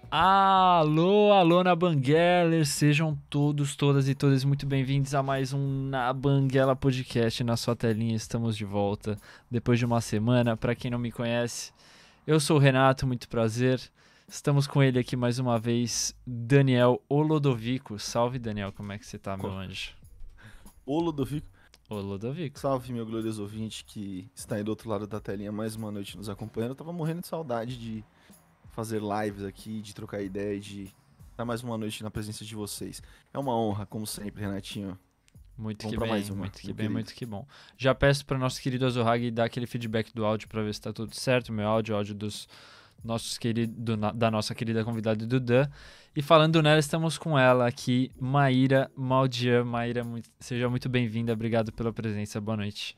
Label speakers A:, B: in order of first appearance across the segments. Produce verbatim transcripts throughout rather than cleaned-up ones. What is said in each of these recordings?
A: Alô, alô na Banguela, sejam todos, todas e todas muito bem-vindos a mais um Na Banguela Podcast. Na sua telinha estamos de volta depois de uma semana. Para quem não me conhece, eu sou o Renato, muito prazer. Estamos com ele aqui mais uma vez, Daniel Olodovico. Salve, Daniel, como é que você tá, meu anjo?
B: Ô Ludovico,
A: Olodovico.
B: salve meu glorioso ouvinte que está aí do outro lado da telinha mais uma noite nos acompanhando. Eu tava morrendo de saudade de fazer lives aqui, de trocar ideia, de estar mais uma noite na presença de vocês. É uma honra, como sempre, Renatinho.
A: Muito
B: Vamos
A: que
B: pra mais
A: bem,
B: uma,
A: muito que
B: meu
A: bem,
B: querido.
A: muito que bom. Já peço para nosso querido Azohag dar aquele feedback do áudio para ver se tá tudo certo, meu áudio, o áudio dos nossos querido, da nossa querida convidada Dudan. E falando nela, estamos com ela aqui, Maíra Maldian. Maíra, muito, seja muito bem-vinda, obrigado pela presença, boa noite.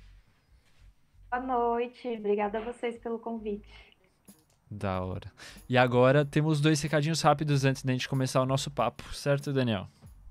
C: Boa noite, obrigada a vocês pelo convite.
A: Da hora. E agora temos dois recadinhos rápidos antes da gente começar o nosso papo, certo, Daniel?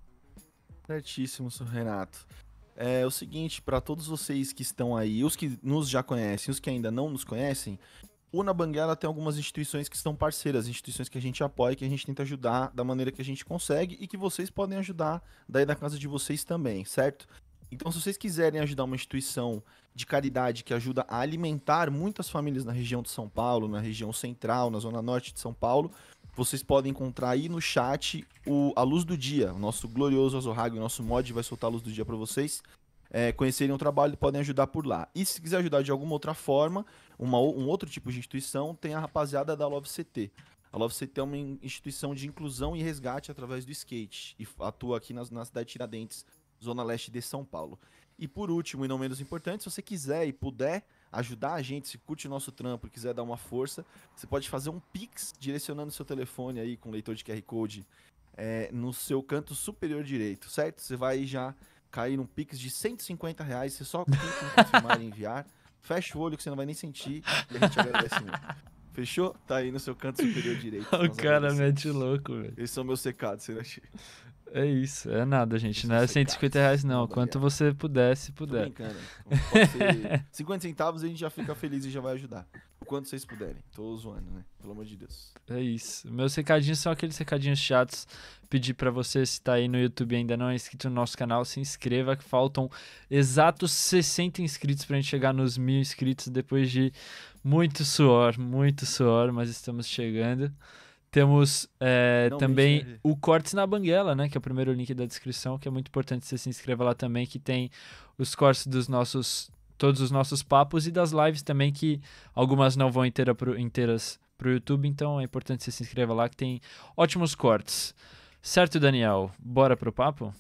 B: Certíssimo, senhor Renato. É o seguinte, para todos vocês que estão aí, os que nos já conhecem, os que ainda não nos conhecem, o Na Banguela tem algumas instituições que são parceiras, instituições que a gente apoia, que a gente tenta ajudar da maneira que a gente consegue e que vocês podem ajudar daí da casa de vocês também, certo? Então, se vocês quiserem ajudar uma instituição de caridade que ajuda a alimentar muitas famílias na região de São Paulo, na região central, na zona norte de São Paulo, vocês podem encontrar aí no chat o, a Luz do Dia, o nosso glorioso Azohag, o nosso mod vai soltar a Luz do Dia para vocês. É, conhecerem o trabalho, podem ajudar por lá. E se quiser ajudar de alguma outra forma, uma, um outro tipo de instituição, tem a rapaziada da Love C T. A Love C T é uma instituição de inclusão e resgate através do skate e atua aqui na, na cidade de Tiradentes, zona leste de São Paulo. E por último, e não menos importante, se você quiser e puder ajudar a gente, se curte o nosso trampo e quiser dar uma força, você pode fazer um Pix direcionando seu telefone aí com leitor de Q R Code é, no seu canto superior direito, certo? Você vai já cair num Pix de cento e cinquenta reais, você só clica em confirmar e enviar, fecha o olho que você não vai nem sentir e a gente agradece muito. Fechou? Tá aí no seu canto superior direito.
A: O cara mete louco, velho.
B: Esses são meus recados, você achei.
A: É isso, é nada, gente. Não é cento e cinquenta reais, não. Quanto você puder, se
B: Tô
A: puder.
B: brincando. Pode ser cinquenta centavos, a gente já fica feliz e já vai ajudar. O quanto vocês puderem. Tô zoando, né? Pelo amor de Deus.
A: É isso. Meus recadinhos são aqueles recadinhos chatos. Pedir pra você, se tá aí no YouTube e ainda não é inscrito no nosso canal, se inscreva, que faltam exatos sessenta inscritos pra gente chegar nos mil inscritos depois de muito suor, muito suor, mas estamos chegando. Temos é, também
B: né?
A: o Cortes na Banguela, né? Que é o primeiro link da descrição, que é muito importante você se inscreva lá também, que tem os cortes dos nossos, todos os nossos papos e das lives também, que algumas não vão inteira pro, inteiras pro YouTube, então é importante você se inscreva lá, que tem ótimos cortes. Certo, Daniel? Bora pro papo?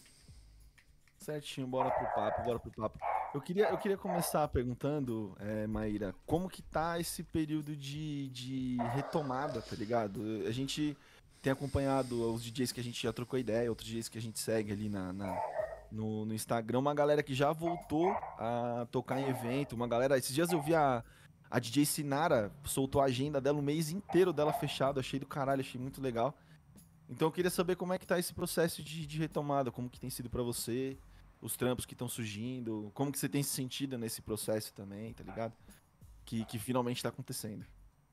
B: Certinho, bora pro papo, bora pro papo. Eu queria, eu queria começar perguntando, é, Maíra, como que tá esse período de, de retomada, tá ligado? A gente tem acompanhado os D Js que a gente já trocou ideia, outros D Js que a gente segue ali na, na- no, no Instagram, uma galera que já voltou a tocar em evento, uma galera... Esses dias eu vi a, a D J Sinara, soltou a agenda dela, o mês inteiro dela fechado, achei do caralho, achei muito legal. Então eu queria saber como é que tá esse processo de, de retomada, como que tem sido pra você, os trampos que estão surgindo, como que você tem se sentido nesse processo também, tá ligado? Que, que finalmente tá acontecendo.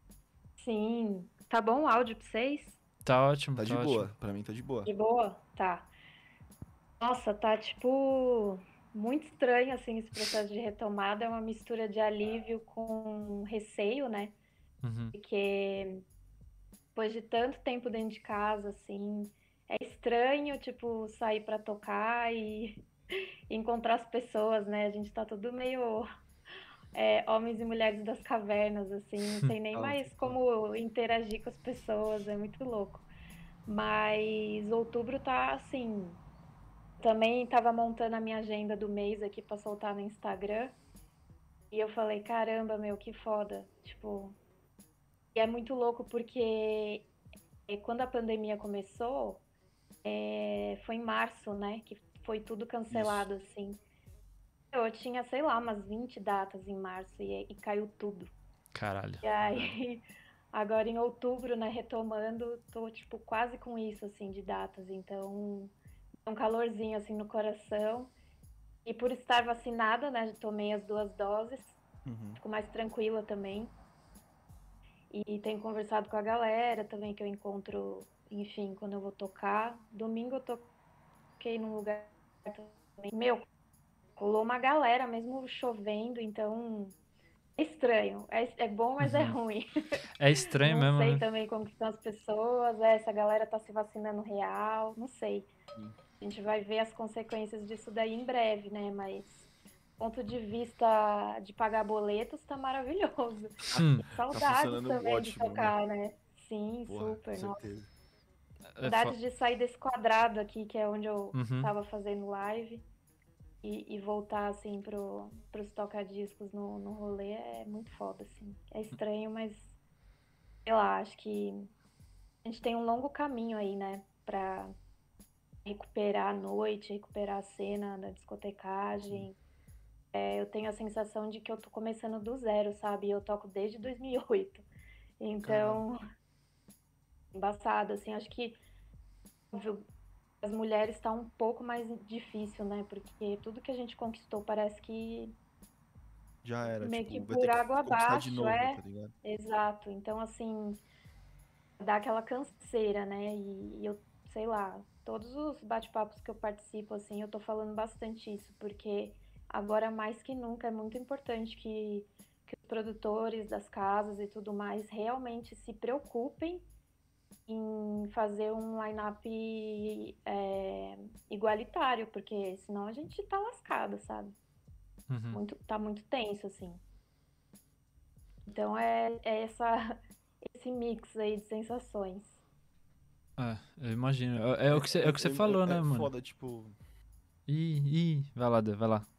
C: Sim, tá bom o áudio pra vocês?
A: Tá ótimo,
B: Tá
A: tá
B: de
A: ótimo.
B: boa, pra mim tá de boa.
C: De boa? Tá. Nossa, tá tipo muito estranho assim esse processo de retomada, é uma mistura de alívio com receio, né?
A: Uhum.
C: Porque depois de tanto tempo dentro de casa, assim, é estranho, tipo, sair pra tocar e encontrar as pessoas, né? A gente tá tudo meio é, homens e mulheres das cavernas, assim, não sei nem
B: Fala.
C: mais como interagir com as pessoas, é muito louco. Mas outubro tá assim. Também tava montando a minha agenda do mês aqui pra soltar no Instagram. E eu falei, caramba, meu, que foda. Tipo, e é muito louco porque é, quando a pandemia começou, é, foi em março, né? Que foi tudo
B: Isso.
C: cancelado, assim. Eu tinha, sei lá, umas vinte datas em março e, e caiu tudo.
A: Caralho.
C: E aí, agora em outubro, né, retomando, tô, tipo, quase com isso, assim, de datas. Então, é um calorzinho, assim, no coração. E por estar vacinada, né, tomei as duas doses,
B: Uhum.
C: fico mais tranquila também. E tenho conversado com a galera também, que eu encontro, enfim, quando eu vou tocar. Domingo eu toquei num lugar também. Meu, colou uma galera, mesmo chovendo, então é estranho. É, é bom, mas é
A: Uhum.
C: ruim.
A: É estranho
C: Não
A: mesmo,
C: sei
A: né?
C: também como que estão as pessoas, é, essa galera tá se vacinando real, não sei.
B: Sim.
C: A gente vai ver as consequências disso daí em breve, né? Mas ponto de vista de pagar boletos tá maravilhoso.
A: Hum.
C: E
B: Tá
C: saudades
B: funcionando
C: também de
B: ótimo, né?
C: tocar, né? Sim,
B: Porra, com
C: super, nossa.
B: certeza.
A: É fo-
C: Saudades de sair desse quadrado aqui, que é onde eu
A: Uhum.
C: tava fazendo live, e, e voltar, assim, pro, pros toca-discos no, no rolê é muito foda, assim. É estranho, mas, sei lá, acho que a gente tem um longo caminho aí, né? Pra recuperar a noite, recuperar a cena da
B: Sim.
C: discotecagem. É, eu tenho a sensação de que eu tô começando do zero, sabe? Eu toco desde dois mil e oito.
B: Caramba.
C: Então, embaçado, assim, acho que óbvio, as mulheres está um pouco mais difícil, né? Porque tudo que a gente conquistou parece que
B: Já era,
C: meio que
B: tipo, vai ter
C: por
B: que
C: água
B: conquistar de
C: abaixo,
B: novo,
C: é.
B: tá ligado?
C: Exato. Então, assim, dá aquela canseira, né? E, e eu, sei lá, todos os bate-papos que eu participo, assim, eu tô falando bastante isso, porque agora mais que nunca é muito importante que, que os produtores das casas e tudo mais realmente se preocupem em fazer um line-up é, igualitário, porque senão a gente tá lascado, sabe?
A: Uhum.
C: Muito, tá muito tenso, assim. Então é, é essa, esse mix aí de sensações.
A: É, eu imagino. É, é o que você, é o que
B: É,
A: você
B: é,
A: falou,
B: é,
A: né,
B: é
A: mano?
B: foda, tipo.
A: Ih, ih, vai lá, Dê, vai lá.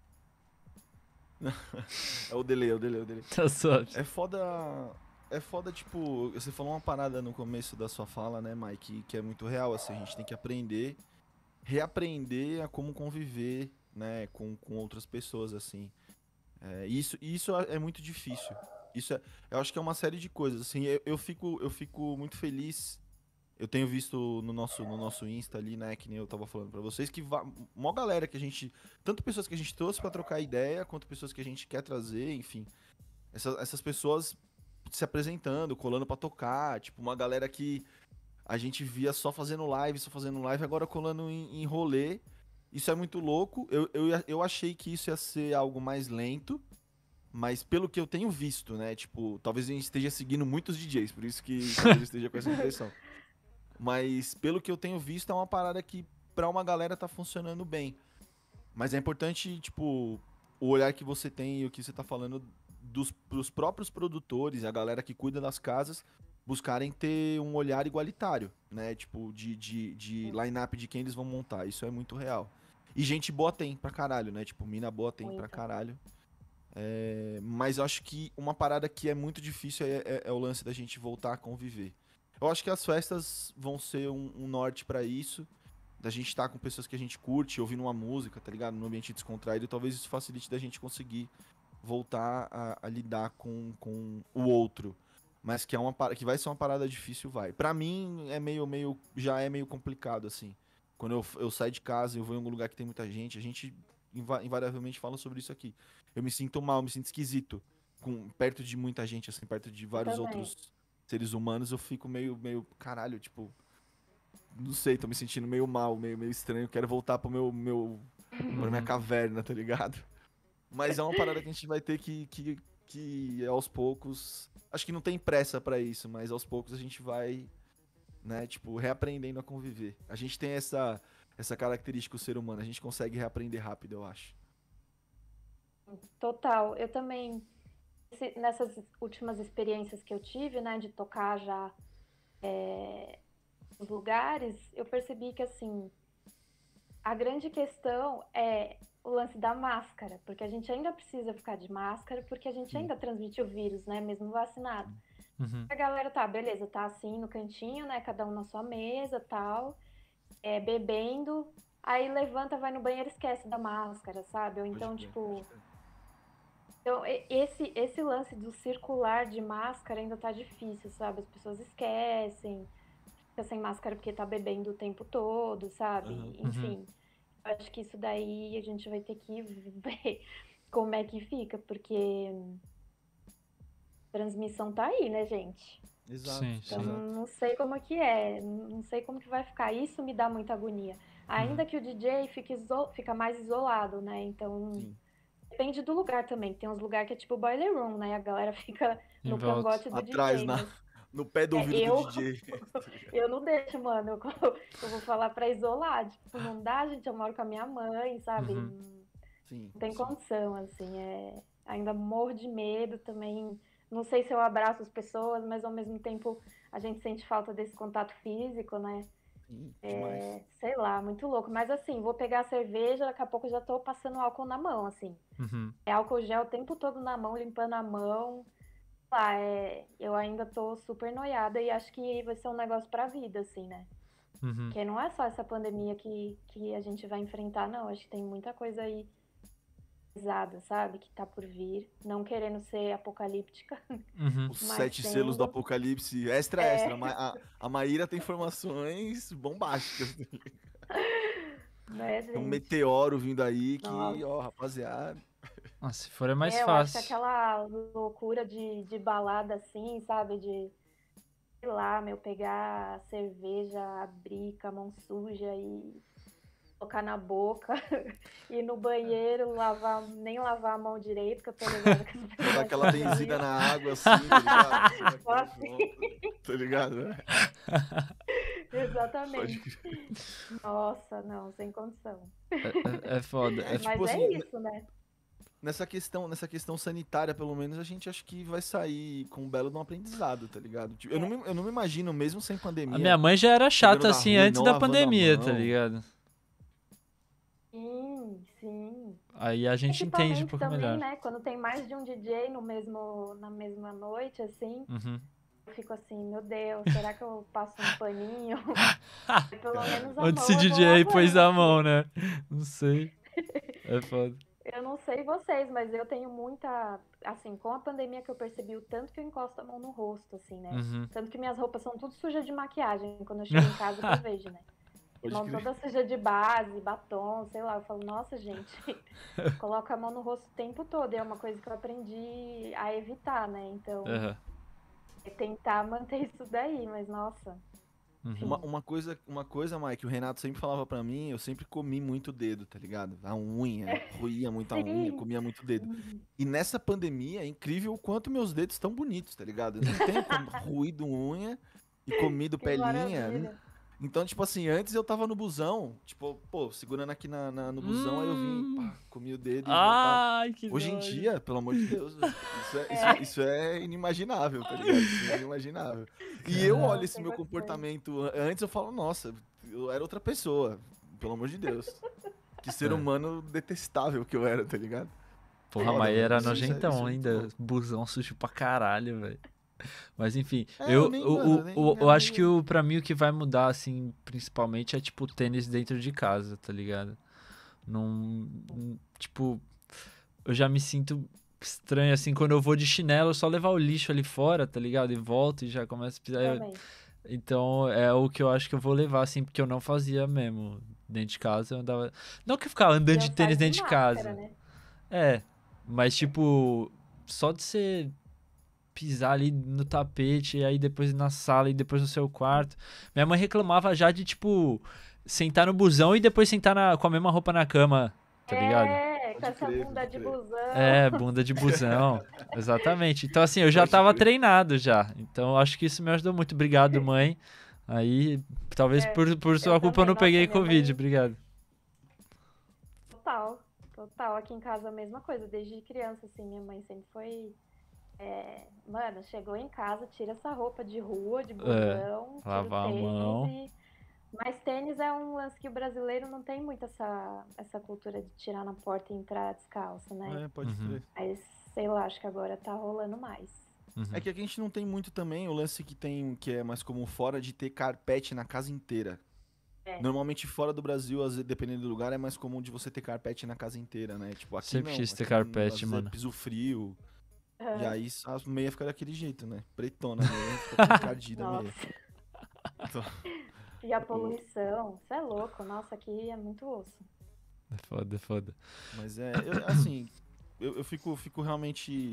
B: É o delay, é o delay, é o delay.
A: Tá suave.
B: É foda. É foda, tipo, você falou uma parada no começo da sua fala, né, Mike, que é muito real, assim, a gente tem que aprender, reaprender a como conviver, né, com, com outras pessoas, assim. É, isso, isso é muito difícil. Isso é, eu acho que é uma série de coisas, assim, eu, eu fico, eu fico muito feliz. Eu tenho visto no nosso, no nosso Insta ali, né, que nem eu tava falando pra vocês, que va- mó galera que a gente, tanto pessoas que a gente trouxe pra trocar ideia, quanto pessoas que a gente quer trazer, enfim. Essas, essas pessoas se apresentando, colando pra tocar, tipo, uma galera que a gente via só fazendo live, só fazendo live, agora colando em, em rolê. Isso é muito louco. Eu, eu, ia- eu achei que isso ia ser algo mais lento, mas pelo que eu tenho visto, né? Tipo, talvez a gente esteja seguindo muitos D Js, por isso que talvez eu esteja com essa impressão. Mas pelo que eu tenho visto, é uma parada que pra uma galera tá funcionando bem. Mas é importante, tipo, o olhar que você tem e o que você tá falando dos pros próprios produtores, a galera que cuida das casas, buscarem ter um olhar igualitário, né? Tipo, de, de, de line-up de quem eles vão montar. Isso é muito real. E gente boa tem pra caralho, né? Tipo, mina boa tem pra
C: Muita.
B: caralho. É, mas eu acho que uma parada que é muito difícil é, é- é o lance da gente voltar a conviver. Eu acho que as festas vão ser um, um norte pra isso, da gente estar com pessoas que a gente curte, ouvindo uma música, tá ligado? Num ambiente descontraído, talvez isso facilite da gente conseguir voltar a, a lidar com, com o outro. Mas que é uma para- que vai ser uma parada difícil, vai. Pra mim é meio meio já é meio complicado assim. Quando eu, eu saio de casa e eu vou em algum lugar que tem muita gente, a gente inva- invariavelmente fala sobre isso aqui. Eu me sinto mal, me sinto esquisito com perto de muita gente assim, perto de
C: Eu
B: vários
C: também.
B: outros seres humanos, eu fico meio meio caralho, tipo, não sei, tô me sentindo meio mal, meio, meio estranho. Quero voltar pro meu, meu, pra minha
A: Uhum.
B: caverna, tá ligado? Mas é uma parada que a gente vai ter que, que, que aos poucos. Acho que não tem pressa pra isso, mas aos poucos a gente vai, né, tipo, reaprendendo a conviver. A gente tem essa, essa característica, o ser humano, a gente consegue reaprender rápido, eu acho.
C: Total. Eu também, esse- nessas últimas experiências que eu tive, né, de tocar já nos lugares, eu percebi que, assim, a grande questão é o lance da máscara, porque a gente ainda precisa ficar de máscara, porque a gente
B: Sim,
C: ainda transmite o vírus, né, mesmo vacinado.
B: sim.
A: Uhum.
C: A galera tá, beleza, tá assim no cantinho, né, cada um na sua mesa, tal, é, bebendo, aí levanta, vai no banheiro e esquece da máscara, sabe? Ou
B: Pode
C: então,
B: crer, pode
C: tipo,
B: crer.
C: então, e- esse, esse lance do circular de máscara ainda tá difícil, sabe? As pessoas esquecem, fica sem máscara porque tá bebendo o tempo todo, sabe?
B: Aham.
A: Uhum.
C: Enfim, eu acho que isso daí a gente vai ter que ver como é que fica, porque transmissão tá aí, né, gente?
B: Exato.
A: Sim,
C: Então,
A: sim.
C: não sei como que é, não sei como que vai ficar. Isso me dá muita agonia. Ainda
A: Uhum.
C: que o D J fique iso- fica mais isolado, né? Então,
B: Sim.
C: depende do lugar também. Tem uns lugares que é tipo boiler room, né? A galera fica
A: Em
C: no
A: volta.
C: cangote do
B: Atrás,
C: D J,
B: na,
C: mas
B: no pé do
C: é,
B: ouvido do
C: eu,
B: D J. tá ligado?
C: eu não deixo, mano. Eu, eu vou falar pra isolar. Tipo, não dá, gente. Eu moro com a minha mãe, sabe?
A: Uhum.
C: Não,
B: Sim,
C: não tem
B: sim.
C: condição, assim. É, ainda morro de medo também. Não sei se eu abraço as pessoas, mas ao mesmo tempo a gente sente falta desse contato físico, né?
B: Sim, demais.
C: É, sei lá, muito louco. Mas assim, vou pegar a cerveja, daqui a pouco eu já tô passando álcool na mão, assim.
A: Uhum.
C: É álcool gel o tempo todo na mão, limpando a mão. Lá, é, eu ainda tô super noiada e acho que vai ser um negócio pra vida, assim, né?
A: Uhum.
C: Porque não é só essa pandemia que, que a gente vai enfrentar, não. Acho que tem muita coisa aí pesada, sabe? Que tá por vir. Não querendo ser apocalíptica,
A: Uhum.
B: Os
C: mas
B: sete selos do
C: sendo.
B: apocalipse, extra, extra. A,
C: É,
B: Ma- a, a Maíra tem informações bombásticas.
C: né,
B: Tem um
C: gente?
B: meteoro vindo aí que,
C: Nossa.
B: ó, rapaziada.
A: Ah, se for é mais
C: É, eu acho que
A: fácil.
C: aquela loucura de, de balada assim, sabe? De, sei lá, meu, pegar a cerveja, abrir com a mão suja e colocar na boca, ir no banheiro, lavar, nem lavar a mão direito, que eu tô ligada que as
B: Pra dar
C: pessoas
B: aquela benzida
C: faziam.
B: na água assim, tá ligado? Você vai
C: Só
B: cair
C: assim,
B: pronto, tá ligado? né? Pode
C: exatamente.
B: crer.
C: Nossa, não, sem condição.
A: É, é, é foda.
B: É
A: É-
B: tipo
C: Mas
B: assim,
C: é
B: ne-
C: isso, né?
B: nessa questão, nessa questão sanitária, pelo menos, a gente acho que vai sair com um belo de um aprendizado, tá ligado? Tipo, eu não
C: É.
B: me, eu não me imagino, mesmo sem
A: A minha
B: pandemia,
A: mãe já era
B: chegando
A: chata
B: na
A: assim
B: rua e
A: antes
B: não
A: da
B: lavando a
A: pandemia, tá
B: mão.
A: ligado?
C: Sim, sim.
A: Aí a gente entende um
C: Principalmente
A: pouco
C: também,
A: melhor.
C: né? Quando tem mais de um D J no mesmo, na mesma noite, assim,
A: Uhum.
C: eu fico assim, meu Deus, será que eu passo um paninho? Pelo menos a
A: Onde esse
C: mão eu vou
A: D J pôs
C: lavando,
A: a mão,
C: porque
A: né? Não sei. É foda.
C: eu não sei vocês, mas eu tenho muita, assim, com a pandemia que eu percebi o tanto que eu encosto a mão no rosto, assim, né?
A: Uhum.
C: Tanto que minhas roupas são tudo sujas de maquiagem, quando eu chego em casa que eu vejo, né?
B: Pode
C: Mão
B: crer.
C: toda suja de base, batom, sei lá. Eu falo, nossa, gente, coloca a mão no rosto o tempo todo. E é uma coisa que eu aprendi a evitar, né? Então,
A: Aham.
C: é tentar manter isso daí, mas nossa,
A: Uhum.
B: Uma,
C: enfim.
B: uma coisa, uma coisa, Mike, o Renato sempre falava pra mim, eu sempre comi muito dedo, tá ligado? A unha, roía muito a unha,
C: Sim,
B: comia muito dedo.
C: sim,
B: E nessa pandemia é incrível o quanto meus dedos estão bonitos, tá ligado? Eu não tenho como ruído unha e comido
C: que
B: pelinha. N-
C: maravilha.
B: Então, tipo assim, antes eu tava no busão, tipo, pô, segurando aqui na, na- no busão, aí eu vim,
A: Hum.
B: pá, comi o dedo e voltava.
A: Ai, que
B: Hoje em
A: nojo.
B: dia, pelo amor de Deus, velho, isso é, isso,
C: É,
B: isso é inimaginável, tá ligado? Isso é inimaginável. E eu olho
A: Caralho.
C: não,
B: esse
C: sem
B: meu
C: condições.
B: comportamento, antes eu falo, nossa, eu era outra pessoa, pelo amor de Deus. Que ser
A: É.
B: humano detestável que eu era, tá ligado?
A: Porra,
B: Foda,
A: mas
B: velho.
A: era
B: Isso, isso, é,
A: nojentão
B: isso é muito
A: ainda.
B: louco.
A: Busão sujo pra caralho, velho. Mas enfim,
B: É, eu
A: eu,
B: nem, mano,
A: o,
B: eu
A: o, o-
B: nem
A: eu
B: era
A: acho que
B: meio.
A: o, pra mim o que vai mudar, assim, principalmente é tipo tênis dentro de casa, tá ligado? Não. Tipo, eu já me sinto estranho, assim, quando eu vou de chinelo, eu só levar o lixo ali fora, tá ligado? E volto e já começo a pisar. Eu-
C: Também.
A: Então é o que eu acho que eu vou levar, assim, porque eu não fazia mesmo. Dentro de casa eu andava. Não que eu ficava andando
C: E eu
A: de tênis
C: saio de
A: dentro de
C: máscara,
A: casa.
C: né?
A: É. Mas, tipo, só de você pisar ali no tapete, e aí depois ir na sala e depois no seu quarto. Minha mãe reclamava já de, tipo, sentar no busão e depois sentar na- com a mesma roupa na cama, tá ligado?
C: É, com
B: Pode
C: essa
B: crer,
C: bunda
B: pode
C: de
B: crer.
C: busão.
A: É, bunda de busão. Exatamente. Então, assim, eu já
B: Pode
A: tava
B: crer.
A: treinado já. Então, eu acho que isso me ajudou muito. Obrigado, mãe. Aí, talvez
C: É,
A: por, por
C: eu
A: sua culpa eu
C: também.
A: não
C: Nossa,
A: peguei
C: minha
A: Covid.
C: mãe.
A: Obrigado.
C: Total, total. Aqui em casa a mesma coisa, desde criança, assim, minha mãe sempre foi. É, mano, chegou em casa, tira essa roupa de rua, de
A: É,
C: busão, tira o
A: lavar a
C: tênis
A: mão.
C: e. Mas tênis é um lance que o brasileiro não tem muito essa, essa cultura de tirar na porta e entrar descalço, né?
B: É, pode
A: Uhum,
B: crer.
C: Mas sei lá, acho que agora tá rolando mais.
B: É
A: uhum.
B: que aqui a gente não tem muito também o lance que tem, que é mais comum fora, de ter carpete na casa inteira.
C: É.
B: Normalmente fora do Brasil, às vezes, dependendo do lugar, é mais comum de você ter carpete na casa inteira, né? Tipo, aqui
A: Sempre
B: não.
A: quis ter
B: Aqui às
A: carpete,
B: vezes é
A: mano.
B: piso frio. E
C: Aham.
B: aí a meia fica daquele jeito, né? Pretona a meia, fica toda encardida a meia.
C: Nossa.
B: Então,
C: E a
B: o-
C: poluição, você é louco. Nossa, aqui é muito osso.
A: É foda, é foda.
B: mas é, eu- assim, eu, eu fico, fico realmente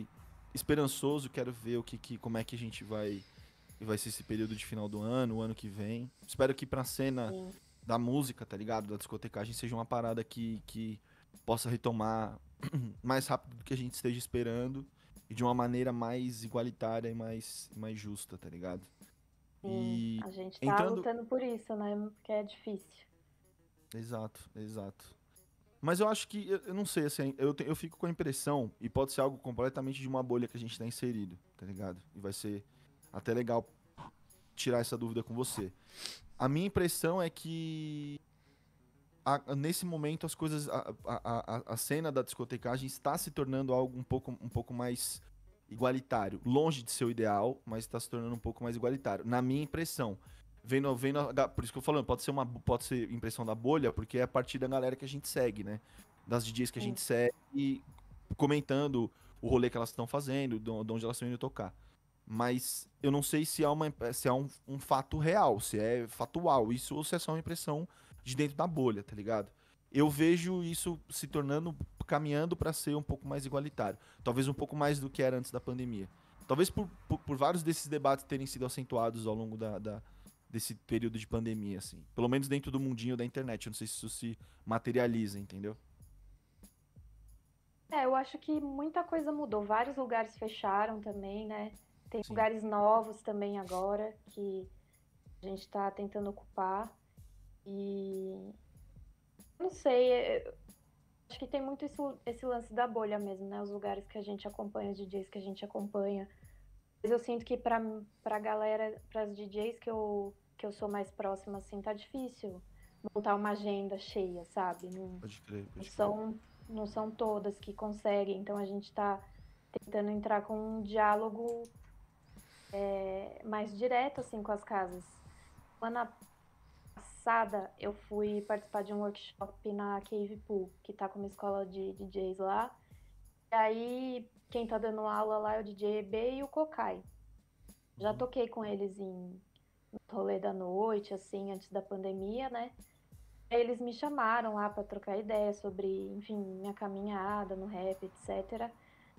B: esperançoso, quero ver o que, que, como é que a gente vai, vai ser esse período de final do ano, o ano que vem. Espero que pra cena
C: Sim.
B: da música, tá ligado? Da discotecagem seja uma parada que, que possa retomar mais rápido do que a gente esteja esperando e de uma maneira mais igualitária e mais, mais justa, tá ligado?
C: Sim,
B: E
C: a gente tá
B: entrando.
C: lutando por isso, né? Porque é difícil.
B: Exato, exato. Mas eu acho que, eu, eu não sei, assim, eu, te- eu fico com a impressão, e pode ser algo completamente de uma bolha que a gente tá inserido, tá ligado? E vai ser até legal tirar essa dúvida com você. A minha impressão é que a- nesse momento as coisas, a, a, a, a cena da discotecagem está se tornando algo um pouco, um pouco mais igualitário. Longe de ser o ideal, mas está se tornando um pouco mais igualitário. Na minha impressão. Vendo, vendo, a ga- por isso que eu tô falando, pode ser uma, pode ser impressão da bolha, porque é a partir da galera que a gente segue, né? Das D Js que a
C: Sim.
B: gente segue e comentando o rolê que elas estão fazendo, de onde elas estão indo tocar. Mas eu não sei se é, uma, se é um, um fato real, se é fatual isso ou se é só uma impressão de dentro da bolha, tá ligado? Eu vejo isso se tornando, caminhando para ser um pouco mais igualitário. Talvez um pouco mais do que era antes da pandemia. Talvez por, por, por vários desses debates terem sido acentuados ao longo da, da- desse período de pandemia, assim. Pelo menos dentro do mundinho da internet. Eu não sei se isso se materializa, entendeu?
C: É, eu acho que muita coisa mudou. Vários lugares fecharam também, né? Tem
B: Sim.
C: lugares novos também agora que a gente tá tentando ocupar. E não sei, é, acho que tem muito isso, esse lance da bolha mesmo, né? Os lugares que a gente acompanha, os D Js que a gente acompanha. Mas eu sinto que pra, pra galera, pras D Js que eu, que eu sou mais próxima, assim, tá difícil montar uma agenda cheia, sabe? Não,
B: Pode crer,
C: não
B: pode crer.
C: são, não são todas que conseguem. Então a gente tá tentando entrar com um diálogo é, mais direto, assim, com as casas. Semana passada eu fui participar de um workshop na Cave Pool, que tá com uma escola de D Js lá. E aí, quem tá dando aula lá é o D J E B e o Kokai. Já
B: Uhum.
C: toquei com eles em rolê da noite, assim, antes da pandemia, né? Aí eles me chamaram lá pra trocar ideia sobre, enfim, minha caminhada no rap, etcétera.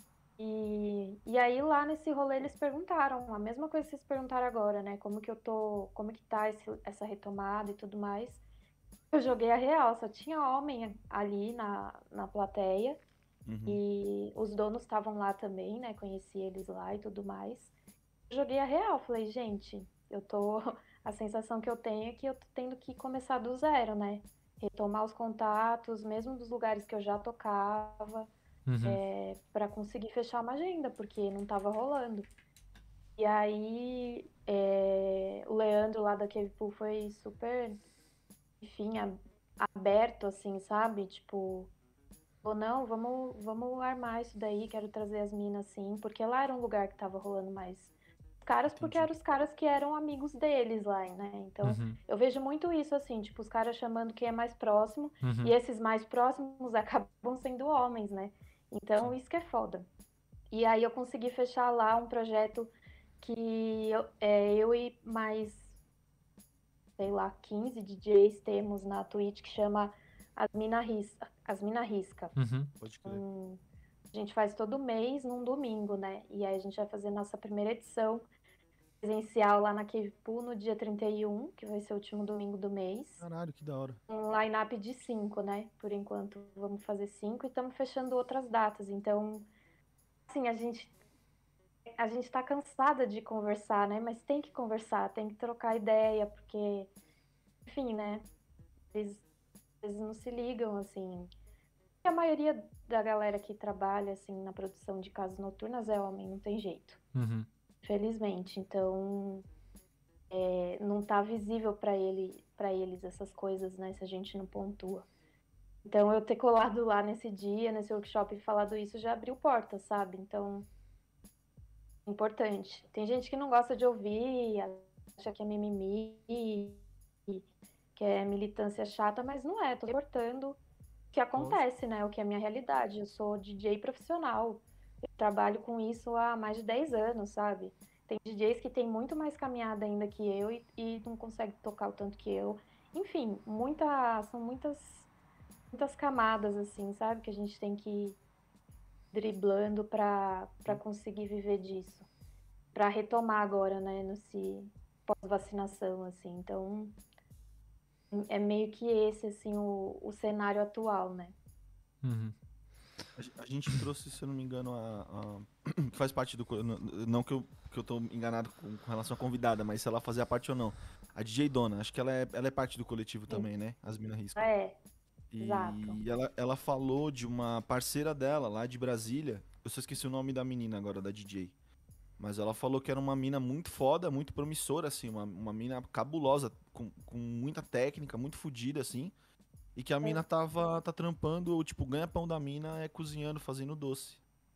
C: E, e aí lá nesse rolê eles perguntaram a mesma coisa que vocês perguntaram agora, né? Como que eu tô, como que tá esse- essa retomada e tudo mais. Eu joguei a real, só tinha homem ali na, na plateia
B: Uhum.
C: e os donos estavam lá também, né? Conheci eles lá e tudo mais. Joguei a real, falei, gente, eu tô. A sensação que eu tenho é que eu tô tendo que começar do zero, né? Retomar os contatos, mesmo dos lugares que eu já tocava,
A: Uhum.
C: é, para conseguir fechar uma agenda, porque não tava rolando. E aí, é, o Leandro lá da Cave Pool foi super, enfim, a- aberto, assim, sabe? Tipo, falou, não, vamos, vamos armar isso daí, quero trazer as minas, assim, porque lá era um lugar que tava rolando mais caras, porque
B: Entendi.
C: eram os caras que eram amigos deles lá, né? Então,
A: Uhum.
C: eu vejo muito isso, assim, tipo, os caras chamando quem é mais próximo, e
A: Uhum.
C: esses mais próximos acabam sendo homens, né? Então,
B: Sim.
C: isso que é foda. E aí eu consegui fechar lá um projeto que eu, é, eu e mais, sei lá, quinze D Js temos na Twitch que chama As Mina Risca. As Mina Risca.
A: Uhum.
B: Pode crer.
C: Um, a gente faz todo mês num domingo, né? E aí a gente vai fazer nossa primeira edição presencial lá na Cave Pool no dia trinta e um, que vai ser o último domingo do mês.
B: Caralho, que da hora.
C: Um line-up de cinco, né? Por enquanto vamos fazer cinco e estamos fechando outras datas. Então, assim, a gente a gente tá cansada de conversar, né? Mas tem que conversar, tem que trocar ideia, porque, enfim, né? Eles, eles não se ligam, assim. E a maioria da galera que trabalha, assim, na produção de casas noturnas é homem, não tem jeito.
A: Uhum.
C: Felizmente. Então, é, não tá visível para ele, para eles essas coisas, né? Se a gente não pontua. Então, eu ter colado lá nesse dia, nesse workshop e falado isso já abriu porta, sabe? Então, é importante. Tem gente que não gosta de ouvir, acha que é mimimi, que é militância chata, mas não é. Tô reportando o que
B: Lógico.
C: acontece, né? O que é a minha realidade. Eu sou D J profissional. Eu trabalho com isso há mais de dez anos, sabe? Tem D Js que têm muito mais caminhada ainda que eu e, e não conseguem tocar o tanto que eu. Enfim, muita, são muitas, muitas camadas, assim, sabe? Que a gente tem que driblando para para conseguir viver disso. Para retomar agora, né, nesse pós-vacinação, assim. Então, é meio que esse, assim, o, o cenário atual, né?
A: Uhum.
B: A, a gente trouxe, se eu não me engano, a, a- que faz parte do... co- n- Não que eu, que eu tô enganado com, com relação à convidada, mas se ela fazia parte ou não. A D J Dona, acho que ela é, ela é parte do coletivo
C: Sim.
B: também, né? As Mina Risco.
C: É, exato.
B: E ela, ela falou de uma parceira dela lá de Brasília. Eu só esqueci o nome da menina agora, da D J. Mas ela falou que era uma mina muito foda, muito promissora, assim. Uma, uma mina cabulosa, com, com muita técnica, muito fodida, assim. E que a mina tava tá trampando, o tipo, ganha-pão da mina é cozinhando, fazendo doce.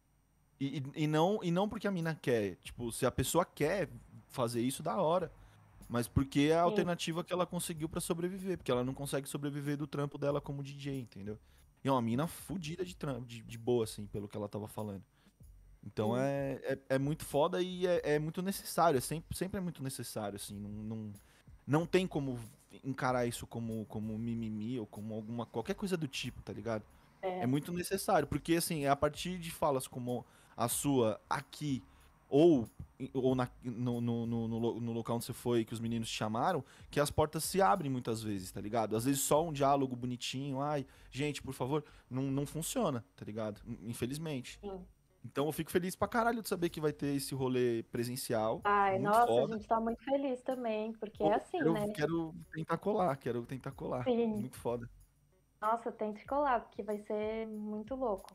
B: E, e, e não, e não porque a mina quer. Tipo, se a pessoa quer fazer isso, da hora. Mas porque é a
C: Sim.
B: alternativa que ela conseguiu pra sobreviver. Porque ela não consegue sobreviver do trampo dela como D J, entendeu? E é uma mina fodida de trampo, de, de boa, assim, pelo que ela tava falando. Então
C: Sim.
B: é, é, é muito foda e é, é muito necessário. É sempre, sempre é muito necessário, assim. Não, não, não tem como encarar isso como, como mimimi ou como alguma qualquer coisa do tipo, tá ligado? É
C: É.
B: muito necessário, porque assim, é a partir de falas como a sua aqui ou, ou na- no, no, no, no lo- no local onde você foi que os meninos te chamaram, que as portas se abrem muitas vezes, tá ligado? Às vezes só um diálogo bonitinho, ai, gente, por favor, não, não funciona, tá ligado? Infelizmente.
C: Sim.
B: Então eu fico feliz pra caralho de saber que vai ter esse rolê presencial,
C: Ai,
B: muito
C: nossa, a
B: foda.
C: gente tá muito feliz também, porque é
B: Pô,
C: assim,
B: quero,
C: né?
B: quero tentar colar, quero tentar colar.
C: Sim.
B: Muito foda.
C: Nossa, tente colar, porque vai ser muito louco.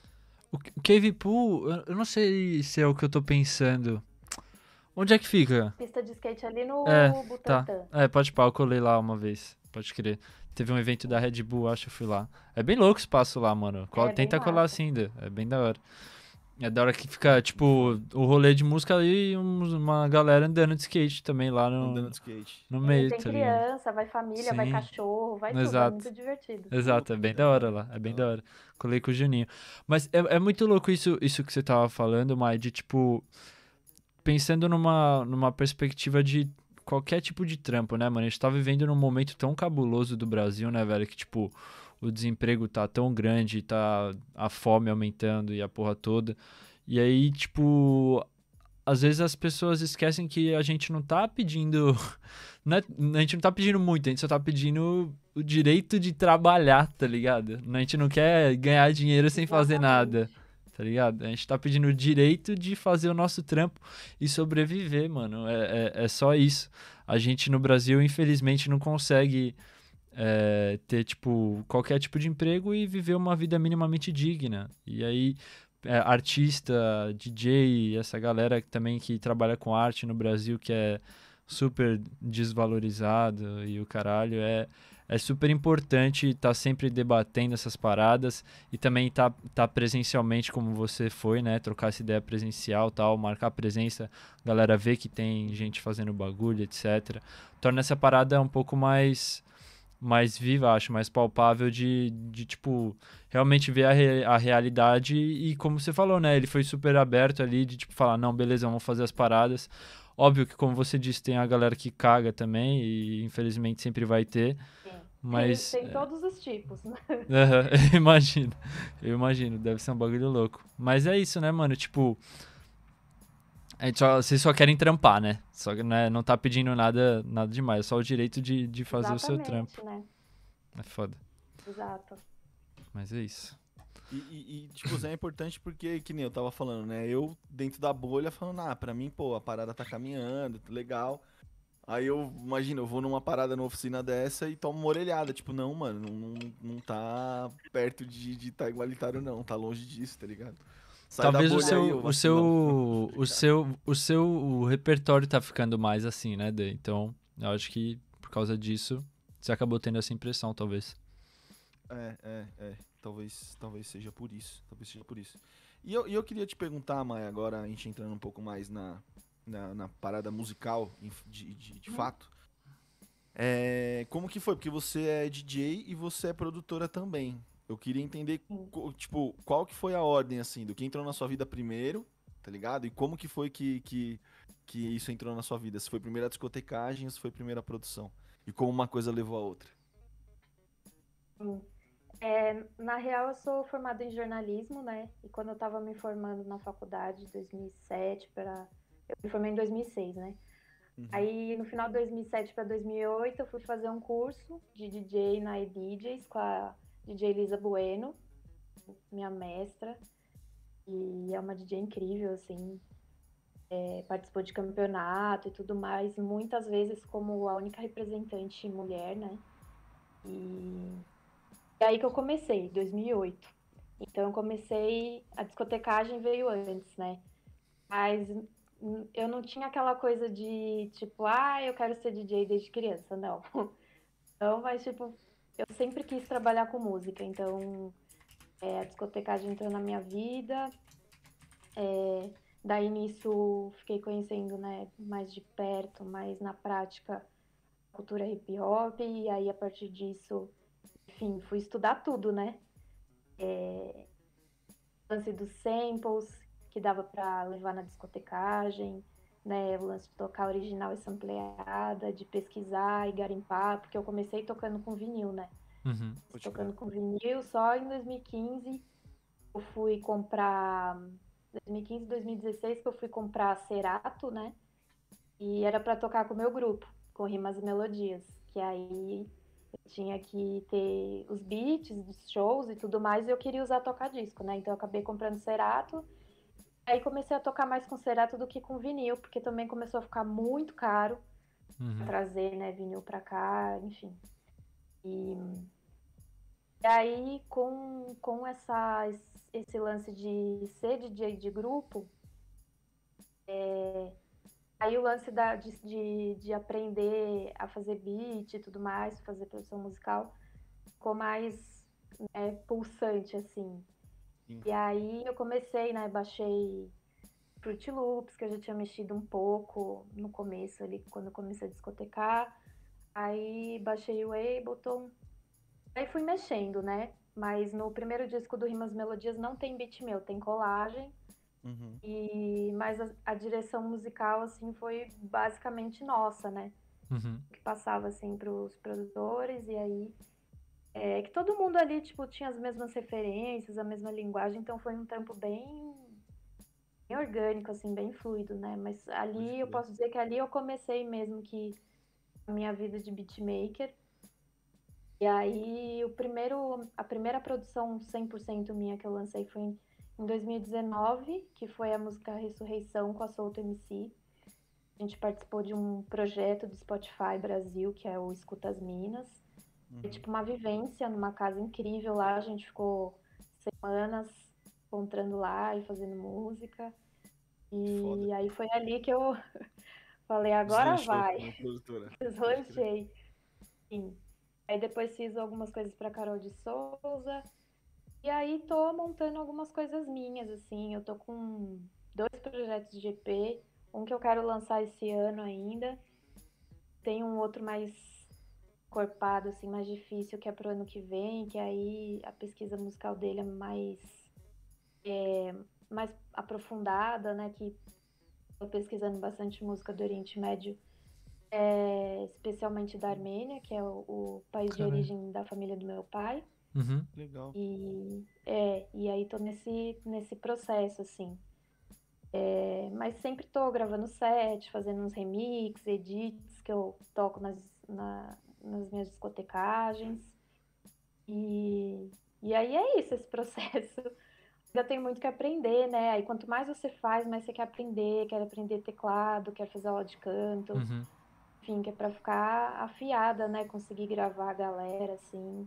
A: O K- o Cave Pool, eu eu não sei se é o que eu tô pensando. Onde é que fica?
C: Pista de skate ali
A: É,
C: no
A: tá.
C: Butantã.
A: É, pode pá, eu colei lá uma vez. Pode crer. Teve um evento da Red Bull, acho, eu fui lá. É bem louco o espaço lá, mano. Cola-
C: É bem
A: Tenta colar
C: massa.
A: assim, ainda. É bem da hora. É da hora que fica, tipo,
B: Muito foda.
A: o rolê de música ali e uns- uma galera andando de skate também lá
B: Andando
A: no,
B: de skate.
A: no
C: E
A: meio,
C: tem
A: tá ligado?
C: criança, vai família, vai
A: Sim,
C: cachorro, vai tudo. É
A: exato.
C: muito divertido.
A: Exato, é
B: Puta,
A: bem
B: que
A: da
B: da
A: hora
B: hora.
A: lá, é bem
B: Da
A: da
B: hora.
A: hora. Colei com o Juninho. Mas é, é muito louco isso, isso que você tava falando, Mai, de tipo, pensando numa, numa perspectiva de qualquer tipo de trampo, né, mano? A gente tá vivendo num momento tão cabuloso do Brasil, né, velho? Que, tipo, o desemprego tá tão grande, tá a fome aumentando e a porra toda. E aí, tipo, às vezes as pessoas esquecem que a gente não tá pedindo. Não é- a gente não tá pedindo muito, a gente só tá pedindo o direito de trabalhar, tá ligado? A gente não quer ganhar dinheiro sem fazer
C: Exatamente.
A: nada, tá ligado? A gente tá pedindo o direito de fazer o nosso trampo e sobreviver, mano. É, é, é só isso. A gente no Brasil, infelizmente, não consegue é, ter, tipo, qualquer tipo de emprego e viver uma vida minimamente digna. E aí, é, artista, D J, essa galera que também que trabalha com arte no Brasil, que é super desvalorizado e o caralho, é, é super importante estar sempre debatendo essas paradas e também estar tá, tá presencialmente como você foi, né? Trocar essa ideia presencial tal, marcar presença, galera ver que tem gente fazendo bagulho, etcétera. Torna essa parada um pouco mais mais viva, acho, mais palpável de, de tipo, realmente ver a, re- a realidade e como você falou, né, ele foi super aberto ali de, tipo, falar, não, beleza, vamos fazer as paradas. Óbvio que, como você disse, tem a galera que caga também e infelizmente sempre vai ter,
C: Sim. Tem,
A: mas,
C: tem todos os tipos, né?
A: aham, eu imagino, eu imagino, deve ser um bagulho louco. Mas é isso, né, mano, tipo, a gente só, vocês só querem trampar, né, só que né, não tá pedindo nada, nada demais, é só o direito de, de fazer o seu
C: Exatamente,
A: trampo,
C: né?
A: é foda,
C: Exato.
A: mas é isso.
B: E, e, e, tipo, Zé, é importante porque, que nem eu tava falando, né? Eu, dentro da bolha, falando, ah, pra mim, pô, a parada tá caminhando, legal. Aí eu, imagina, eu vou numa parada numa oficina dessa e tomo uma orelhada. Tipo, não, mano, não, não, não tá perto de de tá igualitário, não. Tá longe disso, tá ligado? Sai da
A: Talvez o
B: bolha aí,
A: seu,
B: ô
A: o
B: vacilão.
A: seu, o seu, o seu o repertório tá ficando mais assim, né, Dê? Então, eu acho que por causa disso, você acabou tendo essa impressão, talvez.
B: É, é, é. Talvez, talvez seja por isso. Talvez seja por isso. E eu, e eu queria te perguntar, Maia, agora a gente entrando um pouco mais na, na, na parada musical, em- de, de, de
C: Uhum.
B: fato. É, como que foi? Porque você é D J e você é produtora também. Eu queria entender,
C: Sim.
B: co- tipo, qual que foi a ordem, assim, do que entrou na sua vida primeiro, tá ligado? E como que foi que, que, que isso entrou na sua vida? Se foi primeiro a discotecagem ou se foi primeiro a produção? E como uma coisa levou a outra?
C: Sim. É, na real, eu sou formada em jornalismo, né? E quando eu estava me formando na faculdade, em dois mil e sete para... Eu me formei em dois mil e seis, né?
B: Uhum.
C: Aí, no final de dois mil e sete para dois mil e oito, eu fui fazer um curso de D J na eDJs com a D J Elisa Bueno, minha mestra. E é uma D J incrível, assim. É, participou de campeonato e tudo mais, muitas vezes como a única representante mulher, né? E é aí que eu comecei, dois mil e oito. Então eu comecei, a discotecagem veio antes, né? Mas hum, eu não tinha aquela coisa de tipo, ah, eu quero ser D J desde criança, não. Não, mas tipo, eu sempre quis trabalhar com música, então é, a discotecagem entrou na minha vida. É, daí nisso fiquei conhecendo, né, mais de perto, mais na prática, a cultura hip hop, e aí a partir disso, enfim, fui estudar tudo, né? Lance dos samples que dava para levar na discotecagem, né? O lance de tocar original e sampleada, de pesquisar e garimpar, porque eu comecei tocando com vinil, né?
A: Uhum.
B: Pode crer.
C: Tocando com vinil, só em dois mil e quinze eu fui comprar, dois mil e quinze, dois mil e dezesseis que eu fui comprar Cerato, né? E era para tocar com o meu grupo, com rimas e melodias, que aí eu tinha que ter os beats dos shows e tudo mais, e eu queria usar toca-disco, né? Então eu acabei comprando Cerato. Aí comecei a tocar mais com Cerato do que com vinil, porque também começou a ficar muito caro pra
A: Uhum.
C: trazer, né, vinil pra cá, enfim. E, e aí com, com essa, esse lance de ser D J de grupo, aí o lance da, de, de, de aprender a fazer beat e tudo mais, fazer produção musical, ficou mais é, pulsante, assim.
B: Sim.
C: E aí eu comecei, né, baixei Fruit Loops, que eu já tinha mexido um pouco no começo ali, quando eu comecei a discotecar. Aí baixei o Ableton, aí fui mexendo, né? Mas no primeiro disco do Rimas Melodias não tem beat meu, tem colagem.
B: Uhum.
C: E mas a, a direção musical assim foi basicamente nossa, né?
A: Uhum.
C: Que passava assim para os produtores e aí é que todo mundo ali tipo tinha as mesmas referências, a mesma linguagem, então foi um trampo bem, bem orgânico assim, bem fluido, né? Mas
B: Pode
C: ali eu
B: crer.
C: posso dizer que ali eu comecei mesmo que a minha vida de beatmaker. E aí o primeiro a primeira produção cem por cento minha que eu lancei foi em, em dois mil e dezenove, que foi a música Ressurreição com a Souto M C. A gente participou de um projeto do Spotify Brasil, que é o Escuta as Minas. É
B: Uhum.
C: tipo uma vivência numa casa incrível lá. A gente ficou semanas encontrando lá e fazendo música.
B: Que foda.
C: E aí foi ali que eu falei, agora
B: Deslanchou
C: vai.
B: como produtora. Pode crer.
C: Deslanchei. Sim. Aí depois fiz algumas coisas para Carol de Souza. E aí tô montando algumas coisas minhas, assim. Eu tô com dois projetos de E P. Um que eu quero lançar esse ano ainda. Tem um outro mais corpado, assim, mais difícil, que é pro ano que vem, que aí a pesquisa musical dele é mais, mais aprofundada, né? Que tô pesquisando bastante música do Oriente Médio, é, especialmente da Armênia, que é o, o país de
A: Caralho.
C: origem da família do meu pai.
A: Uhum.
B: Legal.
C: E, é, e aí tô nesse, nesse processo, assim. É, mas sempre tô gravando set, fazendo uns remixes, edits que eu toco nas, na, nas minhas discotecagens. E, e aí é isso, esse processo. Ainda tem muito que aprender, né? Aí quanto mais você faz, mais você quer aprender, quer aprender teclado, quer fazer aula de canto,
A: Uhum.
C: enfim, que é pra ficar afiada, né? Conseguir gravar a galera, assim,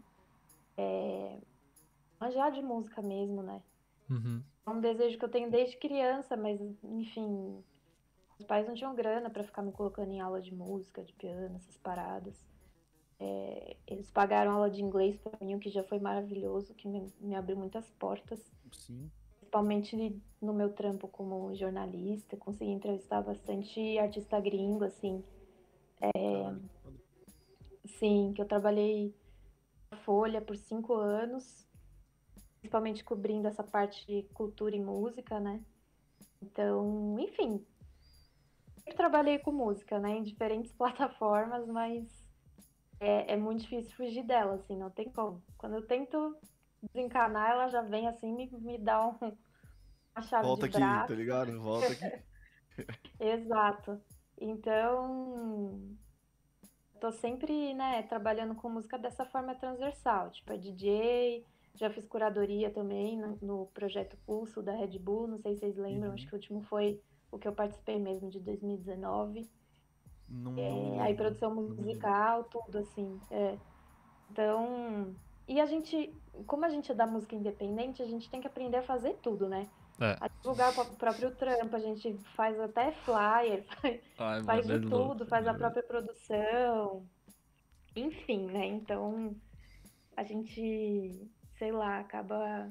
C: manjar de música mesmo, né?
A: Uhum.
C: É um desejo que eu tenho desde criança, mas, enfim, os pais não tinham grana pra ficar me colocando em aula de música, de piano, essas paradas. É, eles pagaram aula de inglês pra mim, o que já foi maravilhoso, que me, me abriu muitas portas.
B: Sim.
C: Principalmente no meu trampo como jornalista, consegui entrevistar bastante artista gringo, assim.
B: Caralho, que foda.
C: Sim, que eu trabalhei na Folha por cinco anos, principalmente cobrindo essa parte de cultura e música, né? Então, enfim, sempre trabalhei com música, né? Em diferentes plataformas, mas é, é muito difícil fugir dela, assim, não tem como. Quando eu tento desencanar, ela já vem assim, me, me dá um- uma chave de
B: Volta aqui, tá
C: braço.
B: ligado? Volta aqui.
C: Exato. Então, tô sempre, né, trabalhando com música dessa forma transversal, tipo, é D J, já fiz curadoria também no, no projeto Pulso da Red Bull, não sei se vocês lembram, acho
B: Uhum.
C: que o último foi o que eu participei mesmo, de dois mil e dezenove.
B: Não, não me
C: É, aí
B: lembro.
C: produção
B: Não me lembro.
C: musical, tudo assim. É. Então, e a gente, como a gente é da música independente, a gente tem que aprender a fazer tudo, né?
A: É.
C: A divulgar o próprio trampo, a gente faz até flyer,
A: Ai,
C: faz
A: mano, é
C: de
A: louco.
C: tudo, faz a própria produção, enfim, né? Então, a gente, sei lá, acaba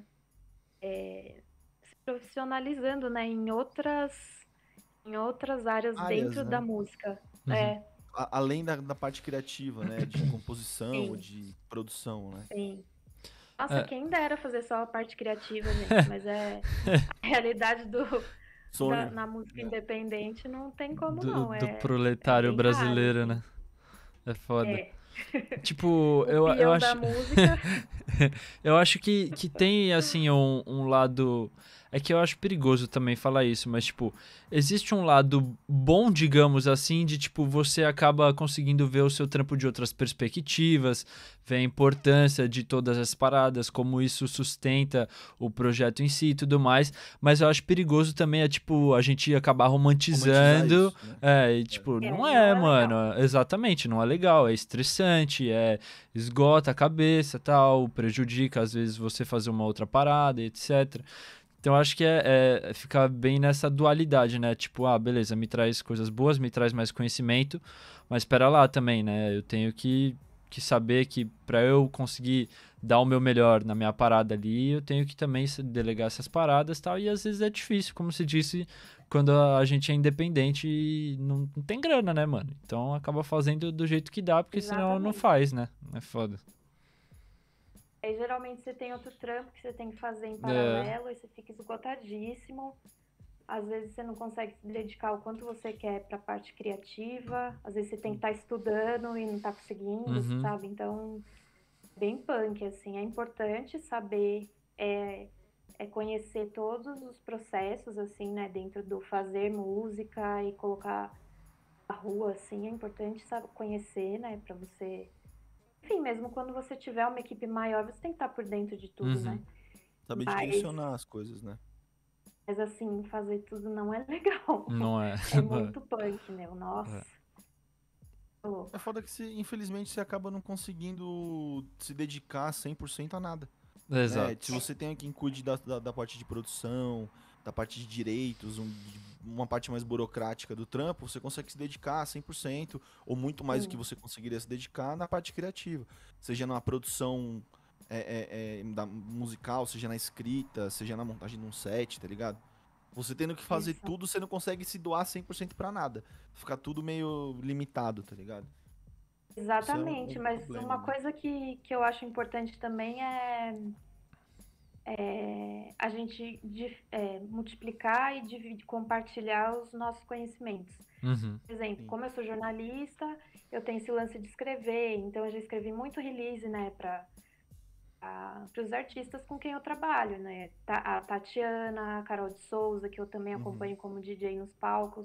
C: se profissionalizando, né, em outras, em outras áreas
B: Áreas,
C: dentro da
B: né?
C: música.
A: Uhum.
C: É,
B: A- além da, da parte criativa, né? De composição,
C: sim,
B: de produção, né?
C: sim. Nossa,
A: É.
C: quem dera fazer só a parte criativa, gente, mas é a realidade do, da,
B: Sonho,
C: na música
B: né?
C: independente não tem como
A: Do,
C: não,
A: do
C: é, é
A: proletário
C: bem raro,
A: brasileiro,
C: assim.
A: né? É foda.
C: É,
A: Tipo,
C: o
A: eu, eu
C: peão da
A: acho.
C: música,
A: Eu acho que, que tem, assim, um, um lado. É que eu acho perigoso também falar isso, mas, tipo, existe um lado bom, digamos assim, de, tipo, você acaba conseguindo ver o seu trampo de outras perspectivas, ver a importância de todas as paradas, como isso sustenta o projeto em si e tudo mais, mas eu acho perigoso também, é, tipo, a gente acabar
B: Romantizar
A: romantizando,
B: isso, né?
A: é, e,
B: É.
A: tipo,
C: é,
A: não
C: não
A: é,
C: é
A: mano,
C: legal.
A: exatamente, não é legal, é estressante, é esgota a cabeça, tal, prejudica às vezes você fazer uma outra parada, etcétera. Então acho que é, é ficar bem nessa dualidade, né? Tipo, ah, beleza, me traz coisas boas, me traz mais conhecimento, mas espera lá também, né? Eu tenho que, que saber que para eu conseguir dar o meu melhor na minha parada ali, eu tenho que também se- delegar essas paradas e tal, e às vezes é difícil, como se disse, quando a a gente é independente e não, não tem grana, né, mano? Então acaba fazendo do jeito que dá, porque senão não
C: Exatamente.
A: faz, né? É foda.
C: Aí geralmente você tem outro trampo que você tem que fazer em
A: É.
C: paralelo e você fica esgotadíssimo. Às vezes você não consegue se dedicar o quanto você quer para a parte criativa. Às vezes você tem que estar estudando e não está conseguindo,
A: Uhum.
C: sabe? Então, bem punk, assim. É importante saber, é, é conhecer todos os processos, assim, né? Dentro do fazer música e colocar a rua, assim. É importante sabe, conhecer, né? Para você... Enfim, mesmo quando você tiver uma equipe maior, você tem que estar por dentro de tudo, né?
A: Uhum.
B: Saber
C: Mas,
B: direcionar as coisas, né?
C: mas assim, fazer tudo não é legal.
A: Não é.
C: É muito punk, meu. Nossa,
A: É.
C: tô
B: É
C: louco.
B: foda que, você, infelizmente, você acaba não conseguindo se dedicar cem por cento a nada, né? Se
A: Exato.
B: você tem quem cuide da, da, da parte de produção, da parte de direitos, um- de- uma parte mais burocrática do trampo, você consegue se dedicar cem por cento ou muito mais do que
C: Sim,
B: você conseguiria se dedicar na parte criativa. Seja na produção é, é, é, da musical, seja na escrita, seja na montagem de um set, tá ligado? Você tendo que fazer
C: isso.
B: tudo, você não consegue se doar cem por cento pra nada. Fica tudo meio limitado, tá ligado? Isso é um,
C: Exatamente,
B: um
C: mas
B: problema,
C: uma
B: né?
C: coisa que, que eu acho importante também é, é a gente di- é, multiplicar e dividir, compartilhar os nossos conhecimentos.
A: Uhum.
C: Por exemplo,
B: Sim.
C: como eu sou jornalista, eu tenho esse lance de escrever, então eu já escrevi muito release, né, para para os artistas com quem eu trabalho, né? Ta- A Tatiana, a Carol de Souza, que eu também
B: Uhum.
C: acompanho como D J nos palcos.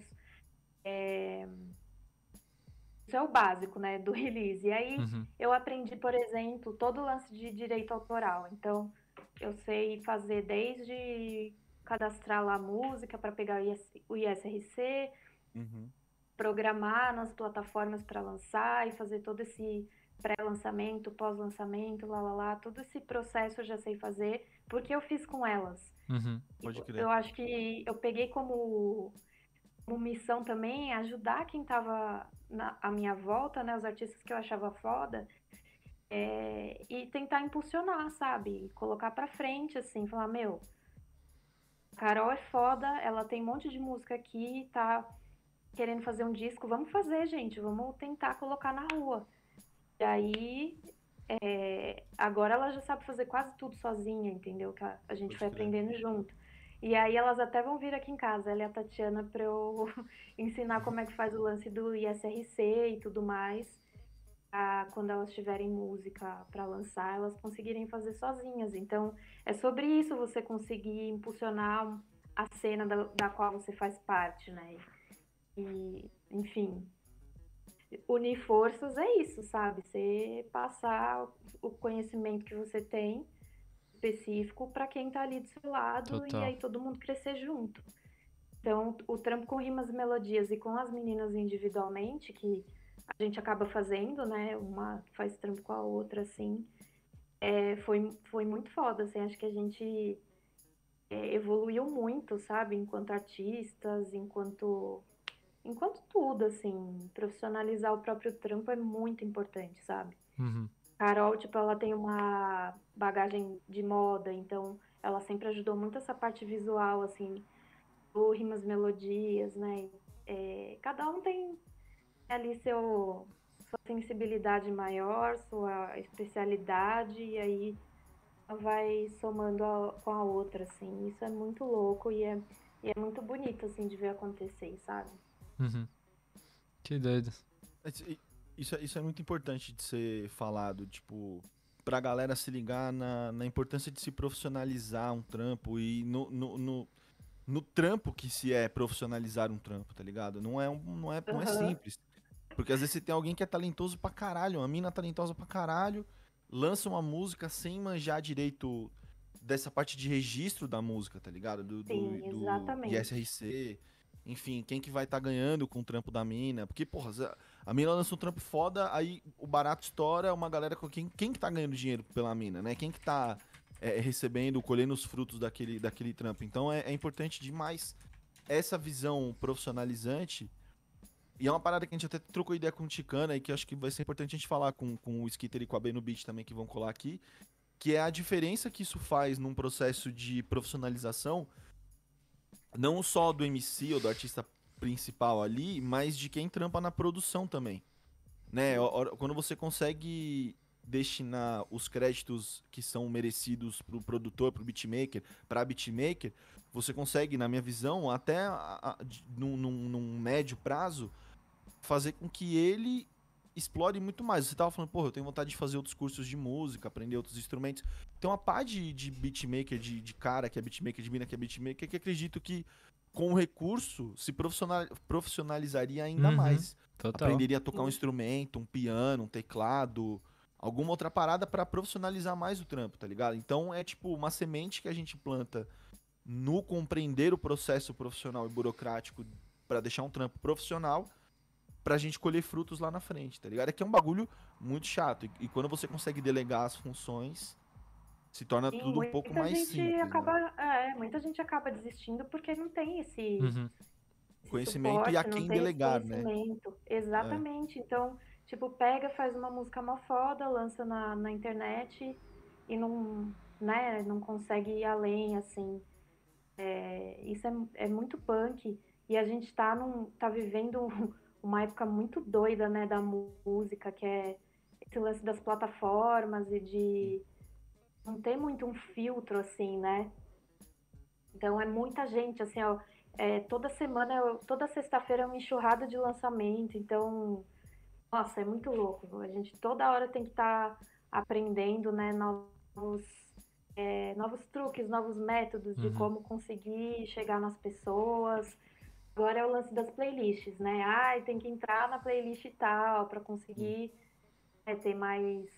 C: Isso é o básico, né, do release. E aí
A: Uhum.
C: eu aprendi, por exemplo, todo o lance de direito autoral. Então, eu sei fazer desde cadastrar lá a música para pegar o I S o I S R C,
B: Uhum.
C: programar nas plataformas para lançar e fazer todo esse pré-lançamento, pós-lançamento, lá, lá, lá. Todo esse processo eu já sei fazer, porque eu fiz com elas.
A: Uhum.
C: E
B: Pode crer.
C: eu acho que eu peguei como como missão também ajudar quem estava à minha volta, né, os artistas que eu achava foda, é, e tentar impulsionar, sabe? Colocar pra frente, assim, falar, meu, a Carol é foda, ela tem um monte de música aqui, tá querendo fazer um disco, vamos fazer, gente, vamos tentar colocar na rua. E aí, é, agora ela já sabe fazer quase tudo sozinha, entendeu? Que a, a gente
B: Pode
C: foi
B: crer.
C: aprendendo junto. E aí elas até vão vir aqui em casa, ela e a Tatiana, para eu ensinar como é que faz o lance do I S R C e tudo mais. pra quando elas tiverem música para lançar, elas conseguirem fazer sozinhas. Então, é sobre isso você conseguir impulsionar a cena da, da qual você faz parte, né? E, enfim, unir forças é isso, sabe? Você passar o conhecimento que você tem específico para quem tá ali do seu lado e
A: Total.
C: aí todo mundo crescer junto. Então, o trampo com rimas e melodias e com as meninas individualmente, que a gente acaba fazendo, né? Uma faz trampo com a outra, assim, é, foi, foi muito foda, assim, acho que a gente é, evoluiu muito, sabe? Enquanto artistas, enquanto, enquanto tudo, assim, profissionalizar o próprio trampo é muito importante, sabe?
A: Uhum.
C: Carol, tipo, ela tem uma bagagem de moda, então ela sempre ajudou muito essa parte visual, assim, do rimas, melodias, né? É, cada um tem ali seu, sua sensibilidade maior, sua especialidade, e aí vai somando a- com a outra, assim. Isso é muito louco e é, e é muito bonito, assim, de ver acontecer, sabe?
A: Uhum. Que doido.
B: Esse- Isso, é- isso é muito importante de ser falado, tipo, pra galera se ligar na, na importância de se profissionalizar um trampo e no, no, no, no trampo que se é profissionalizar um trampo, tá ligado? Não é, um, não é, não é
C: Aham.
B: simples. Porque às vezes você tem alguém que é talentoso pra caralho, uma mina talentosa pra caralho, lança uma música sem manjar direito dessa parte de registro da música, tá ligado? Do, do,
C: Sim,
B: do I S R
C: exatamente.
B: C, enfim, quem que vai estar ganhando com o trampo da mina. Porque, porra, a mina lança um trampo foda, aí o barato estoura, uma galera com quem, quem que tá ganhando dinheiro pela mina, né? Quem que tá é, recebendo, colhendo os frutos daquele, daquele trampo. Então é, é importante demais essa visão profissionalizante. E é uma parada que a gente até trocou ideia com o Ticana e que eu acho que vai ser importante a gente falar com, com o Skitter e com a B no Beat também, que vão colar aqui, que é a diferença que isso faz num processo de profissionalização, não só do M C ou do artista principal ali, mas de quem trampa na produção também. Né? Ó, ó, Quando você consegue destinar os créditos que são merecidos pro produtor, pro beatmaker, pra beatmaker, você consegue, na minha visão, até a- a- de- num, num- num médio prazo, fazer com que ele explore muito mais. Você tava falando, porra, eu tenho vontade de fazer outros cursos de música, aprender outros instrumentos. Tem uma pá de, de beatmaker, de, de cara que é beatmaker, de mina que é beatmaker, que acredito que com o recurso se profissional, profissionalizaria ainda
A: Uhum.
B: mais.
A: Total.
B: Aprenderia a tocar um
C: Sim.
B: instrumento, um piano, um teclado, alguma outra parada pra profissionalizar mais o trampo, tá ligado? Então é tipo uma semente que a gente planta no compreender o processo profissional e burocrático pra deixar um trampo profissional pra gente colher frutos lá na frente, tá ligado? É que é um bagulho muito chato. E, e quando você consegue delegar as funções, se torna
C: Sim,
B: tudo um pouco
C: muita
B: mais
C: gente
B: simples, né?
C: acaba, é, muita gente acaba desistindo porque não tem esse,
A: Uhum.
C: esse
B: Conhecimento e a
C: suporte, não
B: quem
C: tem esse
B: delegar, né?
C: conhecimento.
B: É.
C: Exatamente. Então, tipo, pega, faz uma música mó foda, lança na, na internet e não, né, não consegue ir além, assim. É, isso é, é muito punk. E a gente tá, num, tá vivendo uma época muito doida, né, da música, que é esse lance das plataformas e de não ter muito um filtro, assim, né? Então é muita gente, assim, ó, é, toda semana, eu- toda sexta-feira é uma enxurrada de lançamento, então, nossa, é muito louco. A gente toda hora tem que estar aprendendo, né, novos, é, novos truques, novos métodos de
A: Uhum.
C: como conseguir chegar nas pessoas. Agora é o lance das playlists, né? Ai, tem que entrar na playlist e tal para
B: Sim.
C: conseguir é, ter mais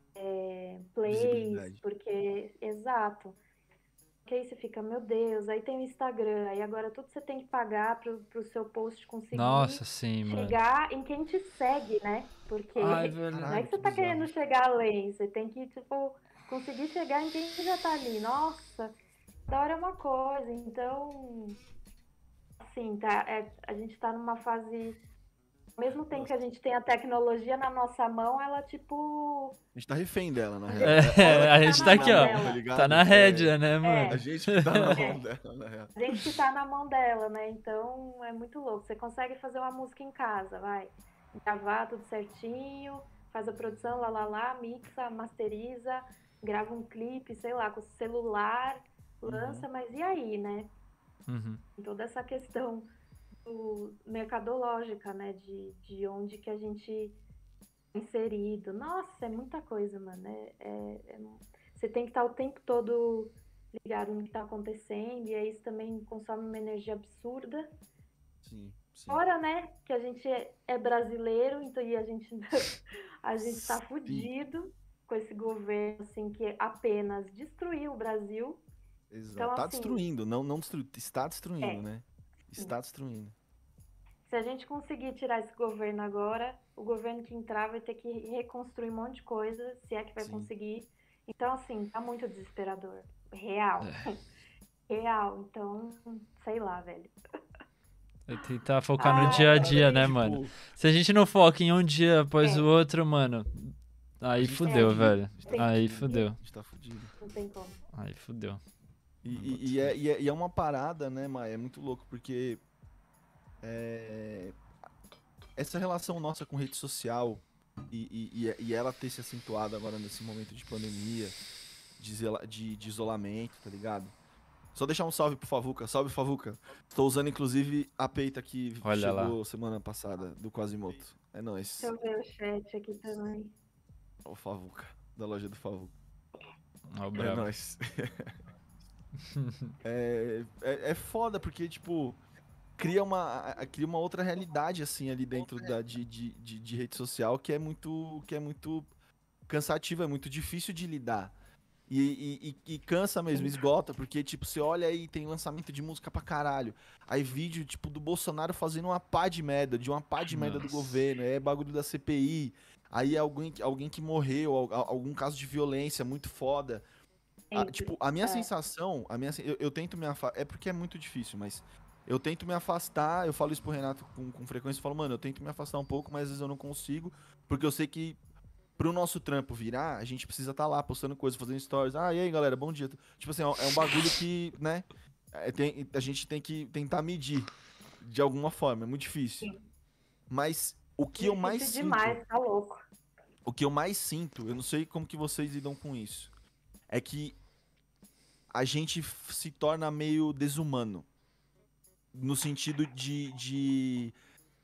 C: é, plays,
B: Visibilidade.
C: porque, exato. Que aí você fica, meu Deus, aí tem o Instagram, aí agora tudo você tem que pagar pro, pro seu post conseguir
A: Nossa, sim, mano.
C: chegar em quem te segue, né?
A: Ai,
C: Porque
A: velho.
C: não é
B: Caralho,
C: que você
B: que
C: tá
B: bizarro.
C: querendo chegar além, você tem que, tipo, conseguir chegar em quem já tá ali. Nossa, da hora é uma coisa, então, assim, tá, é, a gente tá numa fase, ao mesmo tempo que a
B: Nossa.
C: gente tem a tecnologia na nossa mão, ela, tipo,
B: A gente tá refém dela, na
C: a
B: real.
C: gente,
B: É,
C: a
B: ela
A: É,
C: gente
A: a
B: que
C: tá
A: gente
B: tá
C: na
A: tá
B: na
A: aqui,
C: mão
A: ó.
B: mão, tá
C: dela.
A: Tá na
B: ligado? É,
A: rédea, né,
C: É,
B: a
A: mano?
B: gente que tá na mão
C: é.
B: dela, na real.
C: A gente que tá na mão dela, né? Então é muito louco. Você consegue fazer uma música em casa, vai. Gravar tudo certinho, faz a produção, lá, lá, lá, mixa, masteriza, grava um clipe, sei lá, com o celular,
B: Uhum.
C: lança, mas e aí, né?
A: Uhum.
C: Tem toda essa questão do mercadológica, né? De, de onde que a gente inserido. Nossa, é muita coisa, mano. É, é- é- Você tem que estar o tempo todo ligado no que tá acontecendo, e aí isso também consome uma energia absurda.
B: Sim, sim.
C: Fora, né, que a gente é é brasileiro, então e a gente a gente tá
B: Sim,
C: fudido com esse governo, assim, que apenas destruiu o Brasil. Então,
B: exato. Tá
C: assim,
B: destruindo, não, não destruindo, está destruindo,
C: é,
B: né?
C: sim.
B: Está destruindo.
C: Se a gente conseguir tirar esse governo agora, o governo que entrar vai ter que reconstruir um monte de coisa, se é que vai
B: Sim.
C: conseguir. Então, assim, tá muito desesperador. Real. Real. Então, sei lá, velho.
A: É tentar focar no
B: E é uma
A: dia a
C: Ai,
B: parada
A: dia,
B: que,
A: né, mano?
B: tipo,
A: Se a gente não foca em um dia após o
C: é,
A: outro, mano,
B: a
A: aí
B: gente tá
A: fudeu,
C: é,
B: fudido.
A: velho.
B: A gente tá
C: tem,
A: Aí
B: fudido.
A: fudeu.
B: A gente tá fudido.
C: não tem como.
A: Aí fudeu.
B: E,
A: Eu boto
B: e, e,
A: fé.
B: é, e, é, e é uma parada, né, Maia? É muito louco, porque é, essa relação nossa com rede social e, e, e- e ela ter se acentuado agora nesse momento de pandemia, de, zela- de, de isolamento, tá ligado? Só deixar um salve pro Favuca. Salve, Favuca. Estou usando, inclusive, a peita que
A: Olha lá.
B: chegou semana passada, do Quasimoto. É
C: Deixa
B: nóis.
C: eu ver o chat aqui também.
B: O Favuca, da loja do Favuca.
A: Ó, o
B: É
A: brabo.
B: nóis. É, é, é foda, porque, tipo, cria uma, a- cria uma outra realidade, assim, ali dentro da, de, de, de, de rede social que é muito, que é muito cansativa, é muito difícil de lidar. E, e, e- e cansa mesmo,
C: Sim.
B: esgota, porque, tipo, você olha aí, tem lançamento de música pra caralho. Aí vídeo, tipo, do Bolsonaro fazendo uma pá de merda, de uma pá de merda do
A: Nossa.
B: governo, é bagulho da C P I. Aí é alguém, que- alguém que morreu, al- al- algum caso de violência muito foda. A-
C: Sempre.
B: tipo, a minha
C: É.
B: sensação, a minha, sen- eu, eu tento me afastar, é porque é muito difícil, mas eu tento me afastar, eu falo isso pro Renato com, com frequência, eu falo, mano, eu tento me afastar um pouco, mas às vezes eu não consigo, porque eu sei que pro nosso trampo virar, a gente precisa estar lá postando coisas, fazendo stories. Ah, e aí, galera, bom dia. Tipo assim, é um é um bagulho que, né, é, tem- a gente tem que tentar medir de alguma forma, é muito difícil.
C: Sim.
B: Mas o que eu mais
C: Difícil
B: sinto,
C: demais, tá louco.
B: o que eu mais sinto, eu não sei como que vocês lidam com isso, é que a gente f- se torna meio desumano. No sentido de, de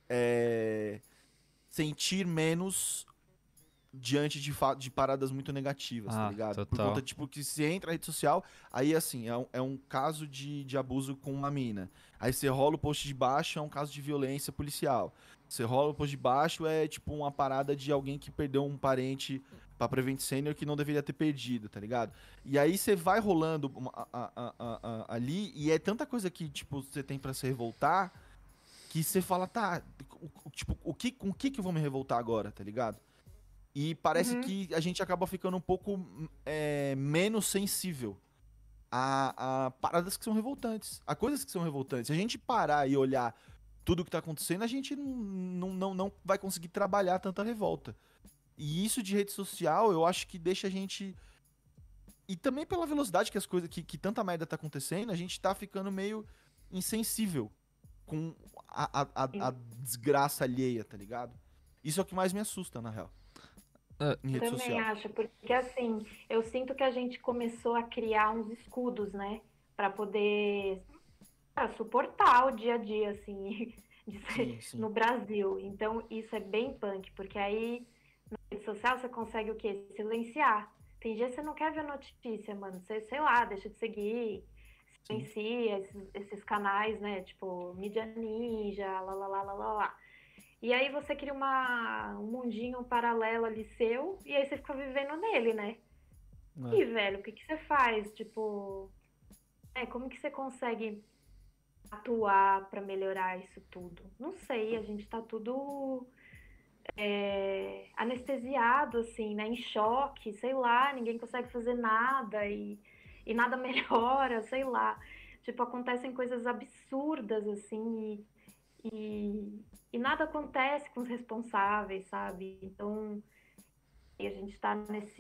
B: é, sentir menos diante de, fa- de paradas muito negativas, tá
A: Ah,
B: ligado? Por conta,
A: total.
B: tipo, que você entra na rede social, aí assim, é um, é um caso de, de abuso com uma mina. Aí você rola o post de baixo, é um caso de violência policial. Você rola o post de baixo, é tipo uma parada de alguém que perdeu um parente pra Prevent Senior que não deveria ter perdido, tá ligado? E aí você vai rolando uma- a- a- a- a- ali, e é tanta coisa que, tipo, você tem pra se revoltar, que você fala, tá, o- o- tipo, o que, com o que que eu vou me revoltar agora, tá ligado? E parece
C: Uhum.
B: que a gente acaba ficando um pouco é, menos sensível a, a paradas que são revoltantes, a coisas que são revoltantes. Se a gente parar e olhar tudo que tá acontecendo, a gente não, não, não, não vai conseguir trabalhar tanta revolta. E isso de rede social, eu acho que deixa a gente. E também pela velocidade que as coisas. Que, que tanta merda tá acontecendo, a gente tá ficando meio insensível com a, a, a, a
C: Sim.
B: desgraça alheia, tá ligado? Isso é o que mais me assusta, na real,
A: É,
B: em
C: Eu
B: rede
C: também
B: social.
C: acho, porque assim, eu sinto que a gente começou a criar uns escudos, né, para poder ah, suportar o dia a dia, assim, de
B: Sim,
C: ser
B: sim.
C: no Brasil. Então, isso é bem punk, porque aí na rede social você consegue o quê? Silenciar. Tem dia que você não quer ver notícia, mano. Você, sei lá, deixa de seguir,
B: Sim.
C: silencia esses, esses canais, né? Tipo, mídia ninja, lá, lá, lá, lá, lá, lá. E aí você cria uma, um mundinho paralelo ali seu, e aí você fica vivendo nele, né?
B: É.
C: E, velho, o que que você faz? Tipo, é, como que você consegue atuar para melhorar isso tudo? Não sei, a gente tá tudo é, anestesiado, assim, né? Em choque, sei lá, ninguém consegue fazer nada e, e nada melhora, sei lá. Tipo, acontecem coisas absurdas, assim, e, e, e nada acontece com os responsáveis, sabe? Então, e a gente tá nesse,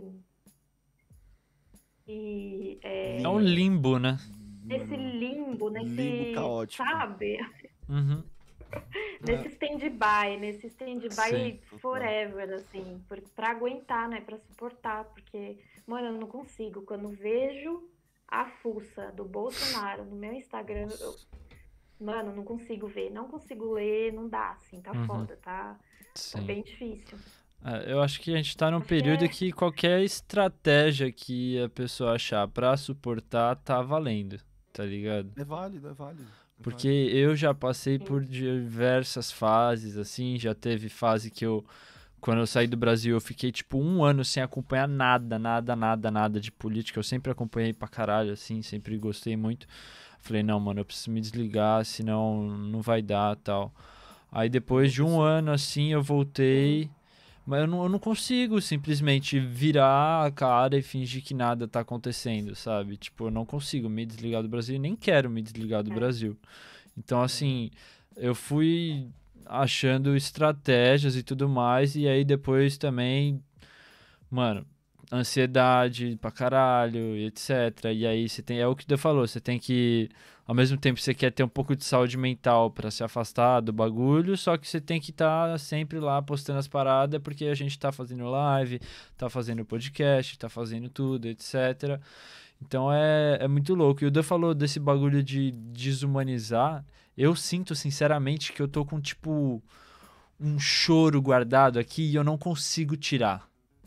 C: e,
A: é um
B: Limbo.
C: é,
A: limbo, né?
C: nesse
B: Mano,
C: limbo,
B: limbo
C: nesse,
B: caótico.
C: sabe?
A: Uhum.
B: É,
C: Nesse stand-by, nesse
A: Sim.
C: stand-by
B: total.
C: forever, assim, por, pra aguentar, né, pra suportar, porque, mano, eu não consigo. Quando vejo a fuça do Bolsonaro no meu Instagram, eu,
B: Nossa.
C: mano, não consigo ver, não consigo ler, não dá, assim, tá
A: Uhum.
C: foda, tá, tá
A: Sim.
C: bem difícil.
A: É, eu acho que a gente tá num
C: Acho que
A: período
C: é.
A: que qualquer estratégia que a pessoa achar pra suportar tá valendo, tá ligado?
B: É válido, é válido, é
A: Porque
B: válido.
A: eu já passei por
C: Sim.
A: diversas fases, assim, já teve fase que eu, quando eu saí do Brasil, eu fiquei tipo um ano sem acompanhar nada, nada, nada, nada de política. Eu sempre acompanhei pra caralho, assim, sempre gostei muito. Falei, não, mano, eu preciso me desligar, senão não vai dar, tal. Aí depois de um
B: Enlouqueceu.
A: ano, assim, eu
C: Sim.
A: voltei, mas eu não, eu não consigo simplesmente virar a cara e fingir que nada tá acontecendo, sabe? Tipo, eu não consigo me desligar do Brasil e nem quero me desligar do
C: É.
A: Brasil. Então,
B: Uhum.
A: assim, eu fui achando estratégias e tudo mais, e aí depois também, mano, ansiedade pra caralho, e etcétera. E aí você tem, é o que você falou, você tem que, ao mesmo tempo você quer ter um pouco de saúde mental pra se afastar do bagulho, só que você tem que estar sempre lá postando as paradas, porque a gente tá fazendo live, tá fazendo podcast, tá fazendo tudo, etcétera. Então é, é muito louco. E o Dan falou desse bagulho de desumanizar. Eu sinto, sinceramente, que eu tô com, tipo, um choro guardado aqui e eu não consigo tirar.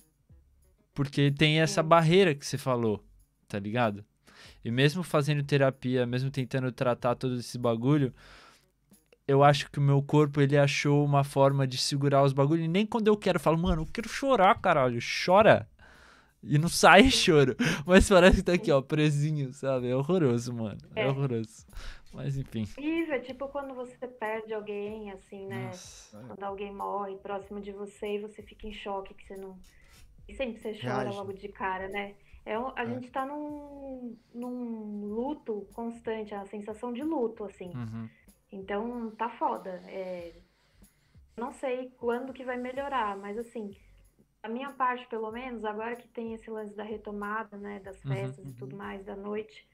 A: Porque tem essa
C: Sim.
A: barreira que você falou, tá ligado? E mesmo fazendo terapia, mesmo tentando tratar todo esse bagulho, eu acho que o meu corpo, ele achou uma forma de segurar os bagulhos. E nem quando eu quero, eu falo, mano, eu quero chorar, caralho. Chora. E não sai
C: Sim.
A: choro. Mas parece que tá aqui,
C: Sim.
A: ó, presinho, sabe? É horroroso, mano. É
C: É.
A: horroroso. Mas enfim.
C: Isso é tipo quando você perde alguém, assim, né?
A: Nossa.
B: É.
C: Quando alguém morre próximo de você e você fica em choque, que você não. E sempre você chora
B: Reage.
C: logo de cara, né? É, um- a
B: É.
C: gente tá num, num luto constante, a sensação de luto, assim.
A: Uhum.
C: Então tá foda. É, não sei quando que vai melhorar, mas assim, a minha parte, pelo menos, agora que tem esse lance da retomada, né, das
A: Uhum.
C: festas e tudo
B: Uhum.
C: mais, da noite,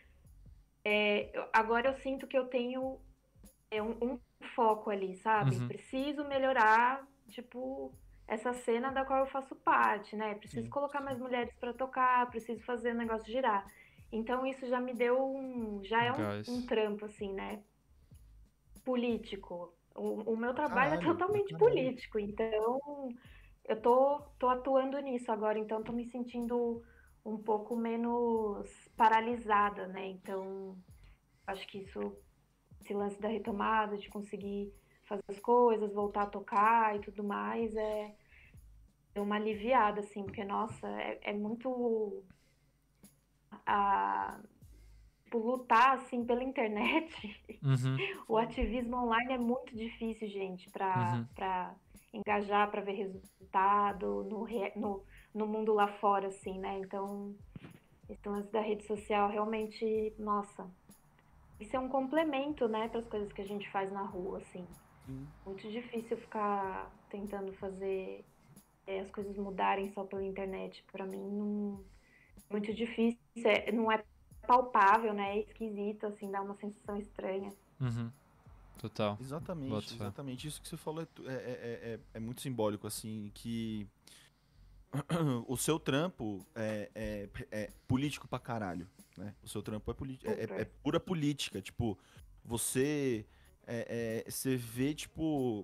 C: é, eu- agora eu sinto que eu tenho é, um, um foco ali, sabe?
A: Uhum.
C: Preciso melhorar, tipo, essa cena da qual eu faço parte, né? Preciso
B: Sim,
C: colocar mais
B: sim.
C: mulheres para tocar, preciso fazer o negócio girar. Então isso já me deu um, já é um, um
A: Gás.
C: trampo assim, né? Político. O, o meu
B: Pra
C: trabalho é
B: caralho, pra
C: totalmente
B: caralho.
C: político, então eu tô, tô atuando nisso agora, então tô me sentindo um pouco menos paralisada, né? Então acho que isso, esse lance da retomada, de conseguir fazer as coisas, voltar a tocar e tudo mais, é é uma aliviada, assim, porque, nossa, é, é muito. A, tipo, lutar, assim, pela internet.
A: Uhum.
C: O ativismo online é muito difícil, gente, para
A: Uhum.
C: para engajar, para ver resultado no, re- no, no mundo lá fora, assim, né? Então, esse lance da rede social realmente, nossa, isso é um complemento, né, para as coisas que a gente faz na rua, assim.
B: Sim.
C: Muito difícil ficar tentando fazer é, as coisas mudarem só pela internet. Para mim, não, muito difícil, é, não é palpável, né? É esquisito, assim, dá uma sensação estranha.
A: Uhum. Total.
B: Exatamente,
A: Boto fé.
B: exatamente. Isso que você falou é, tu- é, é, é, é muito simbólico, assim, que o seu trampo é, é, é político pra caralho, né? O seu trampo é, politi- é, é- é
C: Super.
B: pura política, tipo, você é, é, você vê, tipo,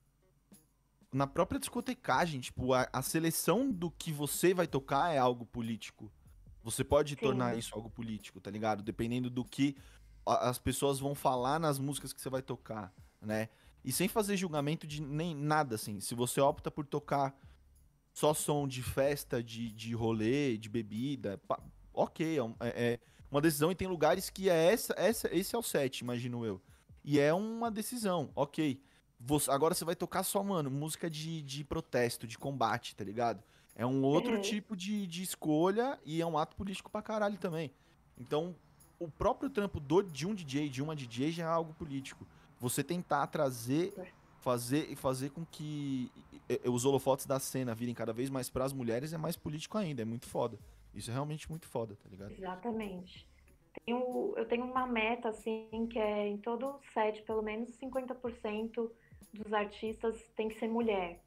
B: na própria discotecagem, tipo, a, a seleção do que você vai tocar é algo político. Você pode tornar
C: Sim,
B: isso algo político, tá ligado? Dependendo do que a- as pessoas vão falar nas músicas que você vai tocar, né? E sem fazer julgamento de nem nada, assim. Se você opta por tocar só som de festa, de, de rolê, de bebida, pá, ok, é, um- é- é uma decisão e tem lugares que é essa, essa, esse é o set, imagino eu. E é uma decisão, ok. Você- agora você vai tocar só, mano, música de, de protesto, de combate, tá ligado? É um outro
C: uhum,
B: tipo de, de escolha e é um ato político pra caralho também. Então, o próprio trampo do, de um D J, de uma D J, já é algo político. Você tentar trazer
C: super.
B: fazer e fazer com que e- e- os holofotes da cena virem cada vez mais pras mulheres é mais político ainda, é muito foda. Isso é realmente muito foda, tá ligado?
C: Exatamente. Tenho, eu tenho uma meta, assim, que é em todo set, pelo menos cinquenta por cento dos artistas tem que ser mulher.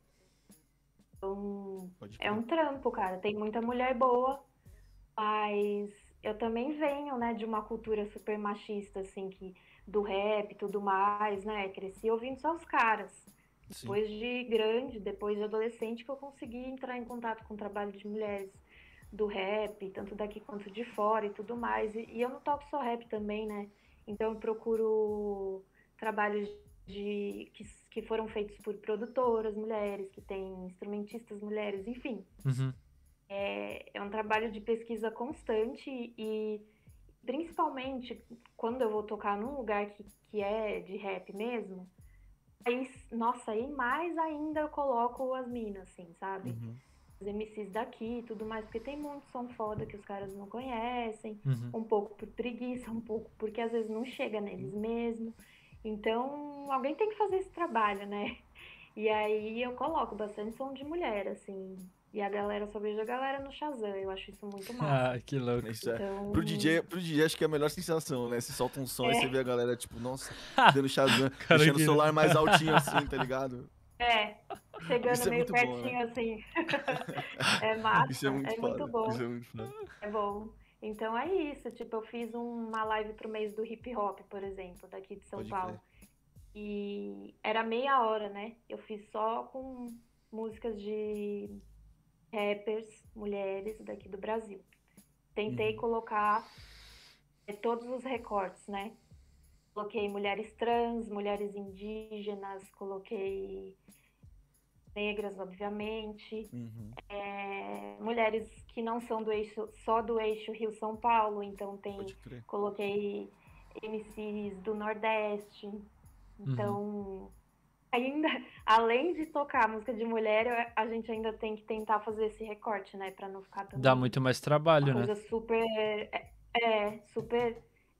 C: Então,
B: Pode
C: é
B: crer.
C: um trampo, cara. Tem muita mulher boa, mas eu também venho, né, de uma cultura super machista, assim, que do rap e tudo mais, né? Cresci ouvindo só os caras.
B: Sim.
C: Depois de grande, depois de adolescente, que eu consegui entrar em contato com o trabalho de mulheres do rap, tanto daqui quanto de fora e tudo mais. E, e eu não toco só rap também, né? Então eu procuro trabalhos de que, que foram feitos por produtoras mulheres, que têm instrumentistas mulheres, enfim.
A: Uhum.
C: É, é um trabalho de pesquisa constante e principalmente quando eu vou tocar num lugar que, que é de rap mesmo, aí, nossa, aí mais ainda eu coloco as minas, assim, sabe?
B: Uhum.
C: Os M Cs daqui e tudo mais, porque tem muito som foda que os caras não conhecem,
A: Uhum.
C: um pouco por preguiça, um pouco porque às vezes não chega neles mesmo. Então, alguém tem que fazer esse trabalho, né? E aí eu coloco bastante som de mulher, assim. E a galera, só vejo a galera no Shazam, eu acho isso muito
A: Ah,
C: massa.
A: que louco.
B: Isso é.
C: Então,
B: Pro D J, pro D J acho que é a melhor sensação, né? Você solta um som e você
C: é,
B: vê a galera, tipo, nossa, dando Shazam,
A: Cara
B: deixando o
A: que não.
B: celular mais altinho assim, tá ligado?
C: é, chegando
B: Isso é
C: meio
B: muito bom, né?
C: pertinho, assim. É
B: Isso é
C: massa,
B: muito
C: é muito
B: foda. Isso
C: bom,
B: é muito foda.
C: é bom. Então é isso, tipo, eu fiz uma live pro mês do hip hop, por exemplo, daqui de São
B: Pode
C: Paulo.
B: crer.
C: E era meia hora, né? Eu fiz só com músicas de rappers, mulheres daqui do Brasil. Tentei
B: Uhum.
C: colocar é, todos os recortes, né? Coloquei mulheres trans, mulheres indígenas, coloquei negras, obviamente,
B: Uhum.
C: é, mulheres que não são do eixo, só do eixo Rio-São Paulo, então tem,
B: Pode crer.
C: coloquei M Cs do Nordeste,
A: Uhum.
C: então ainda, além de tocar música de mulher, eu- a gente ainda tem que tentar fazer esse recorte, né, para não ficar
A: Dá
C: também
A: muito mais
C: uma
A: trabalho, né?
C: coisa super, é, é, super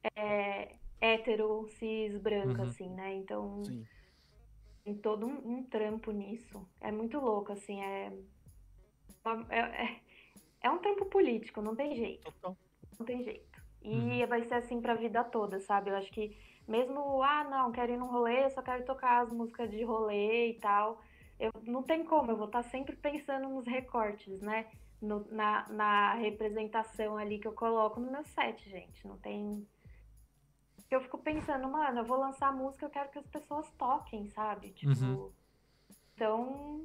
C: é, hétero, cis, branca,
A: Uhum.
C: assim, né? Então,
B: Sim.
C: tem todo um, um trampo nisso. É muito louco, assim, é, uma- é, é, é um trampo político, não tem jeito,
B: Total.
C: não tem jeito.
A: Uhum.
C: E vai ser assim pra vida toda, sabe? Eu acho que mesmo, ah, não, quero ir num rolê, só quero tocar as músicas de rolê e tal. Eu, não tem como, eu vou estar sempre pensando nos recortes, né? No- na, na representação ali que eu coloco no meu set, gente. Não tem. Eu fico pensando, mano, eu vou lançar música, eu quero que as pessoas toquem, sabe?
A: Uhum.
C: Tipo, então,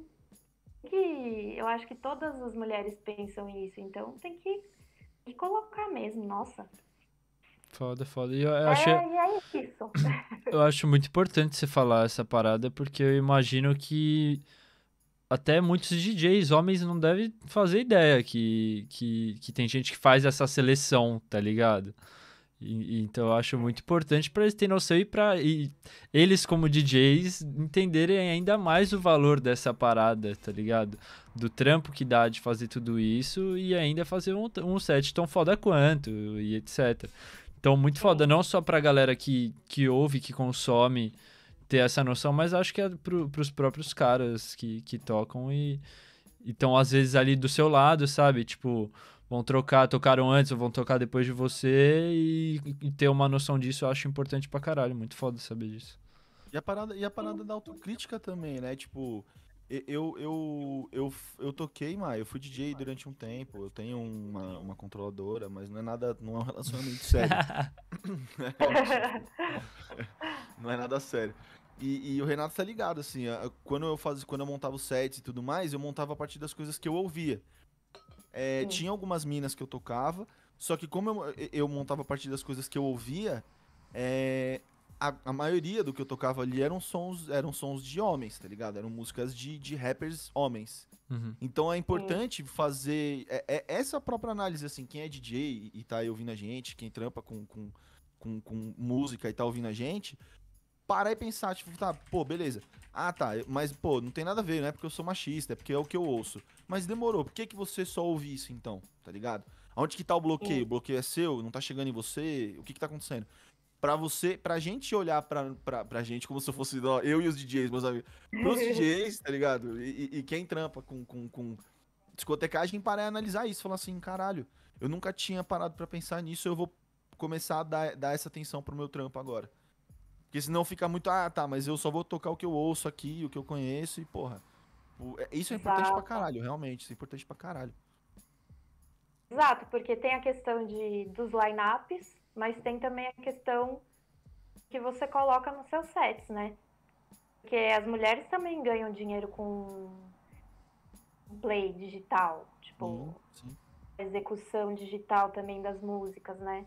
C: que eu acho que todas as mulheres pensam isso, então tem que, que colocar mesmo, nossa.
A: Foda, foda. E eu, eu acho,
C: É, e é isso.
A: eu acho muito importante você falar essa parada, porque eu imagino que até muitos D Js, homens, não devem fazer ideia que, que, que tem gente que faz essa seleção, tá ligado? E- e então eu acho muito importante para eles terem noção e para eles, como D Js, entenderem ainda mais o valor dessa parada, tá ligado? Do trampo que dá de fazer tudo isso e ainda fazer um, um set tão foda quanto e etcétera. Então, muito foda,
C: Sim,
A: não só pra galera que, que ouve, que consome, ter essa noção, mas acho que é pro, pros próprios caras que, que tocam e estão, às vezes, ali do seu lado, sabe? Tipo, vão trocar, tocaram antes ou vão tocar depois de você e, e ter uma noção disso eu acho importante pra caralho. Muito foda saber disso.
B: E a parada, e a parada
C: sim.
B: da autocrítica também, né? Tipo, e- eu, eu, eu, eu toquei, mas eu fui D J durante um tempo. Eu tenho uma, uma controladora, mas não é nada, não é um relacionamento sério. Não é nada sério. E, e o Renato tá ligado, assim, a- quando eu fazia, quando eu montava os sets e tudo mais, eu montava a partir das coisas que eu ouvia. É,
C: Sim,
B: tinha algumas minas que eu tocava, só que como eu, eu montava a partir das coisas que eu ouvia, é, a, a maioria do que eu tocava ali eram sons, eram sons de homens, tá ligado? Eram músicas de, de rappers homens.
A: Uhum.
B: Então é
C: sim,
B: importante fazer é, é essa própria análise, assim, quem é D J e, e tá aí ouvindo a gente, quem trampa com, com, com, com música e tá ouvindo a gente, parar e pensar, tipo, tá, pô, beleza. Ah, tá, mas, pô, não tem nada a ver, não é porque eu sou machista, é porque é o que eu ouço. Mas demorou, por que que você só ouve isso, então, tá ligado? Onde que tá o bloqueio? O
C: sim.
B: bloqueio é seu? Não tá chegando em você? O que que tá acontecendo? Pra você, pra gente olhar pra, pra, pra gente como se eu fosse ó, eu e os D Js, meus amigos. Pros D Js, tá ligado? E, e- e quem trampa com, com, com discotecagem, parar e analisar isso. Falar assim, caralho, eu nunca tinha parado pra pensar nisso, eu vou começar a dar, dar essa atenção pro meu trampo agora. Porque senão fica muito, ah, tá, mas eu só vou tocar o que eu ouço aqui, o que eu conheço, e porra. o- é- Isso é importante pra
C: Exato.
B: caralho, realmente. Isso é importante pra caralho.
C: Exato, porque tem a questão de, dos lineups, mas tem também a questão que você coloca nos seus sets, né? Porque as mulheres também ganham dinheiro com play digital, tipo,
B: Sim, sim.
C: execução digital também das músicas, né?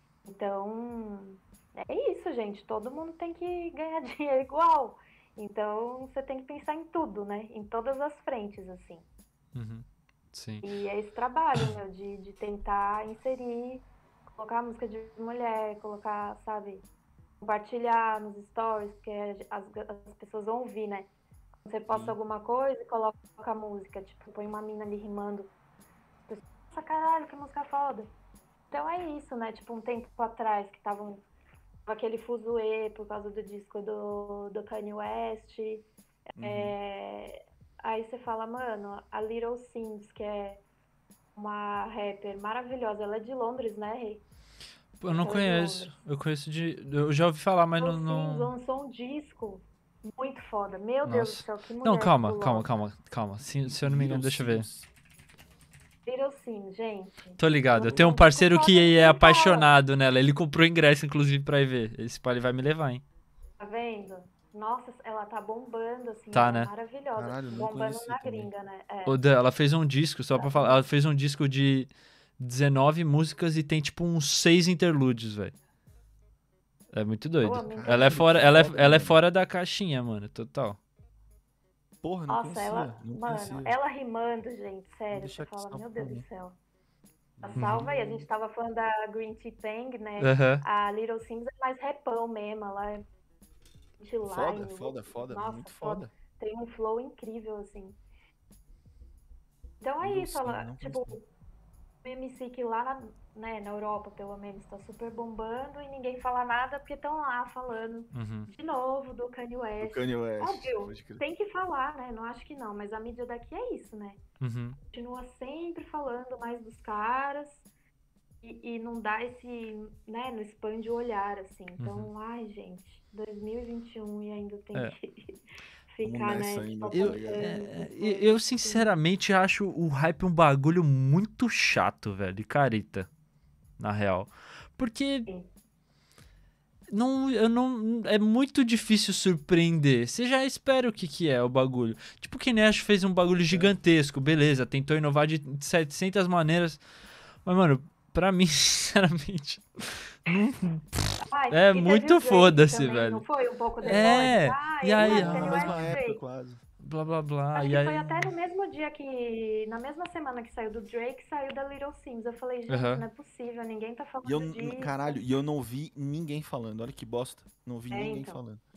C: Então, é isso, gente. Todo mundo tem que ganhar dinheiro igual. Então, você tem que pensar em tudo, né? Em todas as frentes, assim.
A: Uhum. Sim.
C: E é esse trabalho, meu, de, de tentar inserir, colocar música de mulher, colocar, sabe, compartilhar nos stories, porque as, as pessoas vão ouvir, né? Quando você posta
B: Sim.
C: alguma coisa e coloca a música, tipo, põe uma mina ali rimando. Nossa, caralho, que música foda. Então é isso, né? Tipo, um tempo atrás que tava aquele fuzuê por causa do disco do, do Kanye West.
B: Uhum.
C: É... Aí você fala, mano, a Little Sims, que é uma rapper maravilhosa, ela é de Londres, né, Rei?
A: Eu não
C: Ela é de
A: conheço.
C: Londres.
A: Eu conheço de. Eu já ouvi falar, mas
C: Little
A: não.
C: Sims
A: não...
C: lançou um disco muito foda. Meu Deus do
A: Nossa.
C: céu, que
A: Não,
C: mulher
A: calma, calma,
C: cabulosa.
A: calma, calma. Se, se eu não me engano,
B: Little
A: deixa eu ver.
B: Sims.
C: Little Sims, gente.
A: Tô ligado. Eu tenho
C: Lançou
A: um
C: um disco
A: parceiro
C: foda e
A: que é
C: ninguém fala.
A: apaixonado nela. Ele comprou ingresso, inclusive, pra ir ver. Esse pai ele vai me levar, hein?
C: Tá vendo? Nossa, ela tá bombando, assim,
A: Tá,
C: ela é
A: né?
C: maravilhosa.
B: Caralho, eu não
C: Bombando
B: conhecia
C: na
B: também.
C: gringa, né? É.
A: Ô, Dan, ela fez um disco, só pra
C: Tá.
A: falar. Ela fez um disco de dezenove músicas e tem tipo uns seis interlúdios, velho. É muito
C: Eu
A: doido.
C: amo
A: Ela é
B: Caralho, que
A: fora, ela é,
B: foda,
A: ela é
B: mano.
A: fora da caixinha, mano, total.
B: Porra, não
C: Nossa,
B: conhecia.
C: ela,
B: Não
C: mano,
B: conhecia.
C: ela rimando, gente,
B: Vou
C: sério, você
B: deixar aqui
C: fala,
B: salvo
C: meu
B: pra
C: Deus do
B: mim.
C: céu. A
A: Uhum.
C: salva aí, a gente tava falando da Green Tea Peng, né?
A: Aham.
C: A Little Sims é mais repão mesmo, ela é de
B: Foda,
C: line,
B: foda, foda.
C: nossa,
B: Muito
C: foda.
B: foda.
C: Tem um flow incrível, assim. Então é
B: Little
C: isso,
B: Sims,
C: ela,
B: não
C: tipo,
B: conhecia.
C: o M C que lá na, né, na Europa, pelo menos, tá super bombando e ninguém fala nada porque estão lá falando
A: Uhum.
C: de novo do Kanye
B: Do
C: West.
B: Kanye West,
C: Óbvio,
B: pode crer.
C: tem que falar, né? Não acho que não, mas a mídia daqui é isso, né?
A: Uhum.
C: Continua sempre falando mais dos caras e, e não dá esse, né, não expande o olhar, assim.
A: Uhum.
C: Então, ai, gente, dois mil e vinte e um e ainda tem
A: É.
C: que
B: Vamos
C: ficar,
B: nessa
C: né, tipo,
B: ainda, tá
A: Eu,
B: ligado?
C: apontando
A: é,
C: essas
A: eu,
C: coisas.
A: eu sinceramente acho o hype um bagulho muito chato, velho, e careta, na real. Porque
C: Sim.
A: não, eu não, é muito difícil surpreender. Você já espera o que, que é o bagulho. Tipo, o Kanye West fez um bagulho gigantesco, beleza, tentou inovar de setecentas maneiras. Mas, mano, pra mim, sinceramente, não,
C: Ai,
A: é
C: e teve o
A: muito
C: Drake
A: foda-se,
C: também, não
A: velho.
C: foi? Um pouco depois?
A: É,
C: Ah,
A: e
C: ele
A: aí,
C: é
B: Porra, na
C: Kanye West
B: mesma
C: e
A: ah,
B: época,
C: Drake.
B: quase.
A: blá blá blá,
C: Acho
A: e
C: que foi
A: aí.
C: até no mesmo dia que, na mesma semana que saiu do Drake, saiu da Little Sims. Eu falei, gente,
A: Aham.
C: não é possível, ninguém tá
B: E eu,
C: falando
B: n-
C: disso.
B: caralho, e eu não vi ninguém falando. Olha que bosta. Não vi
C: É,
B: ninguém
C: então.
B: falando.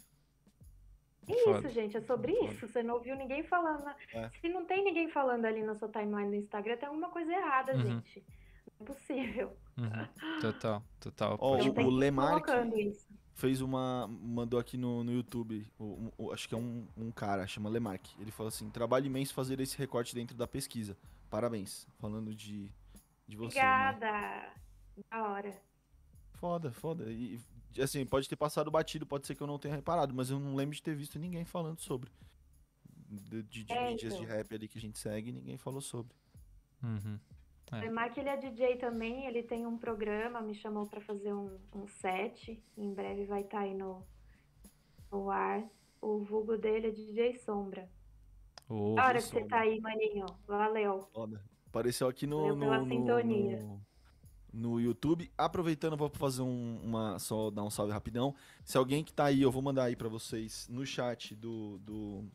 C: É isso,
A: Foda.
C: gente, é sobre
B: Foda.
C: isso. Você não ouviu ninguém falando.
B: É.
C: Se não tem ninguém falando ali na sua timeline do Instagram, tem alguma coisa errada,
A: Uhum,
C: gente. Não é possível.
A: uhum. Total, total,
B: Ó,
A: pode
C: Então
B: o, o
C: tem
A: crer.
C: que ir
B: Lemark
C: colocando isso.
B: fez uma. Mandou aqui no, no YouTube. o- o- acho que é um, um cara, chama Lemark. Ele falou assim: trabalho imenso fazer esse recorte dentro da pesquisa. Parabéns. Falando de, de você, Mai.
C: Obrigada. Da hora.
B: Foda, foda. E, assim, pode ter passado batido, pode ser que eu não tenha reparado, mas eu não lembro de ter visto ninguém falando sobre. De, de, de
C: É,
B: mídias de
C: então.
B: rap ali que a gente segue, ninguém falou sobre.
A: Uhum. É.
C: O Mark, ele é D J também, ele tem um programa, me chamou pra fazer um, um set, em breve vai estar aí no, no ar. O vulgo dele é D J Sombra.
A: Oh,
C: A
B: D J
C: hora que você tá
B: Sombra.
C: aí, maninho, valeu.
B: Foda. Apareceu aqui no,
C: Valeu pela
B: no, no,
C: sintonia.
B: no, no YouTube. Aproveitando, vou fazer um, uma. Só dar um salve rapidão. Se alguém que tá aí, eu vou mandar aí pra vocês no chat do. do.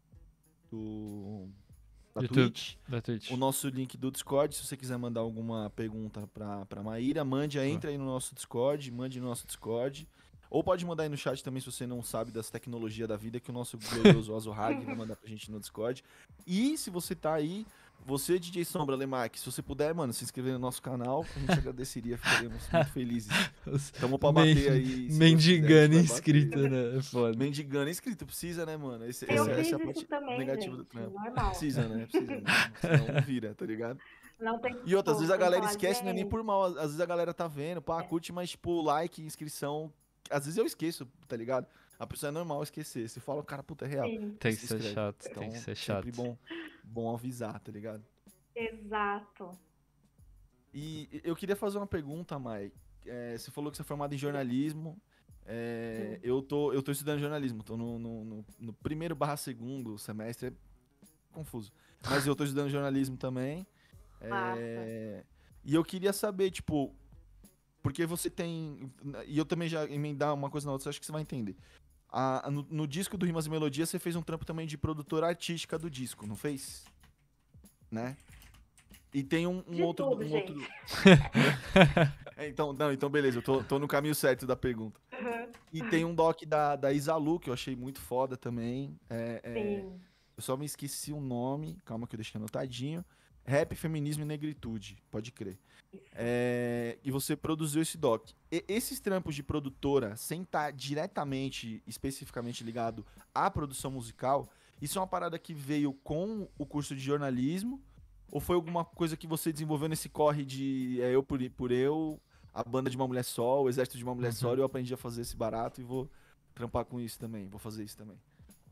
B: do da
A: YouTube,
B: Twitch.
A: da Twitch.
B: O nosso link do Discord. Se você quiser mandar alguma pergunta pra, pra Maíra, mande, entra aí no nosso Discord, mande no nosso Discord. Ou pode mandar aí no chat também se você não sabe das tecnologias da vida, que o nosso glorioso Azuhag vai mandar pra gente no Discord. E se você tá aí, você, D J Sombra, Lemark, se você puder, mano, se inscrever no nosso canal, a gente agradeceria, ficaríamos muito felizes. Tamo pra bater aí. Se Deus quiser, a
A: Mendigando
B: gente vai
A: inscrito,
B: bater.
A: né? É foda.
B: Mendigando inscrito, precisa, né, mano? Esse,
C: Eu
B: essa, essa é a
C: fiz isso
B: parte
C: também,
B: negativa do
C: gente,
B: trampo.
C: normal.
B: Precisa, né? Precisa, né? Senão não vira, tá ligado?
C: Não tem
B: E outras vezes
C: como,
B: a
C: tem que
B: galera
C: falar,
B: esquece, não é nem
C: gente,
B: por mal. Às vezes a galera tá vendo, pá, curte, mas, tipo, like, inscrição. Às vezes eu esqueço, tá ligado? A pessoa é normal esquecer. Se fala, cara, puta, é real.
C: sim,
A: Tem
B: E
A: que
B: se
A: ser
B: inscreve.
A: chato,
B: Então,
A: tem que ser
B: sempre
A: chato.
B: bom, bom avisar, tá ligado?
C: exato.
B: E eu queria fazer uma pergunta, Mai. É, você falou que você é formado em jornalismo. É, eu, tô, eu tô estudando jornalismo, tô no, no, no, no primeiro barra segundo semestre, é confuso. Mas eu tô estudando jornalismo também.
C: Massa.
B: É, e eu queria saber, tipo, porque você tem. E eu também já emendar uma coisa na outra, acho que você vai entender. A, no, no disco do Rimas e Melodias, você fez um trampo também de produtora artística do disco, não fez? Né? E tem um, um
C: De
B: outro.
C: tudo,
B: Um
C: gente.
B: outro... É, então, não, então beleza, eu tô, tô no caminho certo da pergunta. E tem um doc da, da Isalu, que eu achei muito foda também. É, é,
C: Sim.
B: eu só me esqueci o nome, calma que eu deixei anotadinho. Rap, Feminismo e Negritude, pode crer.
C: Isso.
B: É, e você produziu esse doc. E, esses trampos de produtora, sem estar diretamente, especificamente ligado à produção musical, isso é uma parada que veio com o curso de jornalismo? Ou foi alguma coisa que você desenvolveu nesse corre de é, eu por, por eu, a banda de uma mulher só, o exército de uma mulher só,
A: Uhum.
B: e eu aprendi a fazer esse barato e vou trampar com isso também, vou fazer isso também.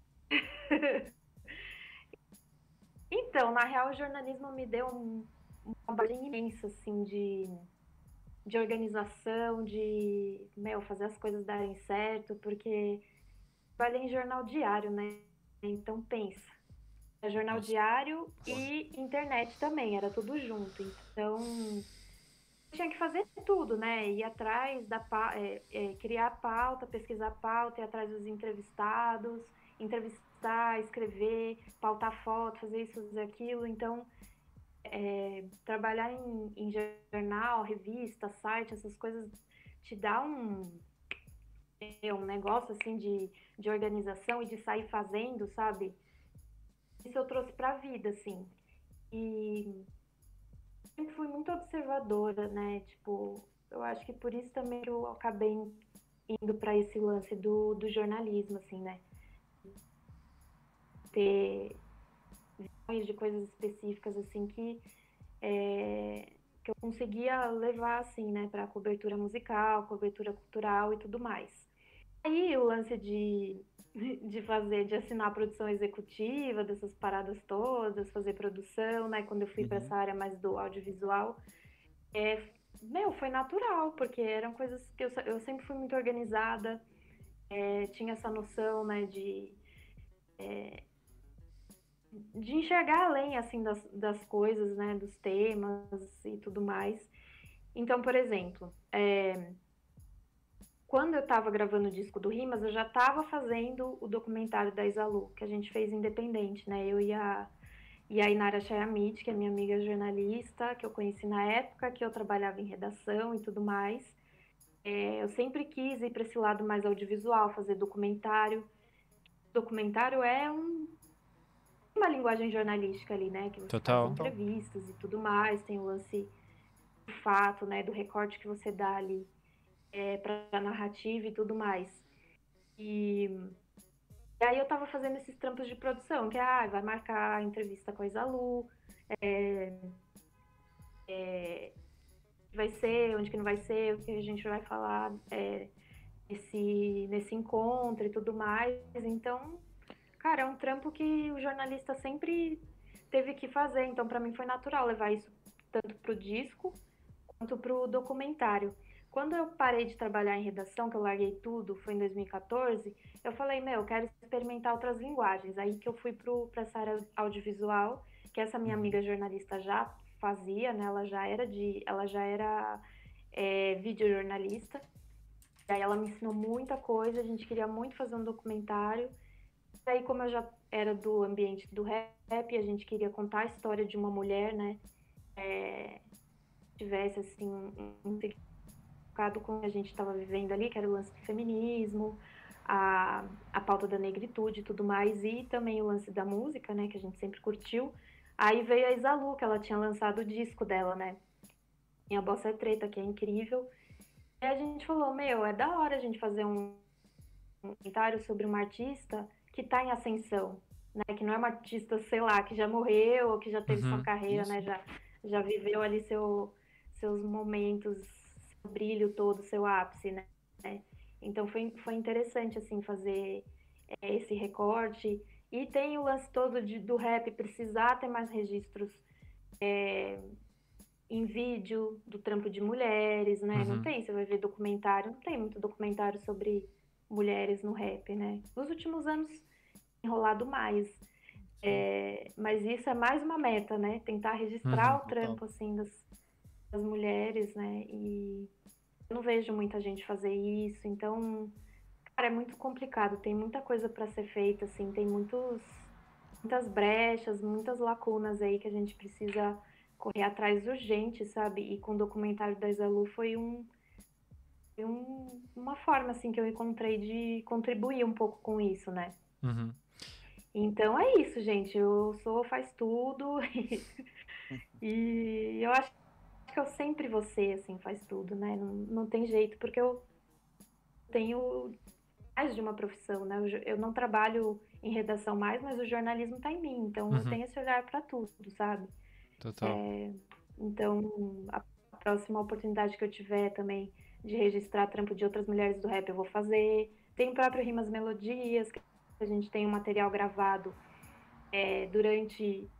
C: Então, na real, o jornalismo me deu um, uma bagagem imensa, assim, de, de organização, de, meu, fazer as coisas darem certo, porque trabalhei em jornal diário, né? Então, pensa. É jornal
B: Nossa,
C: diário
B: foda.
C: e internet também, era tudo junto. Então, tinha que fazer tudo, né? Ir atrás da pa- é, é, criar pauta, pesquisar pauta, ir atrás dos entrevistados, entrevistar, escrever, pautar foto, fazer isso, fazer aquilo. Então, é, trabalhar em, em jornal, revista, site, essas coisas te dá um, é, um negócio assim de, de organização e de sair fazendo, sabe? Isso eu trouxe pra vida, assim. E sempre fui muito observadora, né? Tipo, eu acho que por isso também que eu acabei indo para esse lance do, do jornalismo, assim, né? Ter visões de coisas específicas, assim, que, é, que eu conseguia levar, assim, né? Para cobertura musical, cobertura cultural e tudo mais. Aí o lance de, de fazer, de assinar a produção executiva, dessas paradas todas, fazer produção, né? Quando eu fui para
B: Uhum.
C: essa área mais do audiovisual, é, meu, foi natural, porque eram coisas que eu, eu sempre fui muito organizada, é, tinha essa noção, né, de, de enxergar além, assim, das, das coisas, né, dos temas e tudo mais. Então, por exemplo, é, quando eu estava gravando o disco do Rimas, eu já estava fazendo o documentário da Isalu, que a gente fez independente, né, eu e a, e a Inara Chayamit, que é minha amiga jornalista, que eu conheci na época, que eu trabalhava em redação e tudo mais. É, eu sempre quis ir para esse lado mais audiovisual, fazer documentário. Documentário é um, uma linguagem jornalística ali, né? Que você faz
A: Total.
B: Então,
C: entrevistas e tudo mais, tem o lance do fato, né? Do recorte que você dá ali é, para a narrativa e tudo mais. E, e aí eu tava fazendo esses trampos de produção, que é, ah, vai marcar a entrevista com a Isalu, é, é, vai ser, onde que não vai ser, o que a gente vai falar é, nesse, nesse encontro e tudo mais. Então, cara, é um trampo que o jornalista sempre teve que fazer. Então, para mim foi natural levar isso tanto pro disco quanto pro documentário. Quando eu parei de trabalhar em redação, que eu larguei tudo, foi em dois mil e quatorze, eu falei, meu, eu quero experimentar outras linguagens. Aí que eu fui para essa área audiovisual, que essa minha
B: uhum.
C: amiga jornalista já fazia, né? Ela já era de, ela já era é, videojornalista. Aí ela me ensinou muita coisa, a gente queria muito fazer um documentário. Aí, como eu já era do ambiente do rap, a gente queria contar a história de uma mulher, né? É, tivesse, assim, um, um significado com o que a gente estava vivendo ali, que era o lance do feminismo, a, a pauta da negritude e tudo mais, e também o lance da música, né? Que a gente sempre curtiu. Aí veio a Isalu, que ela tinha lançado o disco dela, né? Minha Bossa é Treta, que é incrível. E a gente falou, meu, é da hora a gente fazer um documentário sobre uma artista que está em ascensão, né? Que não é uma artista, sei lá, que já morreu ou que já teve sua
A: Uhum.
C: carreira, né?
B: Isso.
C: Já, já viveu ali seu, seus momentos, seu brilho todo, seu ápice, né? Então foi, foi interessante, assim, fazer é, esse recorte. E tem o lance todo de, do rap precisar ter mais registros é, em vídeo do trampo de mulheres, né? Não
A: Uhum.
C: tem, você vai ver documentário, não tem muito documentário sobre mulheres no rap, né? Nos últimos anos, enrolado mais.
B: Sim.
C: É, mas isso é mais uma meta, né? Tentar registrar
A: Uhum.
C: o trampo, assim, das, das mulheres, né? E eu não vejo muita gente fazer isso, então, cara, é muito complicado. Tem muita coisa para ser feita, assim, tem muitos, muitas brechas, muitas lacunas aí que a gente precisa correr atrás urgente, sabe? E com o documentário da Isalu foi um, foi um, uma forma, assim, que eu encontrei de contribuir um pouco com isso, né?
A: Uhum.
C: Então é isso, gente. Eu sou faz tudo e, e eu acho que eu sempre vou ser, assim, faz tudo, né? Não, não tem jeito, porque eu tenho mais de uma profissão, né? Eu, eu não trabalho em redação mais, mas o jornalismo tá em mim, então eu
A: Uhum.
C: tenho esse olhar para tudo, sabe?
A: Total.
C: Então, a próxima oportunidade que eu tiver também de registrar trampo de outras mulheres do rap, eu vou fazer. Tem o próprio Rimas Melodias, que a gente tem um material gravado é, durante.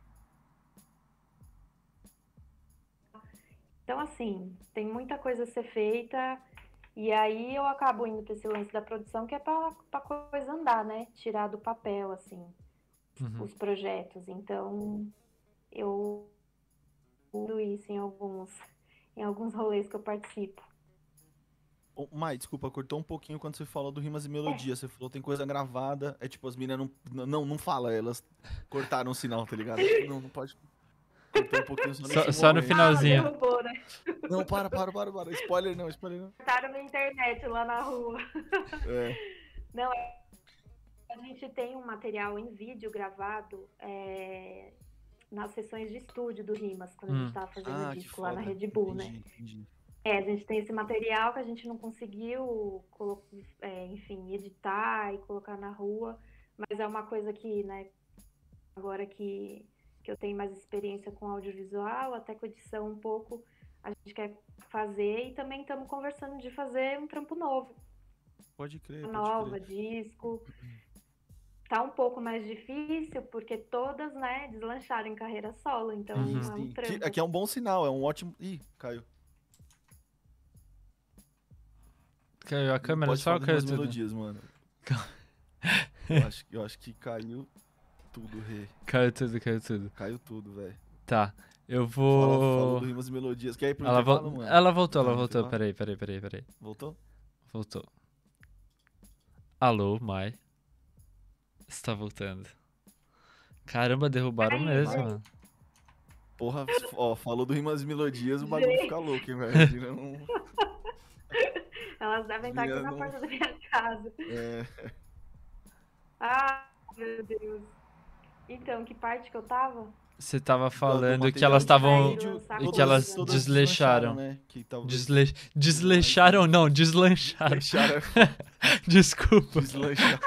C: Então, assim, tem muita coisa a ser feita. E aí eu acabo indo para esse lance da produção, que é para a coisa andar, né? Tirar do papel, assim,
A: Uhum.
C: os projetos. Então, eu uso isso em alguns, em alguns rolês que eu participo.
B: Ô, Mai, desculpa, cortou um pouquinho quando você falou do Rimas e
C: É,
B: Melodias. Você falou tem coisa gravada. É tipo, as meninas não, não, não fala, elas cortaram o sinal, tá ligado? Tipo, não, não pode. Cortou um pouquinho só
A: Só,
B: nesse
A: só no
B: momento.
C: ah,
A: finalzinho.
C: derrubou, né?
B: Não, para, para, para, para. Spoiler não, spoiler não.
C: Cortaram minha internet lá na rua.
B: É.
C: Não, a gente tem um material em vídeo gravado é, nas sessões de estúdio do Rimas, quando a gente
A: Hum.
C: estava fazendo o
B: Ah, que
C: disco lá na
B: foda.
C: Red Bull, né?
B: Entendi, entendi.
C: É, a gente tem esse material que a gente não conseguiu, colo- é, enfim, editar e colocar na rua, mas é uma coisa que, né, agora que, que eu tenho mais experiência com audiovisual, até com edição um pouco, a gente quer fazer e também estamos conversando de fazer um trampo novo,
B: Pode crer, pode crer.
C: nova, disco. Tá um pouco mais difícil porque todas, né, deslancharam em carreira solo, então
B: Sim,
A: Uhum.
C: é um
B: sim. Que,
C: trampo.
B: aqui é um bom sinal, é um ótimo. Ih, caiu.
A: Caiu a
B: Não
A: câmera
B: pode
A: só
B: falar
A: ou
B: das
A: caiu
B: rimas e
A: tudo?
B: melodias, mano. Eu acho, eu acho que caiu tudo, Rê.
A: Caiu tudo, caiu tudo.
B: Caiu tudo, velho.
A: Tá, eu
B: Fala, falou
A: vou...
B: do rimas e melodias. Quer ir pro
A: Ela,
B: intervalo,
A: vo...
B: mano?
A: ela voltou, ela
B: Vamos pro
A: voltou.
B: intervalo?
A: Peraí, peraí, peraí, peraí.
B: Voltou?
A: Voltou. Alô, Mai. Está voltando. Caramba, derrubaram
C: Aí,
A: mesmo,
B: Mai.
A: mano.
B: Porra, ó, falou do rimas e melodias, o bagulho
C: gente,
B: fica louco, hein, velho? As minas não.
C: elas
B: As
C: devem estar aqui
B: minas
C: na
B: não.
C: porta da minha casa.
B: É,
C: Ah, meu Deus. Então, que parte que eu tava?
A: Você tava
B: do, do
A: falando que
B: material
A: elas
B: de
A: estavam...
B: vídeo,
C: Lançar
A: E que
B: todas,
A: elas
C: coisa,
B: todas
C: né?
B: deslancharam,
A: desleixaram.
B: né? Que talvez
A: Desle...
B: seja mais
A: Desleixaram,
B: um.
A: não, desleixaram.
B: Desleixaram é foda.
A: Desculpa.
B: Deslanchar.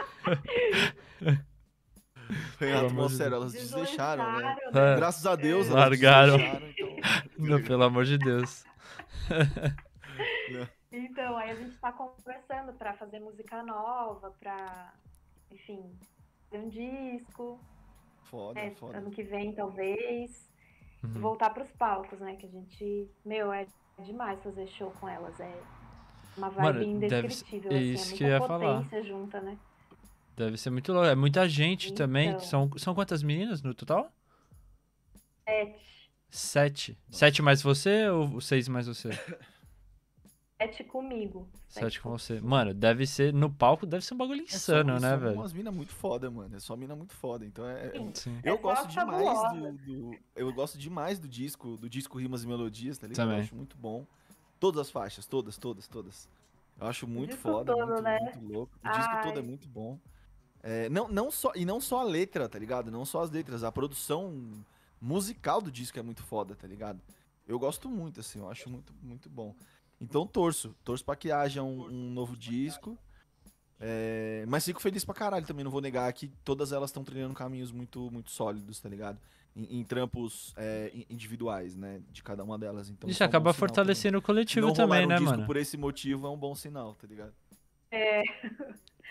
A: Pelo
B: Renato,
A: amor
B: mó
A: de
B: sério,
A: Deus.
B: elas deslancharam, né?
C: Deslancharam, né?
A: É,
B: Graças a Deus
C: É.
B: elas
A: largaram.
B: deslancharam, então.
A: Não, pelo amor de Deus.
B: Né?
C: Então, aí a gente tá conversando pra fazer música nova, pra, enfim, fazer um disco,
B: Foda,
C: né,
B: foda.
C: ano que vem, talvez. E
A: Uhum.
C: voltar pros palcos, né? Que a gente, meu, é demais fazer show com elas. É uma vibe
A: Mano, deve ser...
C: indescritível,
A: É
C: assim. É
A: isso que
C: muita
A: eu ia falar.
C: potência junta, né?
A: Deve ser muito louco. É muita gente também.
C: Então,
A: São, são quantas meninas no total?
C: sete.
A: Sete. Sete mais você ou seis mais você?
C: Sete comigo.
A: Sete com você. Mano, deve ser... No palco deve ser um bagulho
B: É só,
A: insano,
B: e
A: né,
B: são
A: velho?
B: umas minas muito foda, mano. É só mina muito foda. Então é. é-
C: Sim,
A: Sim.
B: Eu
C: é só
B: gosto
C: as
B: demais do,
C: fabulosas.
B: do- Eu gosto demais do disco, do disco Rimas e Melodias, tá ligado? Eu
A: Também.
B: acho muito bom. Todas as faixas, todas, todas, todas. Eu acho
C: O
B: muito
C: disco
B: foda,
C: todo,
B: muito,
C: né?
B: muito louco. O disco todo é
C: Ai,
B: muito bom. É, não, não só, e não só a letra, tá ligado? Não só as letras, a produção musical do disco é muito foda, tá ligado? Eu gosto muito, assim, eu acho muito, muito bom. Então torço, torço pra que haja um, um novo disco. É, mas fico feliz pra caralho também, não vou negar que todas elas estão trilhando caminhos muito, muito sólidos, tá ligado? Em, em trampos é, in- individuais, né? De cada uma delas. Então
A: Isso
B: isso é um bom
A: acaba
B: sinal também.
A: fortalecendo o
B: Se
A: coletivo
B: não
A: também,
B: rolar um
A: né,
B: disco
A: mano?
B: por esse motivo é um bom sinal, tá ligado?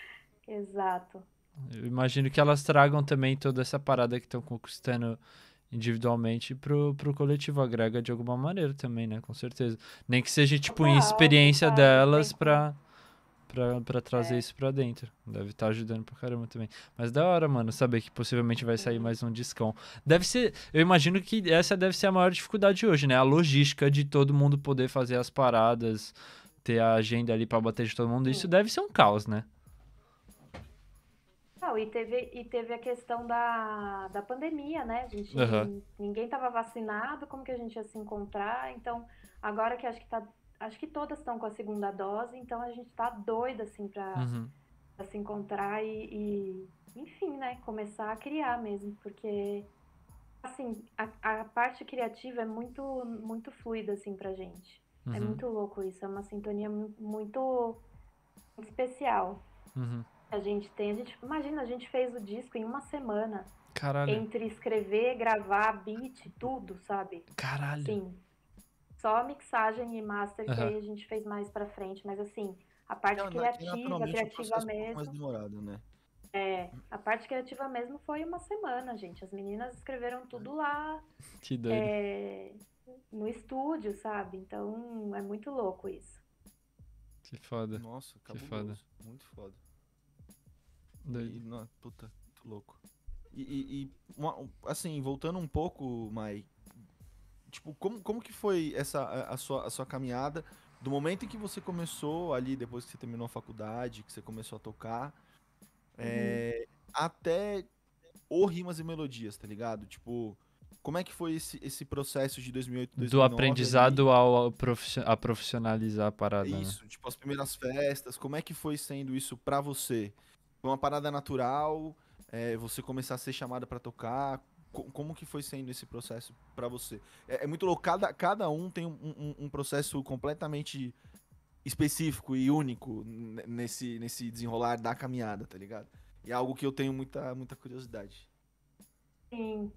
C: exato.
A: Eu imagino que elas tragam também toda essa parada que estão conquistando individualmente pro, pro coletivo, agrega de alguma maneira também, né? Com certeza. Nem que seja, tipo, em
C: Total,
A: experiência
C: total,
A: delas
C: tem como-
A: pra, pra, pra trazer
C: É.
A: isso pra dentro. Deve estar ajudando pra caramba também. Mas da hora, mano, saber que possivelmente vai sair
C: Sim.
A: mais um discão. Deve ser, eu imagino que essa deve ser a maior dificuldade hoje, né? A logística de todo mundo poder fazer as paradas, ter a agenda ali pra bater de todo mundo. Isso
C: Sim.
A: deve ser um caos, né?
C: Não, e teve, e teve a questão da, da pandemia, né? A gente,
A: Aham.
C: ninguém estava vacinado, como que a gente ia se encontrar? Então, agora que acho que tá, acho que todas estão com a segunda dose, então a gente tá doida, assim, pra,
A: Uhum.
C: pra se encontrar e, e, enfim, né? Começar a criar mesmo, porque, assim, a, a parte criativa é muito, muito fluida, assim, pra gente. É
A: Uhum.
C: muito louco isso, é uma sintonia mu- muito, muito especial.
A: Uhum.
C: A gente tem, a gente, imagina, a gente fez o disco em uma semana,
A: Caralho.
C: entre escrever, gravar, beat, tudo, sabe?
A: Caralho.
C: Sim, só mixagem e master que
A: Aham.
C: aí a gente fez mais pra frente, mas assim, a parte
B: É, na- que
C: criativa,
B: naturalmente o
C: criativa
B: processo é um pouco mais
C: mesmo,
B: demorado, né?
C: é, a parte criativa mesmo foi uma semana, gente. As meninas escreveram tudo lá,
A: Que doido.
C: é, no estúdio, sabe? Então é muito louco isso.
A: Que foda.
B: Nossa,
A: Que foda.
B: cabuloso. Muito foda. E,
A: Doido.
B: não, puta, muito louco. E, e- e, uma- assim, voltando um pouco, Mai, tipo, como, como que foi essa, a, a sua, a sua caminhada do momento em que você começou ali, depois que você terminou a faculdade, que você começou a tocar,
C: Uhum.
B: é, até o Rimas e Melodias, tá ligado? Tipo, como é que foi esse, esse processo de dois mil e oito,
A: Do
B: dois mil e nove ali?
A: aprendizado ao, ao profissi- a profissionalizar a
B: É
A: parada, né?
B: isso, tipo, as primeiras festas, como é que foi sendo isso pra você? Foi uma parada natural? É, você começar a ser chamada pra tocar? Co- Como que foi sendo esse processo pra você? É, é muito louco, cada, cada um tem um, um- um processo completamente específico e único n- nesse, nesse desenrolar da caminhada, tá ligado? E é algo que eu tenho muita, muita curiosidade.
C: Sim.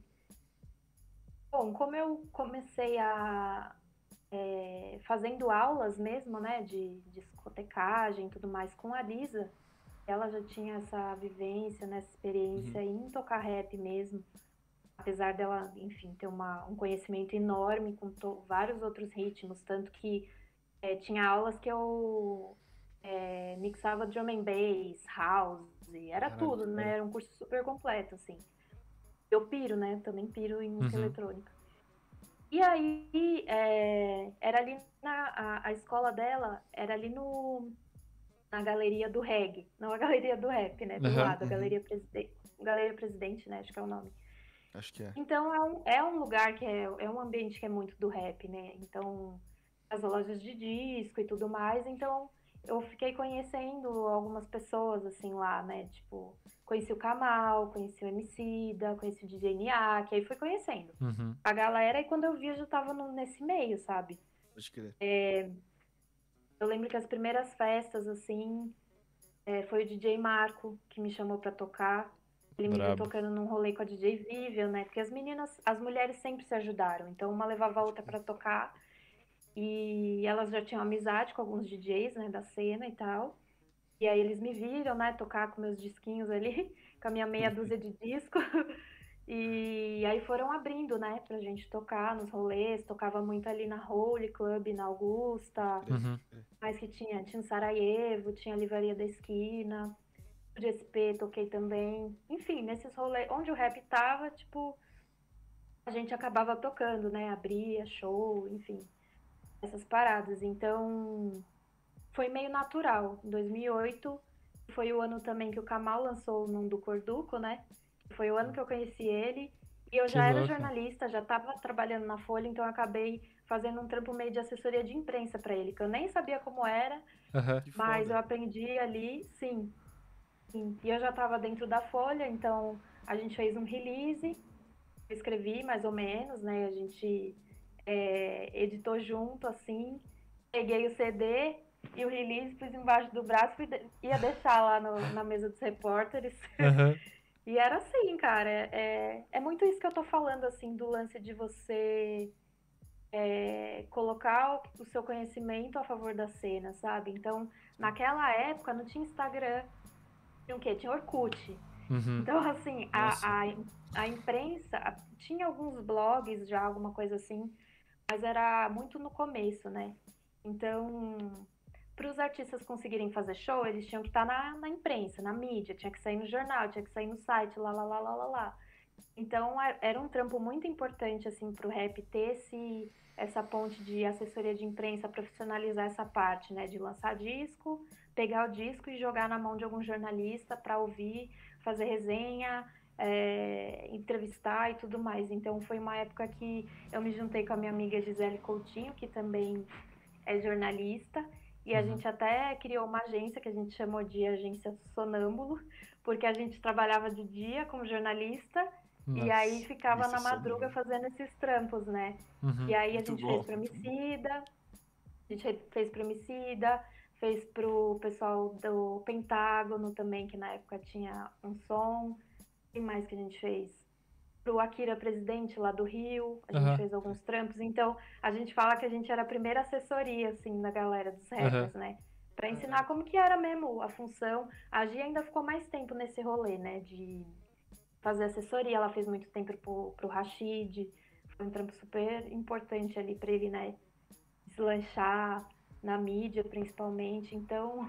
C: Bom, como eu comecei a é, fazendo aulas mesmo, né, de discotecagem e tudo mais com a Lisa, ela já tinha essa vivência, né, essa
B: Uhum.
C: experiência em tocar rap mesmo, apesar dela, enfim, ter uma, um conhecimento enorme com to- vários outros ritmos, tanto que é, tinha aulas que eu é, mixava drum and bass, house, era
B: Caralho,
C: tudo,
B: que da
C: né,
B: hora.
C: era um curso super completo, assim. Eu piro, né, também piro em música
A: Uhum.
C: eletrônica. E aí, é, era ali na a, a escola dela, era ali no, na galeria do reggae, não a galeria do rap, né? Do
A: Aham.
C: lado, a
B: Uhum.
C: galeria presidente, galeria presidente, né? Acho que é o nome.
B: Acho que é.
C: Então é um, é um lugar que é, é um ambiente que é muito do rap, né? Então, as lojas de disco e tudo mais. Então, eu fiquei conhecendo algumas pessoas assim lá, né? Tipo, conheci o Kamal, conheci o Emicida, conheci o D J Niak, aí fui conhecendo
A: Uhum.
C: a galera e quando eu vi eu já tava no- nesse meio, sabe?
B: Pode crer.
C: Eu lembro que as primeiras festas, assim, é, foi o D J Marco que me chamou pra tocar. Ele me viu
A: Brabo.
C: tocando num rolê com a D J Vivian, né? Porque as meninas, as mulheres sempre se ajudaram. Então, uma levava a outra pra tocar. E elas já tinham amizade com alguns D Js, né? Da cena e tal. E aí eles me viram, né? Tocar com meus disquinhos ali, com a minha meia dúzia de disco. E aí foram abrindo, né? Pra gente tocar nos rolês. Tocava muito ali na Holy Club, na
B: Pode
C: Augusta.
B: crer,
A: Uhum.
B: pode crer.
C: Mas que tinha, tinha o Sarajevo, tinha a Livraria da Esquina, o D S P toquei também. Enfim, nesses rolês, onde o rap tava, tipo, a gente acabava tocando, né? Abria, show, enfim, essas paradas. Então, foi meio natural. Em dois mil e oito, foi o ano também que o Kamal lançou o Num Corduco, né? Foi o ano que eu conheci ele. E eu
A: Que
C: já era
A: louco.
C: jornalista, já estava trabalhando na Folha, então eu acabei fazendo um trampo meio de assessoria de imprensa para ele, que eu nem sabia como era,
A: Aham.
B: Que
C: mas
B: foda.
C: eu aprendi ali, sim, sim. E eu já estava dentro da Folha, então a gente fez um release, eu escrevi mais ou menos, né? A gente é, editou junto, assim. Peguei o C D e o release, pus embaixo do braço e de- ia deixar lá no- na mesa dos repórteres.
A: Aham.
C: E era assim, cara. É, é muito isso que eu tô falando, assim, do lance de você é, colocar o, o seu conhecimento a favor da cena, sabe? Então, naquela época não tinha Instagram, tinha o quê? Tinha Orkut.
A: Uhum.
C: Então, assim,
B: Nossa.
C: a, a, a imprensa, a- tinha alguns blogs já, alguma coisa assim, mas era muito no começo, né? Então, para os artistas conseguirem fazer show, eles tinham que estar na, na imprensa, na mídia, tinha que sair no jornal, tinha que sair no site, lá, lá, lá, lá, lá, lá. Então, é- era um trampo muito importante, assim, para o rap ter esse, essa ponte de assessoria de imprensa, profissionalizar essa parte, né? De lançar disco, pegar o disco e jogar na mão de algum jornalista para ouvir, fazer resenha, é, entrevistar e tudo mais. Então, foi uma época que eu me juntei com a minha amiga Gisele Coutinho, que também é jornalista, e a
A: Uhum.
C: gente até criou uma agência que a gente chamou de Agência Sonâmbulo, porque a gente trabalhava de dia como jornalista e aí
A: Nossa.
C: ficava
B: Isso é
C: na
B: só
C: madruga
B: nome.
C: fazendo esses trampos, né?
A: Uhum.
C: E aí a
B: Muito
C: gente fez
B: bom,
C: para
B: muito bom.
C: Emicida, a gente fez para Emicida, fez pro pessoal do Pentágono também, que na época tinha um som. O que mais que a gente fez? Pro Akira Presidente lá do Rio, a gente
A: Aham.
C: fez alguns trampos. Então, a gente fala que a gente era a primeira assessoria, assim, da galera dos
A: Aham.
C: rappers, né? Pra ensinar como que era mesmo a função. A Gia ainda ficou mais tempo nesse rolê, né? De fazer assessoria. Ela fez muito tempo pro, pro Rashid. Foi um trampo super importante ali pra ele, né? Deslanchar na mídia, principalmente. Então,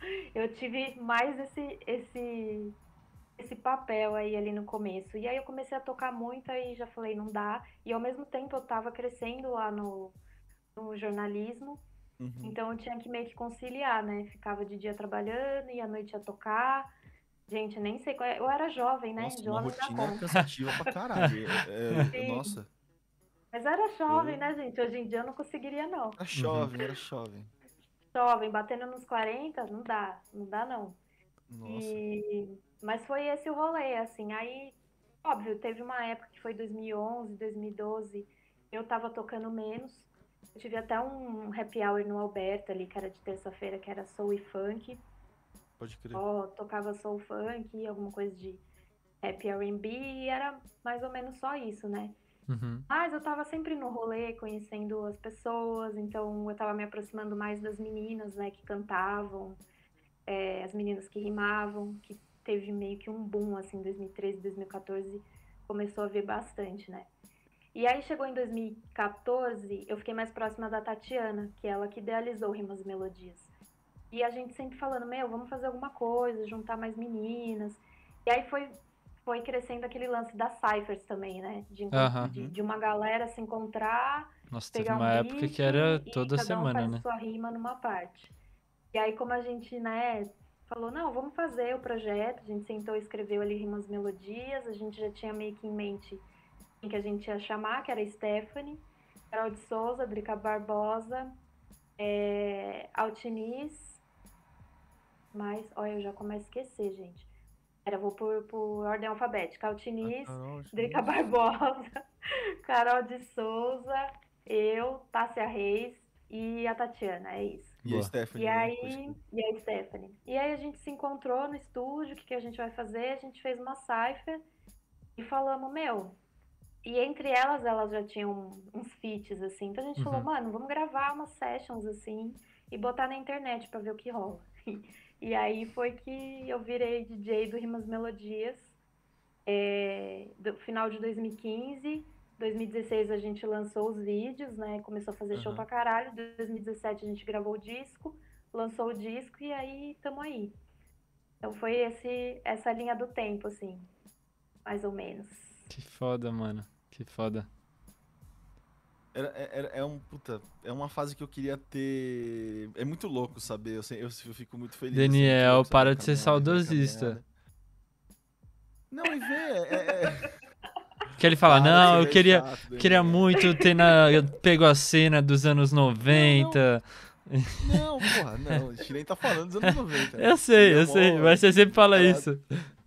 C: eu tive mais esse, esse esse papel aí ali no começo. E aí eu comecei a tocar muito, aí já falei, não dá. E ao mesmo tempo eu tava crescendo lá no, no jornalismo,
B: Uhum.
C: então eu tinha que meio que conciliar, né? Ficava de dia trabalhando e à noite ia tocar. Gente, nem sei qual é. Eu era jovem, né?
B: Nossa, uma
C: Jovem da
B: rotina
C: conta.
B: cansativa pra caralho. É, é,
C: Sim.
B: nossa,
C: Mas era jovem,
B: eu
C: né, gente? Hoje em dia eu não conseguiria, não.
B: era
A: Uhum.
B: jovem, era jovem.
C: Jovem, batendo nos quarenta, não dá. Não dá, não.
B: Nossa.
C: E... Mas foi esse o rolê, assim. Aí, óbvio, teve uma época que foi dois mil e onze, dois mil e doze, eu tava tocando menos. Eu tive até um happy hour no Alberto ali, que era de terça-feira, que era soul e funk.
B: Pode crer.
C: Ó, tocava soul funk, alguma coisa de rap R and B, e era mais ou menos só isso, né?
A: Uhum.
C: Mas eu tava sempre no rolê, conhecendo as pessoas, então eu tava me aproximando mais das meninas, né, que cantavam, é, as meninas que rimavam, que teve meio que um boom, assim, em dois mil e treze, dois mil e quatorze, começou a ver bastante, né? E aí chegou em dois mil e quatorze, eu fiquei mais próxima da Tatiana, que é ela que idealizou Rimas e Melodias. E a gente sempre falando, meu, vamos fazer alguma coisa, juntar mais meninas. E aí foi, foi crescendo aquele lance das cyphers também, né? De,
A: Aham.
C: de, de uma galera se encontrar,
A: Nossa, teve
C: pegar
A: uma
C: um
A: época que
C: beat
A: era
C: e
A: toda
C: cada um
A: semana,
C: faz a
A: né?
C: sua rima numa parte. E aí, como a gente, né, falou, não, vamos fazer o projeto, a gente sentou e escreveu ali rimas melodias, a gente já tinha meio que em mente quem que a gente ia chamar, que era a Stephanie, Carol de Souza, Drica Barbosa, é, Altiniz, mas, olha, eu já começo a esquecer, gente. Era, vou por, por ordem alfabética,
B: A
C: Altiniz,
B: Carol,
C: Drica
B: Diniz.
C: Barbosa, Carol de Souza, eu, Tássia Reis e a Tatiana, é isso.
B: E a
A: Boa.
C: E
B: Stephanie, né? Pode
C: aí,
B: crer.
C: e a Stephanie. E aí a gente se encontrou no estúdio, o que, que a gente vai fazer? A gente fez uma cipher e falamos, meu. E entre elas, elas já tinham uns feats, assim. Então a gente falou,
A: Uhum.
C: mano, vamos gravar umas sessions, assim, e botar na internet pra ver o que rola. E aí foi que eu virei D J do Rimas Melodias, é, do final de dois mil e quinze. dois mil e dezesseis a gente lançou os vídeos, né? Começou a fazer show pra
B: Aham.
C: caralho. dois mil e dezessete a gente gravou o disco, lançou o disco e aí tamo aí. Então foi esse, essa linha do tempo, assim, mais ou menos.
A: Que foda, mano. Que foda.
B: Era, era, é um, puta, é uma fase que eu queria ter. É muito louco saber. Eu, sei- eu, eu fico muito feliz, assim, é muito
A: Daniel,
B: louco saber a
A: para de ser
B: caminhada, ver a
A: saudosista.
B: caminhada. Não, e ver, é, é-
A: Que ele fala,
B: Para de
A: não,
B: ser
A: eu
B: velho
A: queria,
B: chato,
A: queria
B: Daniel.
A: muito ter na. Eu pego a cena dos anos
B: Não, não,
A: noventa.
B: não, porra, não. A gente nem tá falando dos anos noventa, né?
A: Eu sei,
B: Seria
A: eu sei,
B: mó.
A: mas você sempre fala
B: Cara,
A: isso.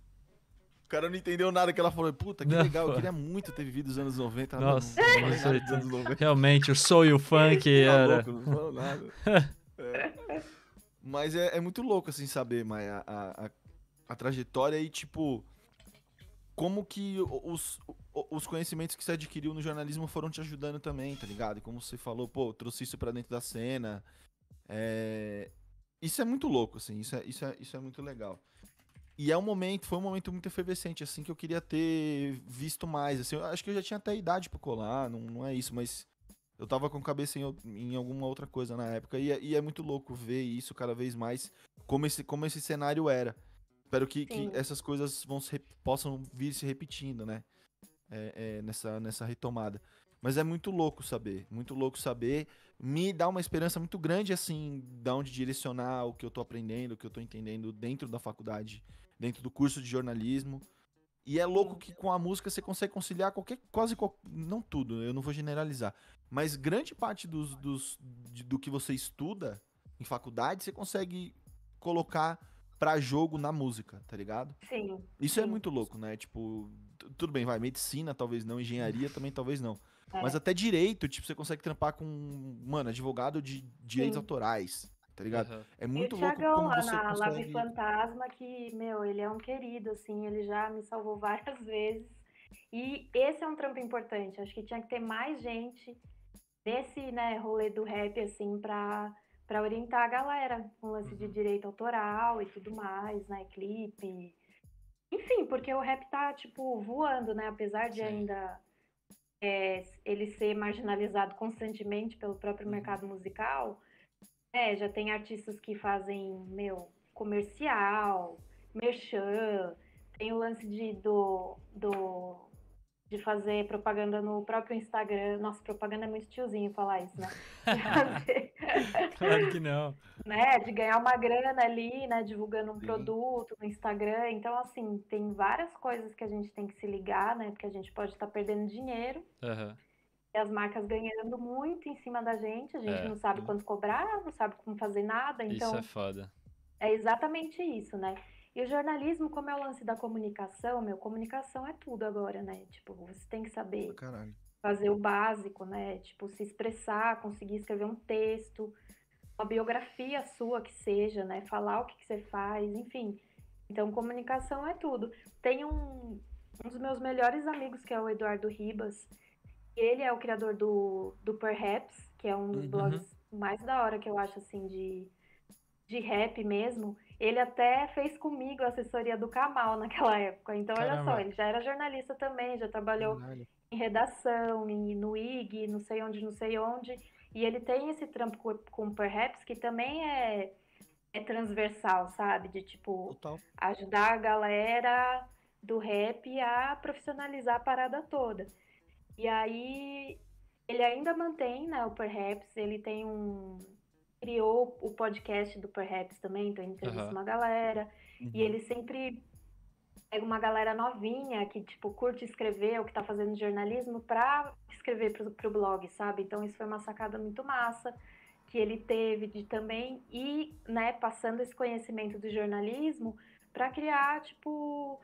B: o cara não entendeu nada que ela falou. Puta, que
A: Não,
B: legal, eu
A: pô.
B: queria muito ter vivido os anos noventa. Ela,
A: Nossa,
B: não, não falei
A: anos
B: nada dos anos
A: oitenta.
B: noventa.
A: Realmente, o soul e o funk
B: Tá
A: era.
B: louco, não falou nada. É. Mas é, é muito louco, assim, saber, Maia, a, a, a trajetória e, tipo, como que os, os conhecimentos que você adquiriu no jornalismo foram te ajudando também, tá ligado? E como você falou, pô, trouxe isso pra dentro da cena. É... Isso é muito louco, assim, isso é, isso é, isso é muito legal. E é um momento, foi um momento muito efervescente, assim, que eu queria ter visto mais, assim, eu acho que eu já tinha até idade pra colar, não, não é isso, mas eu tava com a cabeça em, ou- em alguma outra coisa na época, e, é- e é muito louco ver isso cada vez mais, como esse, como esse cenário era. Espero que, que
C: Sim.
B: essas coisas vão se, rep- possam vir se repetindo, né? É, é, nessa, nessa retomada. Mas é muito louco saber, muito louco saber. Me dá uma esperança muito grande, assim, da onde direcionar o que eu tô aprendendo, o que eu tô entendendo dentro da faculdade, dentro do curso de jornalismo. E é louco
C: Sim.
B: que com a música você consegue conciliar qualquer, quase, qual- não tudo, eu não vou generalizar, mas grande parte dos, dos, de- do que você estuda em faculdade, você consegue colocar pra jogo na música, tá ligado?
C: Sim,
B: Isso é
C: sim.
B: muito louco, né? Tipo, t- tudo bem, vai, medicina talvez não, engenharia também talvez não. Mas
C: É,
B: até direito, tipo, você consegue trampar com, mano, advogado de direitos
C: sim.
B: autorais, tá ligado?
A: Aham.
B: É
C: E o
B: muito louco
C: Thiagão
B: como
C: lá
B: você
C: na Lave
B: consegue.
C: Fantasma, que, meu, ele é um querido, assim, ele já me salvou várias vezes. E esse é um trampo importante. Acho que tinha que ter mais gente nesse, né, rolê do rap, assim, pra, pra orientar a galera com lance de
A: Uhum.
C: direito autoral e tudo mais, né? Clipe. Enfim, porque o rap tá, tipo, voando, né? Apesar de
A: Sim.
C: ainda é, ele ser marginalizado constantemente pelo próprio
B: Uhum.
C: mercado musical. É, já tem artistas que fazem, meu, comercial, merchan, tem o lance de, do, do, de fazer propaganda no próprio Instagram. Nossa, propaganda é muito tiozinho falar isso, né? De fazer,
A: Claro que não.
C: né? De ganhar uma grana ali, né? Divulgando um
B: Sim.
C: produto no Instagram. Então, assim, tem várias coisas que a gente tem que se ligar, né? Porque a gente pode estar perdendo dinheiro
A: Aham.
C: e as marcas ganhando muito em cima da gente. A gente
A: É,
C: não sabe
B: Sim.
C: quanto cobrar, não sabe como fazer nada.
A: isso é
C: Então,
A: foda.
C: é exatamente isso, né? E o jornalismo, como é o lance da comunicação, meu, comunicação é tudo agora, né? Tipo, você tem que
B: Pra
C: saber
B: caralho.
C: fazer o básico, né? Tipo, se expressar, conseguir escrever um texto, uma biografia sua que seja, né? Falar o que que você faz, enfim. Então, comunicação é tudo. Tem um, um dos meus melhores amigos, que é o Eduardo Ribas. Ele é o criador do, do Perhaps, que é um dos
B: Uhum.
C: blogs mais da hora que eu acho, assim, de de rap mesmo, ele até fez comigo a assessoria do Kamal naquela época. Então, olha só,
A: Caramba.
C: ele já era jornalista também, já trabalhou
B: Caralho.
C: em redação, em, no I G, não sei onde, não sei onde. E ele tem esse trampo com, com o Perhaps, que também é, é transversal, sabe? De, tipo,
B: Total.
C: ajudar a galera do rap a profissionalizar a parada toda. E aí, ele ainda mantém, né, o Perhaps, ele tem um criou o podcast do Perhaps também, então ele entrevista
A: Aham.
C: uma galera. E
B: Uhum.
C: ele sempre pega uma galera novinha que, tipo, curte escrever ou que tá fazendo jornalismo pra escrever pro, pro blog, sabe? Então isso foi uma sacada muito massa que ele teve de também ir, né, passando esse conhecimento do jornalismo para criar, tipo,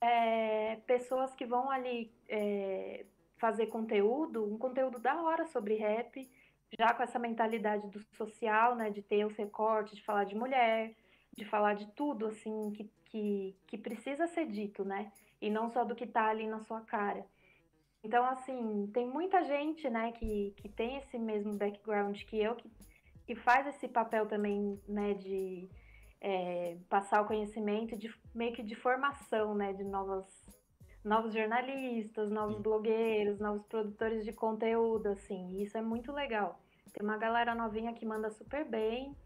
C: é, pessoas que vão ali é, fazer conteúdo, um conteúdo da hora sobre rap, já com essa mentalidade do social, né, de ter os recortes, de falar de mulher, de falar de tudo, assim, que, que, que precisa ser dito, né, e não só do que tá ali na sua cara. Então, assim, tem muita gente, né, que, que tem esse mesmo background que eu, que, que faz esse papel também, né, de é, passar o conhecimento, de meio que de formação, né, de novas, novos jornalistas, novos
B: Sim.
C: blogueiros, novos produtores de conteúdo, assim, e isso é muito legal. Tem uma galera novinha que manda super bem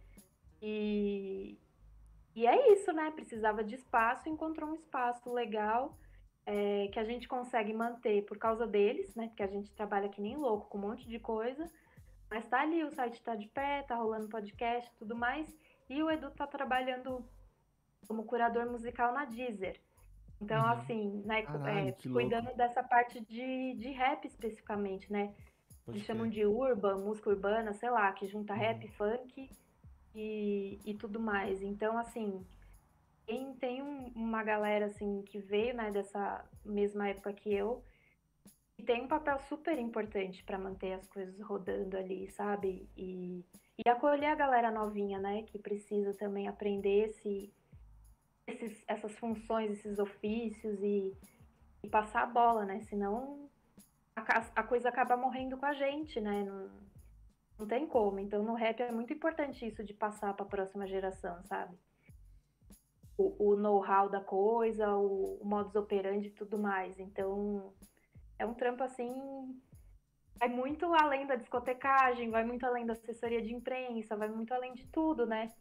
C: e, e é isso, né? Precisava de espaço, encontrou um espaço legal é, que a gente consegue manter por causa deles, né? Porque a gente trabalha que nem louco com um monte de coisa, mas tá ali, o site tá de pé, tá rolando podcast e tudo mais. E o Edu tá trabalhando como curador musical na Deezer. Então,
A: Uhum.
C: assim, né,
B: Caralho,
C: é,
B: que louco.
C: cuidando dessa parte de, de rap especificamente, né?
B: Pode
C: Eles chamam
B: crer.
C: de urban, música urbana, sei lá, que junta rap,
B: Uhum.
C: funk e, e tudo mais. Então, assim, tem, tem um- uma galera, assim, que veio, né, dessa mesma época que eu, e tem um papel super importante para manter as coisas rodando ali, sabe? E, e acolher a galera novinha, né, que precisa também aprender esse, esses, essas funções, esses ofícios e, e passar a bola, né? Senão a, a coisa acaba morrendo com a gente, né? Não, não tem como. Então no rap é muito importante isso de passar para a próxima geração, sabe? o, o know-how da coisa, o, o modus operandi e tudo mais. Então, é um trampo assim, vai muito além da discotecagem, vai muito além da assessoria de imprensa, vai muito além de tudo, né?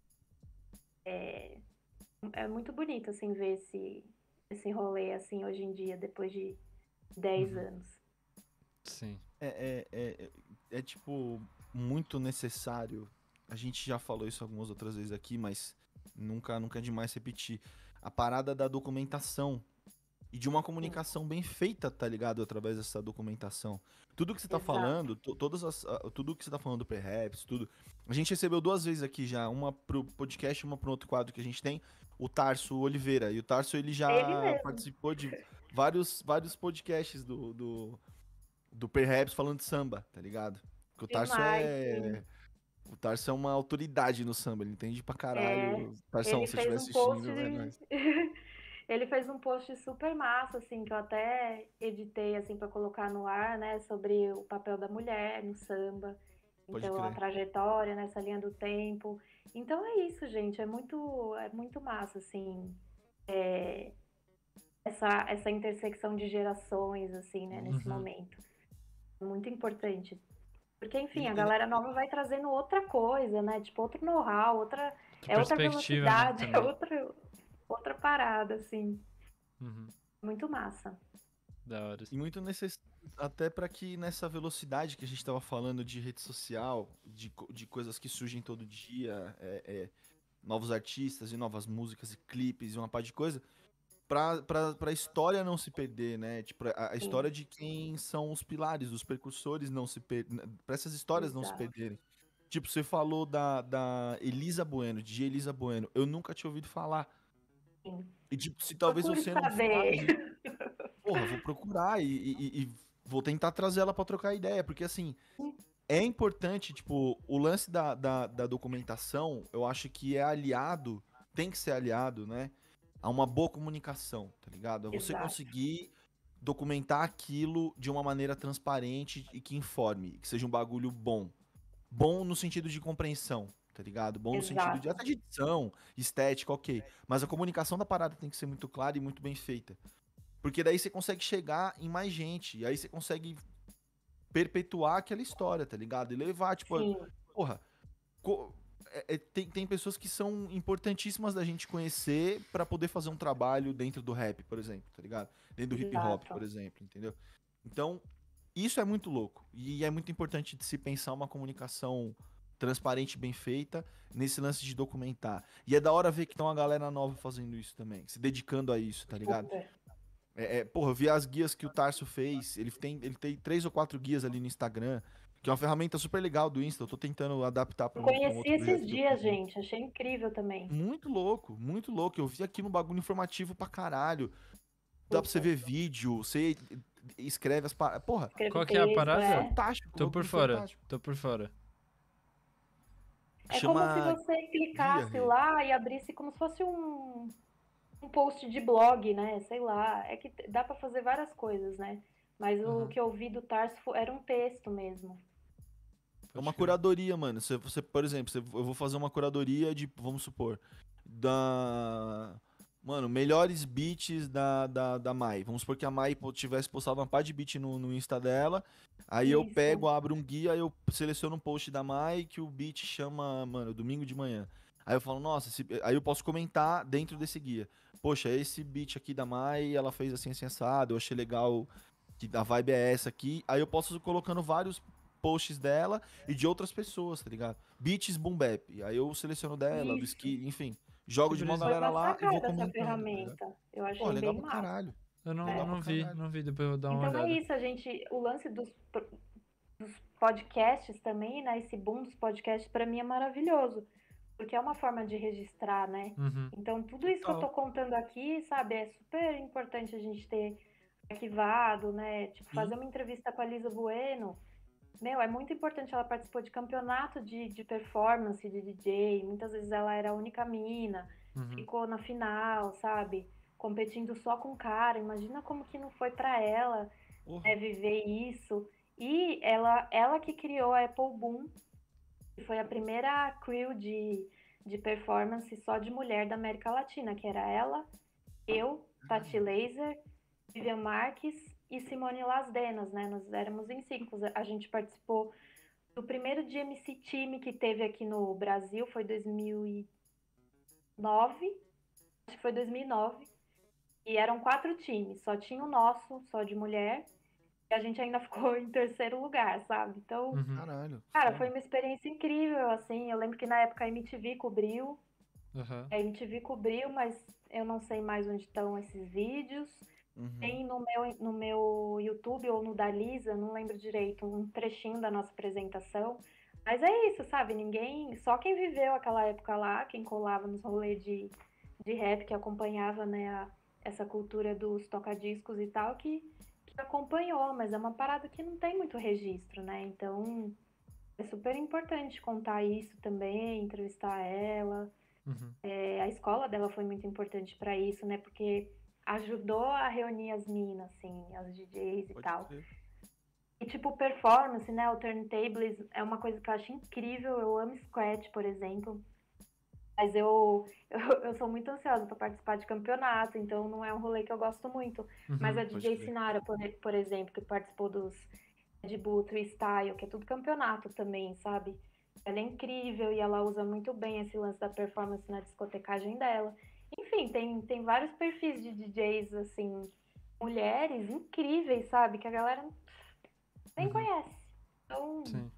C: É, é muito bonito, assim, ver esse, esse rolê, assim, hoje em dia, depois de dez
A: Uhum.
C: anos.
A: Sim.
B: É, é, é, é, é, tipo, muito necessário. A gente já falou isso algumas outras vezes aqui, mas nunca, nunca é demais repetir. A parada da documentação. E de uma comunicação bem feita, tá ligado? Através dessa documentação. Tudo que você tá
C: Exato.
B: falando, to- todas as, a- tudo que você tá falando do Perhaps, tudo. A gente recebeu duas vezes aqui já, uma pro podcast e uma pro outro quadro que a gente tem, o Tarso Oliveira. E o Tarso, ele
C: Ele
B: já
C: mesmo.
B: participou de vários, vários podcasts do, do, do Perhaps falando de samba, tá ligado? Porque o Tarso
C: Demais, sim.
B: é. O Tarso é uma autoridade no samba, ele entende pra
C: É,
B: caralho. Tarsão,
C: ele
B: se você
C: fez
B: estiver
C: um post.
B: assistindo, é nóis.
C: Ele fez um post super massa, assim, que eu até editei, assim, para colocar no ar, né, sobre o papel da mulher no samba.
B: Pode
C: Então, a
B: crer.
C: trajetória nessa linha do tempo. Então, é isso, gente. É muito, é muito massa, assim, é, essa, essa intersecção de gerações, assim, né, nesse
A: Uhum.
C: momento. Muito importante. Porque, enfim,
B: E-
C: a
B: e-
C: galera nova vai trazendo outra coisa, né? Tipo, outro know-how, outra,
A: Outra
C: é outra
A: perspectiva, né,
C: velocidade, é
A: também.
C: outra, outra parada, assim.
A: Uhum.
C: Muito massa.
A: Da hora.
B: E muito necessário até para que nessa velocidade que a gente estava falando de rede social, de, co- de coisas que surgem todo dia, é, é, novos artistas e novas músicas e clipes e uma par de coisa, pra, pra, pra história não se perder, né? Tipo, a, a
C: Sim,
B: história de quem são os pilares, os precursores não se per... para essas histórias não se
C: exato.
B: perderem. Tipo, você falou da, da Elisa Bueno, de Elisa Bueno. Eu nunca tinha ouvido falar.
C: Sim.
B: E tipo, se talvez
C: Procure
B: você não fale,
C: saber.
B: porra, vou procurar e, e- e vou tentar trazer ela pra trocar ideia, porque assim, é importante, tipo, o lance da, da, da documentação, eu acho que é aliado, tem que ser aliado, né, a uma boa comunicação, tá ligado? A você
C: Exato.
B: conseguir documentar aquilo de uma maneira transparente e que informe, que seja um bagulho bom. Bom no sentido de compreensão, tá ligado? Bom no sentido de
C: Exato.
B: até de edição, estética, ok. Mas a comunicação da parada tem que ser muito clara e muito bem feita. Porque daí você consegue chegar em mais gente. E aí você consegue perpetuar aquela história, tá ligado? E levar, tipo,
C: Sim,
B: porra, co- é- é- tem, tem pessoas que são importantíssimas da gente conhecer pra poder fazer um trabalho dentro do rap, por exemplo, tá ligado? Dentro do hip hop, por
C: exato.
B: exemplo, entendeu? Então, isso é muito louco. E é muito importante de se pensar uma comunicação transparente, bem feita, nesse lance de documentar. E é da hora ver que tem uma galera nova fazendo isso também, se dedicando a isso, tá ligado?
C: Super.
B: É, é, porra, eu vi as guias que o Tarso fez. Ele tem, ele tem três ou quatro guias ali no Instagram, que é uma ferramenta super legal do Insta. Eu tô tentando adaptar
C: Eu
B: para um, pra um
C: conheci
B: outro
C: esses
B: projeto que eu
C: dias,
B: tenho.
C: gente. Achei incrível também.
B: Muito louco, muito louco. Eu vi aqui no bagulho informativo pra caralho. Dá pra você
C: Super.
B: ver vídeo, você escreve as paradas. Porra,
C: Escrever
A: Qual que é a
C: texto,
A: parada?
C: é.
B: fantástico,
A: Tô por
B: bagulho
A: fora.
B: fantástico.
A: Tô por fora.
C: É como se
B: Chama
C: você
B: Guia,
C: clicasse
B: Rei.
C: lá e abrisse como se fosse um, um post de blog, né? Sei lá. É que dá pra fazer várias coisas, né? Mas o
A: Aham.
C: que eu vi do Tarso fo- era um texto mesmo.
B: É
A: Pode
B: uma
A: crer.
B: curadoria, mano. Você, você, por exemplo, você- eu vou fazer uma curadoria de, vamos supor, da. Mano, melhores beats da, da, da Mai. Vamos supor que a Mai pô, tivesse postado uma par de beat no, no Insta dela. Aí eu
C: Isso.
B: pego, abro um guia, eu seleciono um post da Mai que o beat chama, mano, domingo de manhã. Aí eu falo, nossa, esse- aí eu posso comentar dentro desse guia. Poxa, esse beat aqui da Mai, ela fez assim, assim, assado. Eu achei legal que a vibe é essa aqui. Aí eu posso ir colocando vários posts dela e de outras pessoas, tá ligado? Beats Boom Bap. Aí eu seleciono dela, do
C: Isso.
B: Ski, enfim. Jogo
A: Que
B: de uma
A: brisa.
C: Foi
B: galera
C: uma
B: lá e vou
C: sacada essa
B: comentando, tá ligado?
C: ferramenta. Eu
B: Pô,
C: achei
B: legal
C: bem
B: pra
C: massa,
B: caralho.
A: Eu não,
B: Legal
C: né?
B: pra
A: não vi,
B: caralho.
A: não vi. Depois eu vou dar uma
C: Então é
A: olhada.
C: isso, a gente, o lance dos, dos podcasts também, né? Esse boom dos podcasts para mim é maravilhoso, porque é uma forma de registrar, né?
A: Uhum.
C: Então tudo isso que eu tô
B: Total.
C: contando aqui, sabe, é super importante a gente ter arquivado, né? Tipo, fazer
B: Sim.
C: uma entrevista com a Lisa Bueno, meu, é muito importante. Ela participou de campeonato de, de performance de D J. Muitas vezes ela era a única mina,
A: Uhum.
C: ficou na final, sabe? Competindo só com cara. Imagina como que não foi pra ela,
B: Porra.
C: né, viver isso. E ela, ela que criou a Apple Boom, que foi a primeira crew de, de performance só de mulher da América Latina, que era ela, eu, Tati Laser, Vivian Marques e Simone Las Denas, né? Nós éramos em cinco. A gente participou do primeiro de M C Time que teve aqui no Brasil, foi dois mil e nove, acho que foi dois mil e nove, e eram quatro times, só tinha o nosso, só de mulher, e a gente ainda ficou em terceiro lugar, sabe? Então,
A: Uhum.
B: Caralho.
C: cara,
B: foda.
C: foi uma experiência incrível, assim. Eu lembro que na época a M T V cobriu,
A: Uhum.
C: a M T V cobriu, mas eu não sei mais onde estão esses vídeos.
B: Uhum.
C: Tem no meu, no meu YouTube ou no da Lisa, não lembro direito, um trechinho da nossa apresentação. Mas é isso, sabe? Ninguém, só quem viveu aquela época lá, quem colava nos rolês de, de rap, que acompanhava, né, a- essa cultura dos tocadiscos e tal, que, que acompanhou, mas é uma parada que não tem muito registro, né? Então é super importante contar isso também, entrevistar ela.
A: Uhum.
C: É, a escola dela foi muito importante para isso, né? Porque ajudou a reunir as minas, assim, as D Js e
B: Pode
C: tal.
B: crer.
C: E, tipo, performance, né? O turntables é uma coisa que eu acho incrível. Eu amo Scratch, por exemplo. Mas eu, eu, eu sou muito ansiosa para participar de campeonato, então não é um rolê que eu gosto muito. Mas
A: Uhum.
C: a
B: Pode
C: D J
B: crer.
C: Sinara, por, por exemplo, que participou dos Red Bull Freestyle, que é tudo campeonato também, sabe? Ela é incrível e ela usa muito bem esse lance da performance na discotecagem dela. Enfim, tem, tem vários perfis de D Js, assim, mulheres incríveis, sabe? Que a galera nem
A: Uhum.
C: conhece. Então,
A: Sim.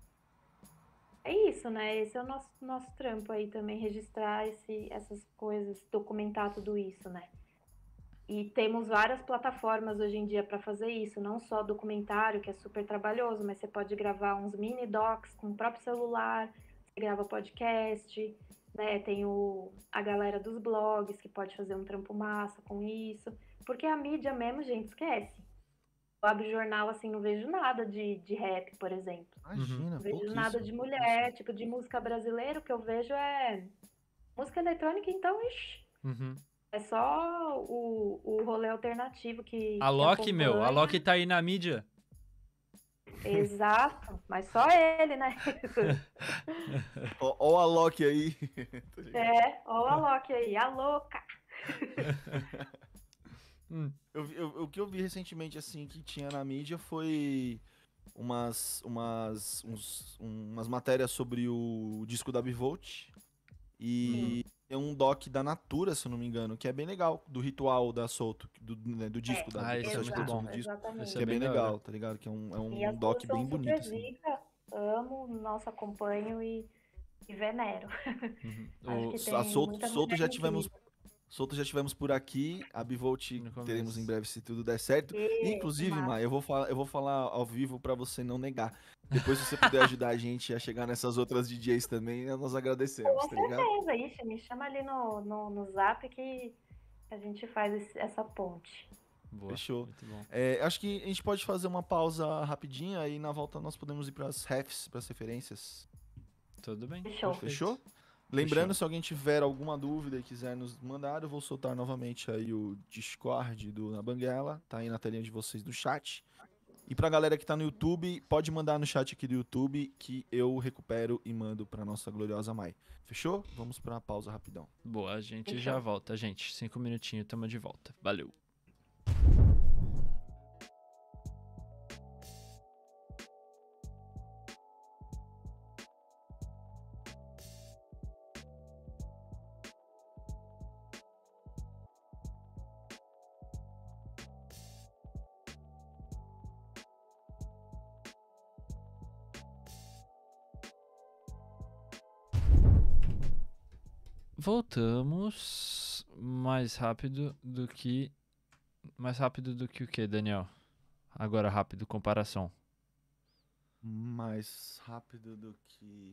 C: é isso, né? Esse é o nosso, nosso trampo aí também, registrar esse, essas coisas, documentar tudo isso, né? E temos várias plataformas hoje em dia para fazer isso, não só documentário, que é super trabalhoso, mas você pode gravar uns mini docs com o próprio celular, você grava podcast, né? Tem o, a galera dos blogs que pode fazer um trampo massa com isso, porque a mídia mesmo, gente, esquece. Eu abro jornal assim, não vejo nada de, de rap, por exemplo.
B: Imagina,
C: Não vejo nada
B: pouquíssimo.
C: de
B: pouquíssimo.
C: mulher, tipo, de música brasileira, o que eu vejo é música eletrônica, então, ixi,
A: Uhum.
C: é só o, o rolê alternativo que,
A: A
C: que
A: Loki, meu, a
C: acompanha.
A: Loki tá aí na mídia.
C: Exato, mas só ele, né?
B: Ó, ó a Loki aí. Tá ligado?
C: É, ó a Loki aí, a louca.
A: Hum.
B: Eu, vi- eu- o que eu vi recentemente, assim, que tinha na mídia foi umas, umas, uns- umas matérias sobre o disco da Bivolt e tem um doc da Natura, se eu não me engano, que é bem legal, do ritual da Solto, do, né, do
C: É,
B: disco, da,
A: Ah,
B: do
A: esse é
B: processo de
A: muito
B: produção
A: bom.
B: do
C: exato,
B: disco,
A: Esse
B: que
A: é
B: é
C: exatamente.
B: bem
A: bem da hora.
B: legal, tá ligado? Que é um, é
C: E
B: um
C: as
B: doc
C: duas
B: bem
C: são
B: bonito,
C: super
B: assim.
C: zica. Amo, nossa, acompanho e, e venero.
A: Uhum.
C: Acho
A: O,
C: que
B: A
C: tem
B: Solto,
C: muita
B: Solto
C: mulher
B: já tivemos
C: incrível.
B: Solto já tivemos por aqui, a Bivolt
A: no
B: teremos em
A: começo.
B: breve se tudo der certo. E,
C: E, que
B: inclusive, Maia,
C: massa.
B: eu vou falar, eu vou falar ao vivo pra você não negar. Depois, se você puder ajudar a gente a chegar nessas outras D Js também, nós agradecemos,
C: Com
B: tá ligado?
C: certeza, ixi, me chama ali no, no, no zap que a gente faz esse- essa ponte.
A: Boa.
B: Fechou.
A: Muito bom.
B: É, acho que a gente pode fazer uma pausa rapidinha e na volta nós podemos ir pras refs, pras referências.
A: Tudo bem.
C: Fechou.
A: Perfeito.
B: Fechou? Lembrando,
A: Fechou.
B: se alguém tiver alguma dúvida e quiser nos mandar, eu vou soltar novamente aí o Discord do Na Banguela, tá aí na telinha de vocês do chat. E pra galera que tá no YouTube, pode mandar no chat aqui do YouTube que eu recupero e mando pra nossa gloriosa Mai. Fechou? Vamos pra uma pausa rapidão.
A: Boa, a gente
C: Fechou.
A: já volta, gente. Cinco minutinhos, tamo de volta. Valeu. Voltamos mais rápido do que. Mais rápido do que o que, Daniel? Agora rápido, comparação.
B: Mais rápido do que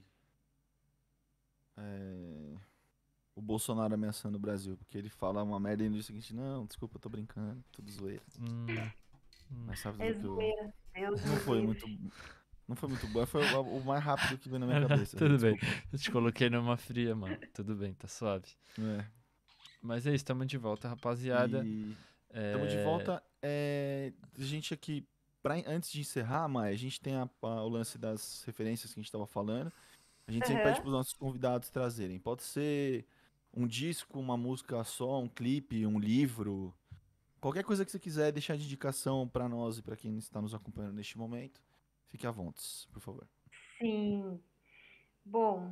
B: é, o Bolsonaro ameaçando o Brasil. Porque ele fala uma merda e no dia seguinte, não, desculpa, eu tô brincando, tudo zoeira.
A: Hum, hum.
B: Mais rápido
C: É
B: do que o...
C: zoeira. Deus
B: Não
C: me
B: foi
C: livre.
B: muito... Não foi muito bom, foi o o mais rápido que veio na minha cabeça.
A: Tudo bem.
B: Desculpa.
A: Eu te coloquei numa fria, mano. Tudo bem, tá suave.
B: É.
A: Mas é isso, tamo de volta, rapaziada.
B: E
A: É...
B: estamos de volta. É, a gente aqui, pra, antes de encerrar, Maia, a gente tem a- a- o lance das referências que a gente estava falando. A gente sempre pede
C: Aham.
B: pros nossos convidados trazerem. Pode ser um disco, uma música só, um clipe, um livro, qualquer coisa que você quiser deixar de indicação pra nós e pra quem está nos acompanhando neste momento. Fique à vontade, por favor.
C: Sim. Bom,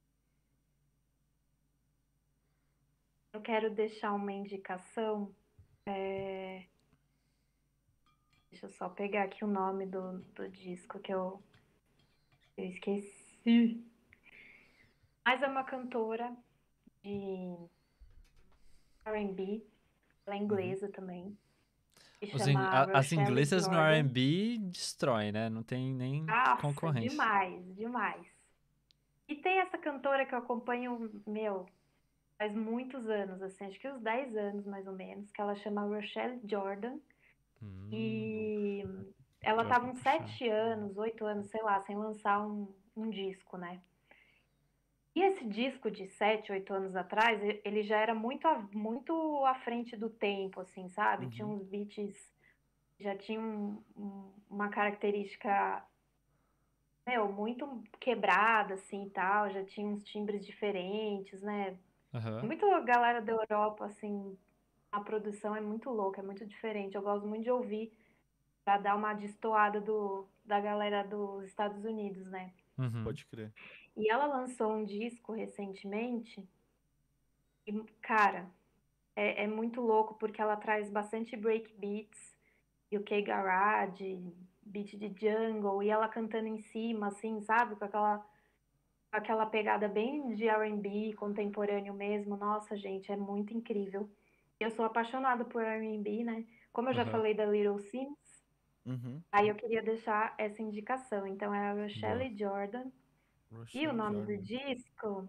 C: eu quero deixar uma indicação. é, Deixa eu só pegar aqui o nome do, do disco que eu, eu esqueci. Mas é uma cantora de R and B, ela é
B: Uhum.
C: inglesa também, que
A: Os in-
C: chama
A: a- as
C: Rochelle
A: inglesas no
C: Jordan.
A: R and B destrói, né? Não tem nem
C: Nossa,
A: concorrência.
C: demais, demais. E tem essa cantora que eu acompanho, meu, faz muitos anos, assim, acho que uns dez anos mais ou menos, que ela chama Rochelle Jordan.
A: Hum,
C: E ela
A: pior que
C: tava
A: eu
C: uns
A: puxar.
C: sete anos, oito anos, sei lá, sem lançar um, um disco, né? E esse disco de sete, oito anos atrás, e- ele já era muito, à- muito à frente do tempo, assim, sabe? Tinha
B: Uhum.
C: uns beats, já tinha um- um- uma característica, meu, muito quebrada, assim, e tal, já tinha uns timbres diferentes, né?
A: Aham.
C: Muito galera da Europa, assim, a produção é muito louca, é muito diferente. Eu gosto muito de ouvir pra dar uma destoada do, da galera dos Estados Unidos, né?
A: Uhum.
B: Pode crer.
C: E ela lançou um disco recentemente e, cara, é, é muito louco porque ela traz bastante breakbeats, U K Garage, beat de jungle, e ela cantando em cima, assim, sabe? Com aquela, com aquela pegada bem de R and B, contemporâneo mesmo. Nossa, gente, é muito incrível. Eu sou apaixonada por R and B, né? Como eu já
A: Aham.
C: falei da Little Sims,
B: Uhum.
C: aí eu queria deixar essa indicação. Então é a
B: Boa.
C: Rochelle Jordan. E o
B: Rochelle
C: nome do
B: Jordan.
C: disco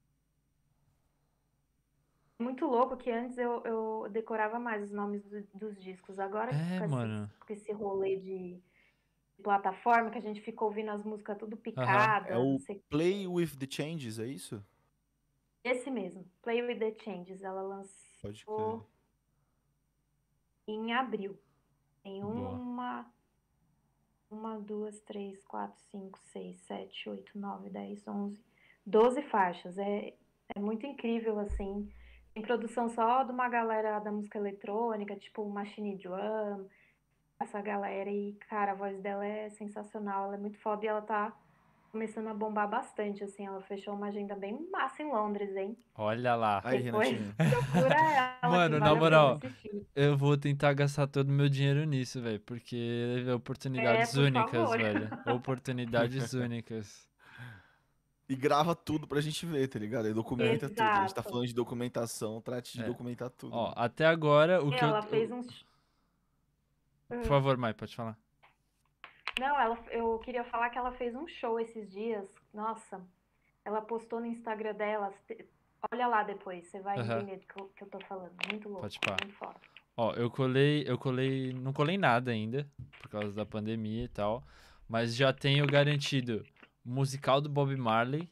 C: é muito louco que antes eu, eu decorava mais os nomes do- dos discos. Agora,
A: É,
C: com esse,
A: mano.
C: com esse rolê de plataforma, que a gente ficou ouvindo as músicas tudo
A: Aham.
B: É
C: picada, não
B: o
C: sei.
B: Play with the Changes, é isso?
C: Esse mesmo, Play with the Changes, ela
B: Pode crer.
C: lançou em abril. Tem
A: Boa.
C: uma, uma, duas, três, quatro, cinco, seis, sete, oito, nove, dez, onze, doze faixas. É, é muito incrível, assim. Tem produção só de uma galera da música eletrônica, tipo Machine Drum, essa galera. E, cara, a voz dela é sensacional, ela é muito foda e ela tá começando a bombar bastante, assim. Ela fechou uma agenda bem massa em Londres, hein?
A: Olha lá.
B: Aí,
C: Depois
B: Renatinho.
C: procura ela que
A: Mano, na
C: vale a pena
A: moral,
C: assistir.
A: eu vou tentar gastar todo o meu dinheiro nisso, velho. Porque é
C: É,
A: oportunidades
C: por
A: únicas,
C: favor.
A: velho. Oportunidades únicas.
B: E grava tudo pra gente ver, tá ligado? Aí documenta tudo. A gente tá
C: Exato.
B: falando de documentação, trate de
A: É.
B: documentar tudo,
A: Ó,
B: mano.
A: até agora, o que eu.
C: Ela fez
A: eu-
C: uns.
A: Por favor, Mai, pode falar.
C: Não, ela, eu queria falar que ela fez um show esses dias. Nossa, ela postou no Instagram dela. Olha lá depois, você vai
A: Aham,
C: entender do que eu, que eu tô falando. Muito
A: pode
C: louco,
A: pá.
C: muito foda.
A: Ó, eu colei, eu colei, não colei nada ainda, por causa da pandemia e tal, mas já tenho garantido o musical do Bob Marley,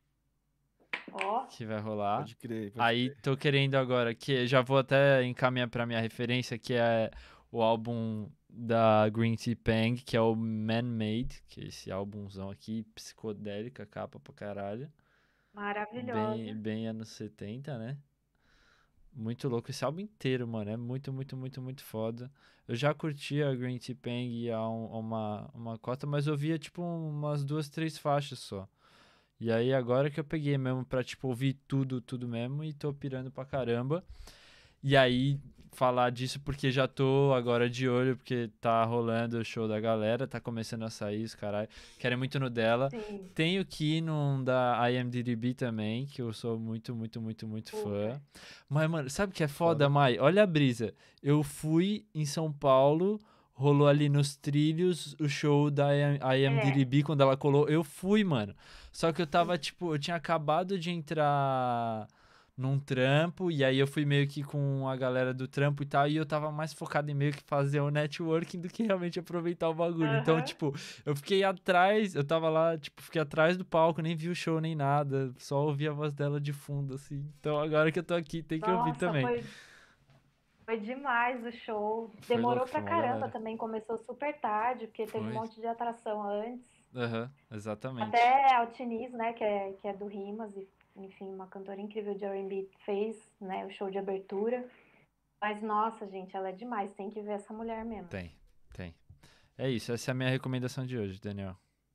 C: Ó,
A: que vai rolar.
B: Pode crer, pode
A: Aí
B: crer.
A: tô querendo agora, que já vou até encaminhar pra minha referência, que é o álbum da Green Tea Pang, que é o Man-Made, que é esse álbumzão aqui, psicodélica, capa pra caralho. Bem,
C: maravilhosa.
A: bem anos setenta, né? Muito louco esse álbum inteiro, mano. É muito, muito, muito, muito foda. Eu já curti a Green Tea Pang há um- uma, uma cota, mas eu via tipo umas duas, três faixas só. E aí agora que eu peguei mesmo pra tipo ouvir tudo, tudo mesmo e tô pirando pra caramba. E aí falar disso porque já tô agora de olho, porque tá rolando o show da galera, tá começando a sair os caralho. Quero ir muito no dela.
C: Sim,
A: Tenho que ir num da I M D B também, que eu sou muito, muito, muito, muito fã.
C: super.
A: Mas, mano, sabe o que é foda,
B: Foda.
A: Mai? Olha a brisa. Eu fui em São Paulo, rolou ali nos trilhos o show da I M D
C: É,
A: B quando ela colou. Eu fui, mano. Só que eu tava, tipo, eu tinha acabado de entrar num trampo, e aí eu fui meio que com a galera do trampo e tal, e eu tava mais focado em meio que fazer o networking do que realmente aproveitar o bagulho. Então,
C: aham.
A: tipo, eu fiquei atrás, eu tava lá, tipo, fiquei atrás do palco, nem vi o show nem nada, só ouvi a voz dela de fundo, assim. Então, agora que eu tô aqui, tem que ouvir
C: Nossa,
A: também.
C: foi, foi demais o show.
A: Foi louco,
C: Demorou
A: foi
C: pra
A: uma
C: caramba
A: galera.
C: também, começou super tarde, porque teve um
A: Foi.
C: monte de atração antes.
A: Aham, exatamente.
C: Até a Altiniz, né, que é, que é do Rimas, e, enfim, uma cantora incrível de R and B, fez, né, o show de abertura. Mas, nossa, gente, ela é demais, tem que ver essa mulher mesmo.
A: Tem, tem. É isso, essa é a minha recomendação de hoje, Daniel.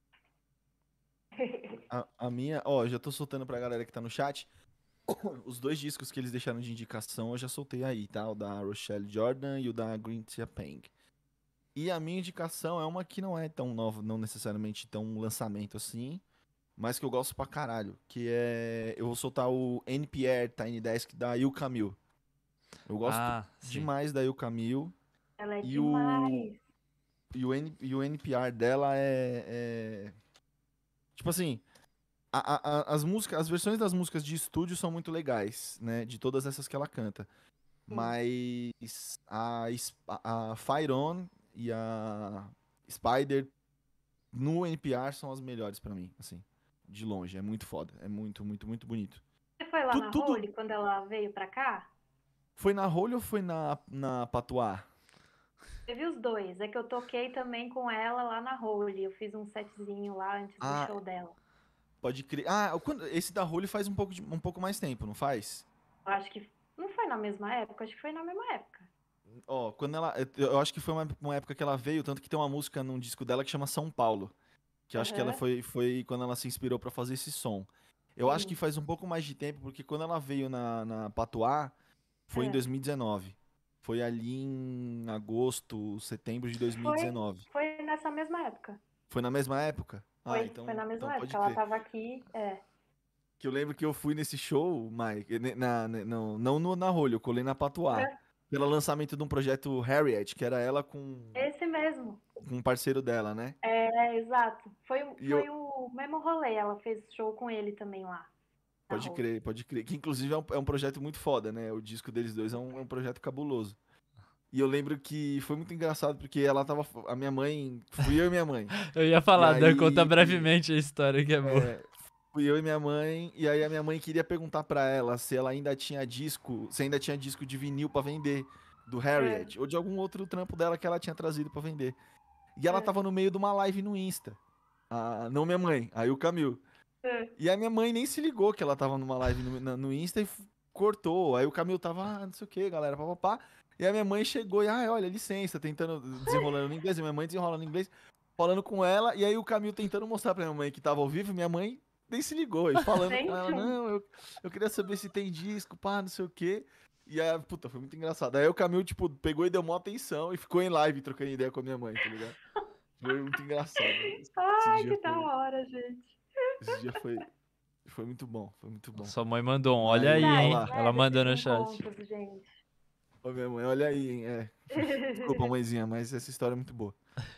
B: A, a minha, ó, já tô soltando pra galera que tá no chat. Os dois discos que eles deixaram de indicação eu já soltei aí, tá? O da Rochelle Jordan e o da Green Tea Peng. E a minha indicação é uma que não é tão nova, não necessariamente tão lançamento assim, mas que eu gosto pra caralho, que é... Eu vou soltar o N P R Tiny Desk da Il Camille. Eu gosto
A: Ah, sim.
B: demais da Il Camille
C: Ela é
B: e o...
C: demais.
B: E o, N... e o N P R dela é... é... Tipo assim, a- a- a- as músicas, as versões das músicas de estúdio são muito legais, né? De todas essas que ela canta.
C: Sim.
B: Mas a, S- a a Fire On e a Spider no N P R são as melhores pra mim, assim. De longe, é muito foda. É muito, muito, muito bonito.
C: Você foi lá
B: Tudo,
C: na
B: tudo
C: Holy quando ela veio pra cá?
B: foi na Rolha ou foi na, na Patois?
C: Teve os dois. É que eu toquei também com ela lá na Holy. Eu fiz um setzinho lá antes do
B: Ah,
C: show dela.
B: pode crer. Ah, quando- esse da Rolha faz um pouco, de- um pouco mais tempo, não faz?
C: Eu acho que não foi na mesma época, acho que foi na mesma época.
B: Ó, quando ela. Eu eu acho que foi uma, uma época que ela veio, tanto que tem uma música num disco dela que chama São Paulo. Que eu acho que ela
C: Aham,
B: foi, foi quando ela se inspirou pra fazer esse som. Eu acho que
C: sim.
B: faz um pouco mais de tempo, porque quando ela veio na, na Patois, foi em
C: É.
B: dois mil e dezenove. Foi ali em agosto, setembro de
C: Foi,
B: dois mil e dezenove.
C: foi nessa mesma época.
B: Foi na mesma época? Ah,
C: Foi, foi
B: então,
C: na
B: então
C: mesma
B: pode
C: época. Ela
B: crer.
C: tava aqui, é.
B: Que eu lembro que eu fui nesse show, Mike, ne- na, ne- não, não no, na Rolha, eu colei na Patois.
C: Aham.
B: Pelo lançamento de um projeto Harriet, que era ela com,
C: Esse mesmo.
B: com um parceiro dela, né?
C: É, exato. Foi, o-
B: E
C: foi
B: eu,
C: o mesmo rolê. Ela fez show com ele também lá, na
B: pode
C: Holy.
B: crer, pode crer. Que inclusive é um, é um projeto muito foda, né? O disco deles dois é um, é um projeto cabuloso. E eu lembro que foi muito engraçado, porque ela tava. A minha mãe. Fui eu e minha mãe.
A: Eu ia
B: E
A: falar, Dan, conta
B: aí.
A: brevemente a história que é boa.
B: é, fui eu e minha mãe. E aí a minha mãe queria perguntar pra ela se ela ainda tinha disco. Se ainda tinha disco de vinil pra vender. Do
C: É,
B: Harriet. Ou de algum outro trampo dela que ela tinha trazido pra vender. E ela
C: é,
B: tava no meio de uma live no Insta. Ah, não minha mãe, aí o Camil.
C: é.
B: E a minha mãe nem se ligou que ela tava numa live no, na- no Insta e f- cortou. Aí o Camil tava, ah, não sei o que, galera, papapá. E a minha mãe chegou e, ah, olha, licença, tentando, desenrolando no inglês. E minha mãe desenrolando em inglês, falando com ela. E aí o Camil tentando mostrar pra minha mãe que tava ao vivo. Minha mãe nem se ligou. E falando com ela,
C: Gente,
B: não, eu, eu queria saber se tem disco, pá, não sei o que. E aí, puta, foi muito engraçado. Aí o Camil, tipo, pegou e deu mó atenção e ficou em live trocando ideia com a minha mãe, tá ligado? Foi muito engraçado. Esse esse
C: ai,
B: dia
C: que da
B: foi,
C: hora, gente.
B: esse dia foi, foi muito bom, foi muito bom.
A: Sua mãe mandou um, olha aí,
B: Mas, olha
A: hein?
C: Saudades,
B: lá.
C: né,
A: Ela mandou
C: desses
A: no chat.
C: encontros, gente.
B: Ô, minha mãe, olha aí, hein? É. Desculpa, mãezinha, mas essa história é muito boa.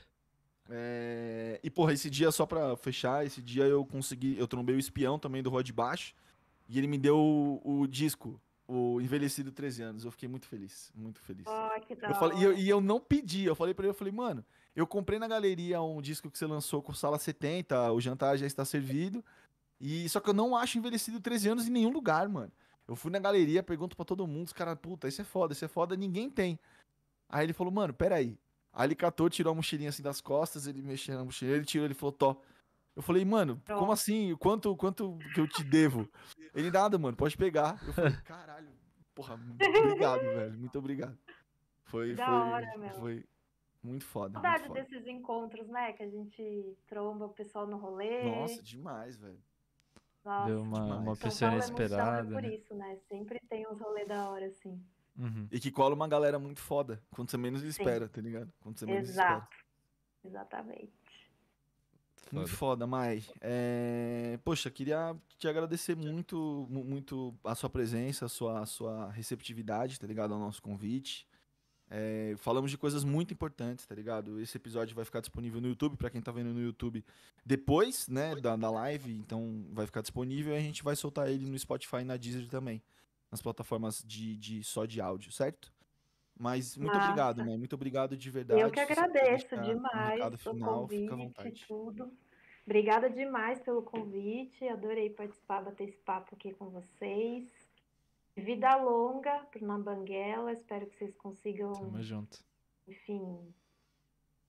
B: É, E, porra, esse dia, só pra fechar, esse dia eu consegui. Eu trombei o espião também do Rod Baixo. E ele me deu o, o disco, o Envelhecido treze anos. Eu fiquei muito feliz, muito feliz.
C: Oh, que
B: Eu
C: da
B: falei, e, eu,
C: hora.
B: e eu não pedi, eu falei pra ele, eu falei, mano, eu comprei na galeria um disco que você lançou com Sala setenta, o jantar já está servido. E só que eu não acho Envelhecido treze anos em nenhum lugar, mano. Eu fui na galeria, pergunto pra todo mundo, os caras, puta, isso é foda, isso é foda, ninguém tem. Aí ele falou, mano, peraí. Aí ele catou, tirou a mochilinha assim das costas, ele mexeu na mochilinha, ele tirou, ele falou, tó. Eu falei, mano, como
C: Pronto.
B: assim? Quanto, quanto que eu te devo? Ele, nada, mano, pode pegar. Eu falei, caralho, porra, obrigado, velho, muito obrigado.
C: Que
B: Foi,
C: da
B: foi,
C: hora, meu.
B: foi muito foda, muito
C: Saudade
B: foda.
C: desses encontros, né? Que a gente tromba o pessoal no rolê.
B: Nossa, demais, velho,
C: Nossa,
A: Deu uma, uma
B: demais.
C: São
A: pessoa
C: Paulo é muito da hora
A: inesperada,
C: por
A: né?
C: isso, né? Sempre tem uns rolês da hora, assim.
A: Uhum.
B: E que cola uma galera muito foda, quando você menos
C: Sim,
B: espera, tá ligado? Quando você menos espera.
C: exato. Exatamente.
B: Muito
A: Foda.
B: foda, Mai. É, Poxa, queria te agradecer muito, mu- muito a sua presença, a sua, a sua receptividade, tá ligado? Ao nosso convite. É, Falamos de coisas muito importantes, tá ligado? Esse episódio vai ficar disponível no YouTube, pra quem tá vendo no YouTube depois, né, da, da live. Então vai ficar disponível e a gente vai soltar ele no Spotify e na Deezer também. Nas plataformas de, de só de áudio, certo? Mas muito obrigado,
C: Massa.
B: né? Muito obrigado de
C: Eu que
B: verdade. Se você quiser
C: agradeço
B: deixar um
C: demais
B: recado
C: o
B: final, fica à
C: convite e
B: vontade.
C: tudo. Obrigada demais pelo convite. Adorei participar, bater esse papo aqui com vocês. Vida longa pro Na Banguela. Espero que vocês consigam,
A: Tamo junto.
C: enfim,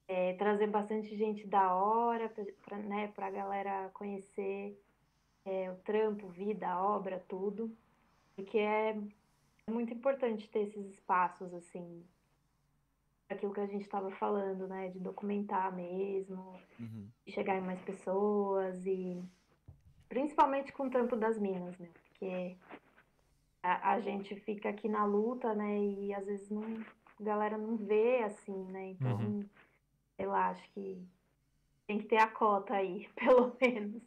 C: é, trazer bastante gente da hora pra, pra, né, pra galera conhecer é, o trampo, vida, a obra, tudo. Porque é muito importante ter esses espaços, assim, aquilo que a gente estava falando, né? De documentar mesmo,
B: Uhum.
C: de chegar em mais pessoas e principalmente com o trampo das minas, né? Porque a, a gente fica aqui na luta, né? E às vezes não, a galera não vê assim, né?
A: Uhum.
C: Então, eu acho que tem que ter a cota aí, pelo menos.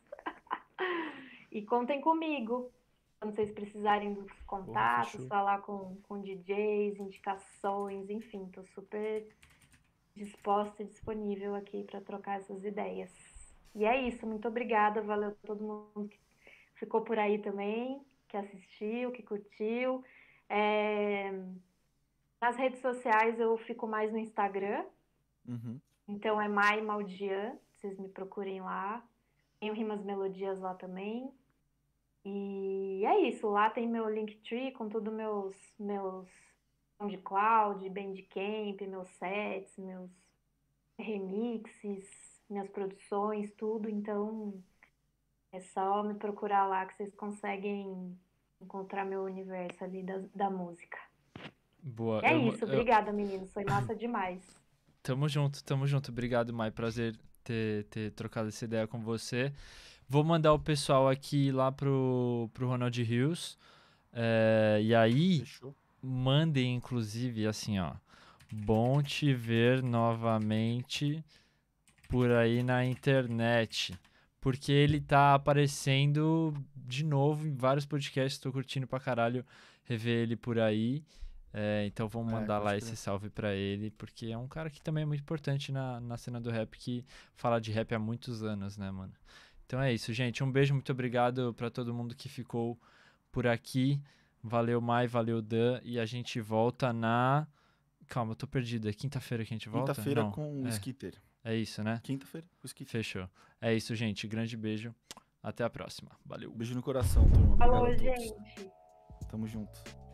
C: E contem comigo. Quando vocês precisarem dos
B: Porra,
C: contatos,
B: fechou.
C: falar com, com D Js, indicações, enfim, tô super disposta e disponível aqui para trocar essas ideias. E é isso, muito obrigada, valeu a todo mundo que ficou por aí também, que assistiu, que curtiu. É, Nas redes sociais eu fico mais no Instagram,
B: Uhum.
C: então é Mai Maldian, vocês me procurem lá. Tenho Rimas Melodias lá também. E é isso, lá tem meu Linktree com todos meus meus SoundCloud, Bandcamp, meus sets, meus remixes, minhas produções, tudo. Então é só me procurar lá que vocês conseguem encontrar meu universo ali da, da música.
A: Boa.
C: E é
A: Eu,
C: isso,
A: eu,
C: obrigada, meninos. Foi massa demais.
A: tamo junto, tamo junto. Obrigado, Mai. Prazer ter, ter trocado essa ideia com você. Vou mandar o pessoal aqui lá pro, pro Ronald Rios. É, e aí,
B: Fechou.
A: mandem, inclusive, assim, ó. Bom te ver novamente por aí na internet. Porque ele tá aparecendo de novo em vários podcasts. Tô curtindo pra caralho rever ele por aí. É, então vamos
B: É,
A: mandar lá
B: pode
A: esse
B: crer.
A: salve pra ele. Porque é um cara que também é muito importante na, na cena do rap, que fala de rap há muitos anos, né, mano? Então é isso, gente. Um beijo, muito obrigado pra todo mundo que ficou por aqui. Valeu, Mai, valeu, Dan. E a gente volta na. Calma, eu tô perdido. É quinta-feira que a gente volta?
B: Quinta-feira
A: Não.
B: com o
A: É,
B: Skitter.
A: é isso, né?
B: Quinta-feira com o Skitter.
A: Fechou. É isso, gente. Grande beijo. Até a próxima. Valeu.
B: Beijo no coração, turma. Obrigado
C: Falou,
B: a todos.
C: gente.
B: Tamo junto.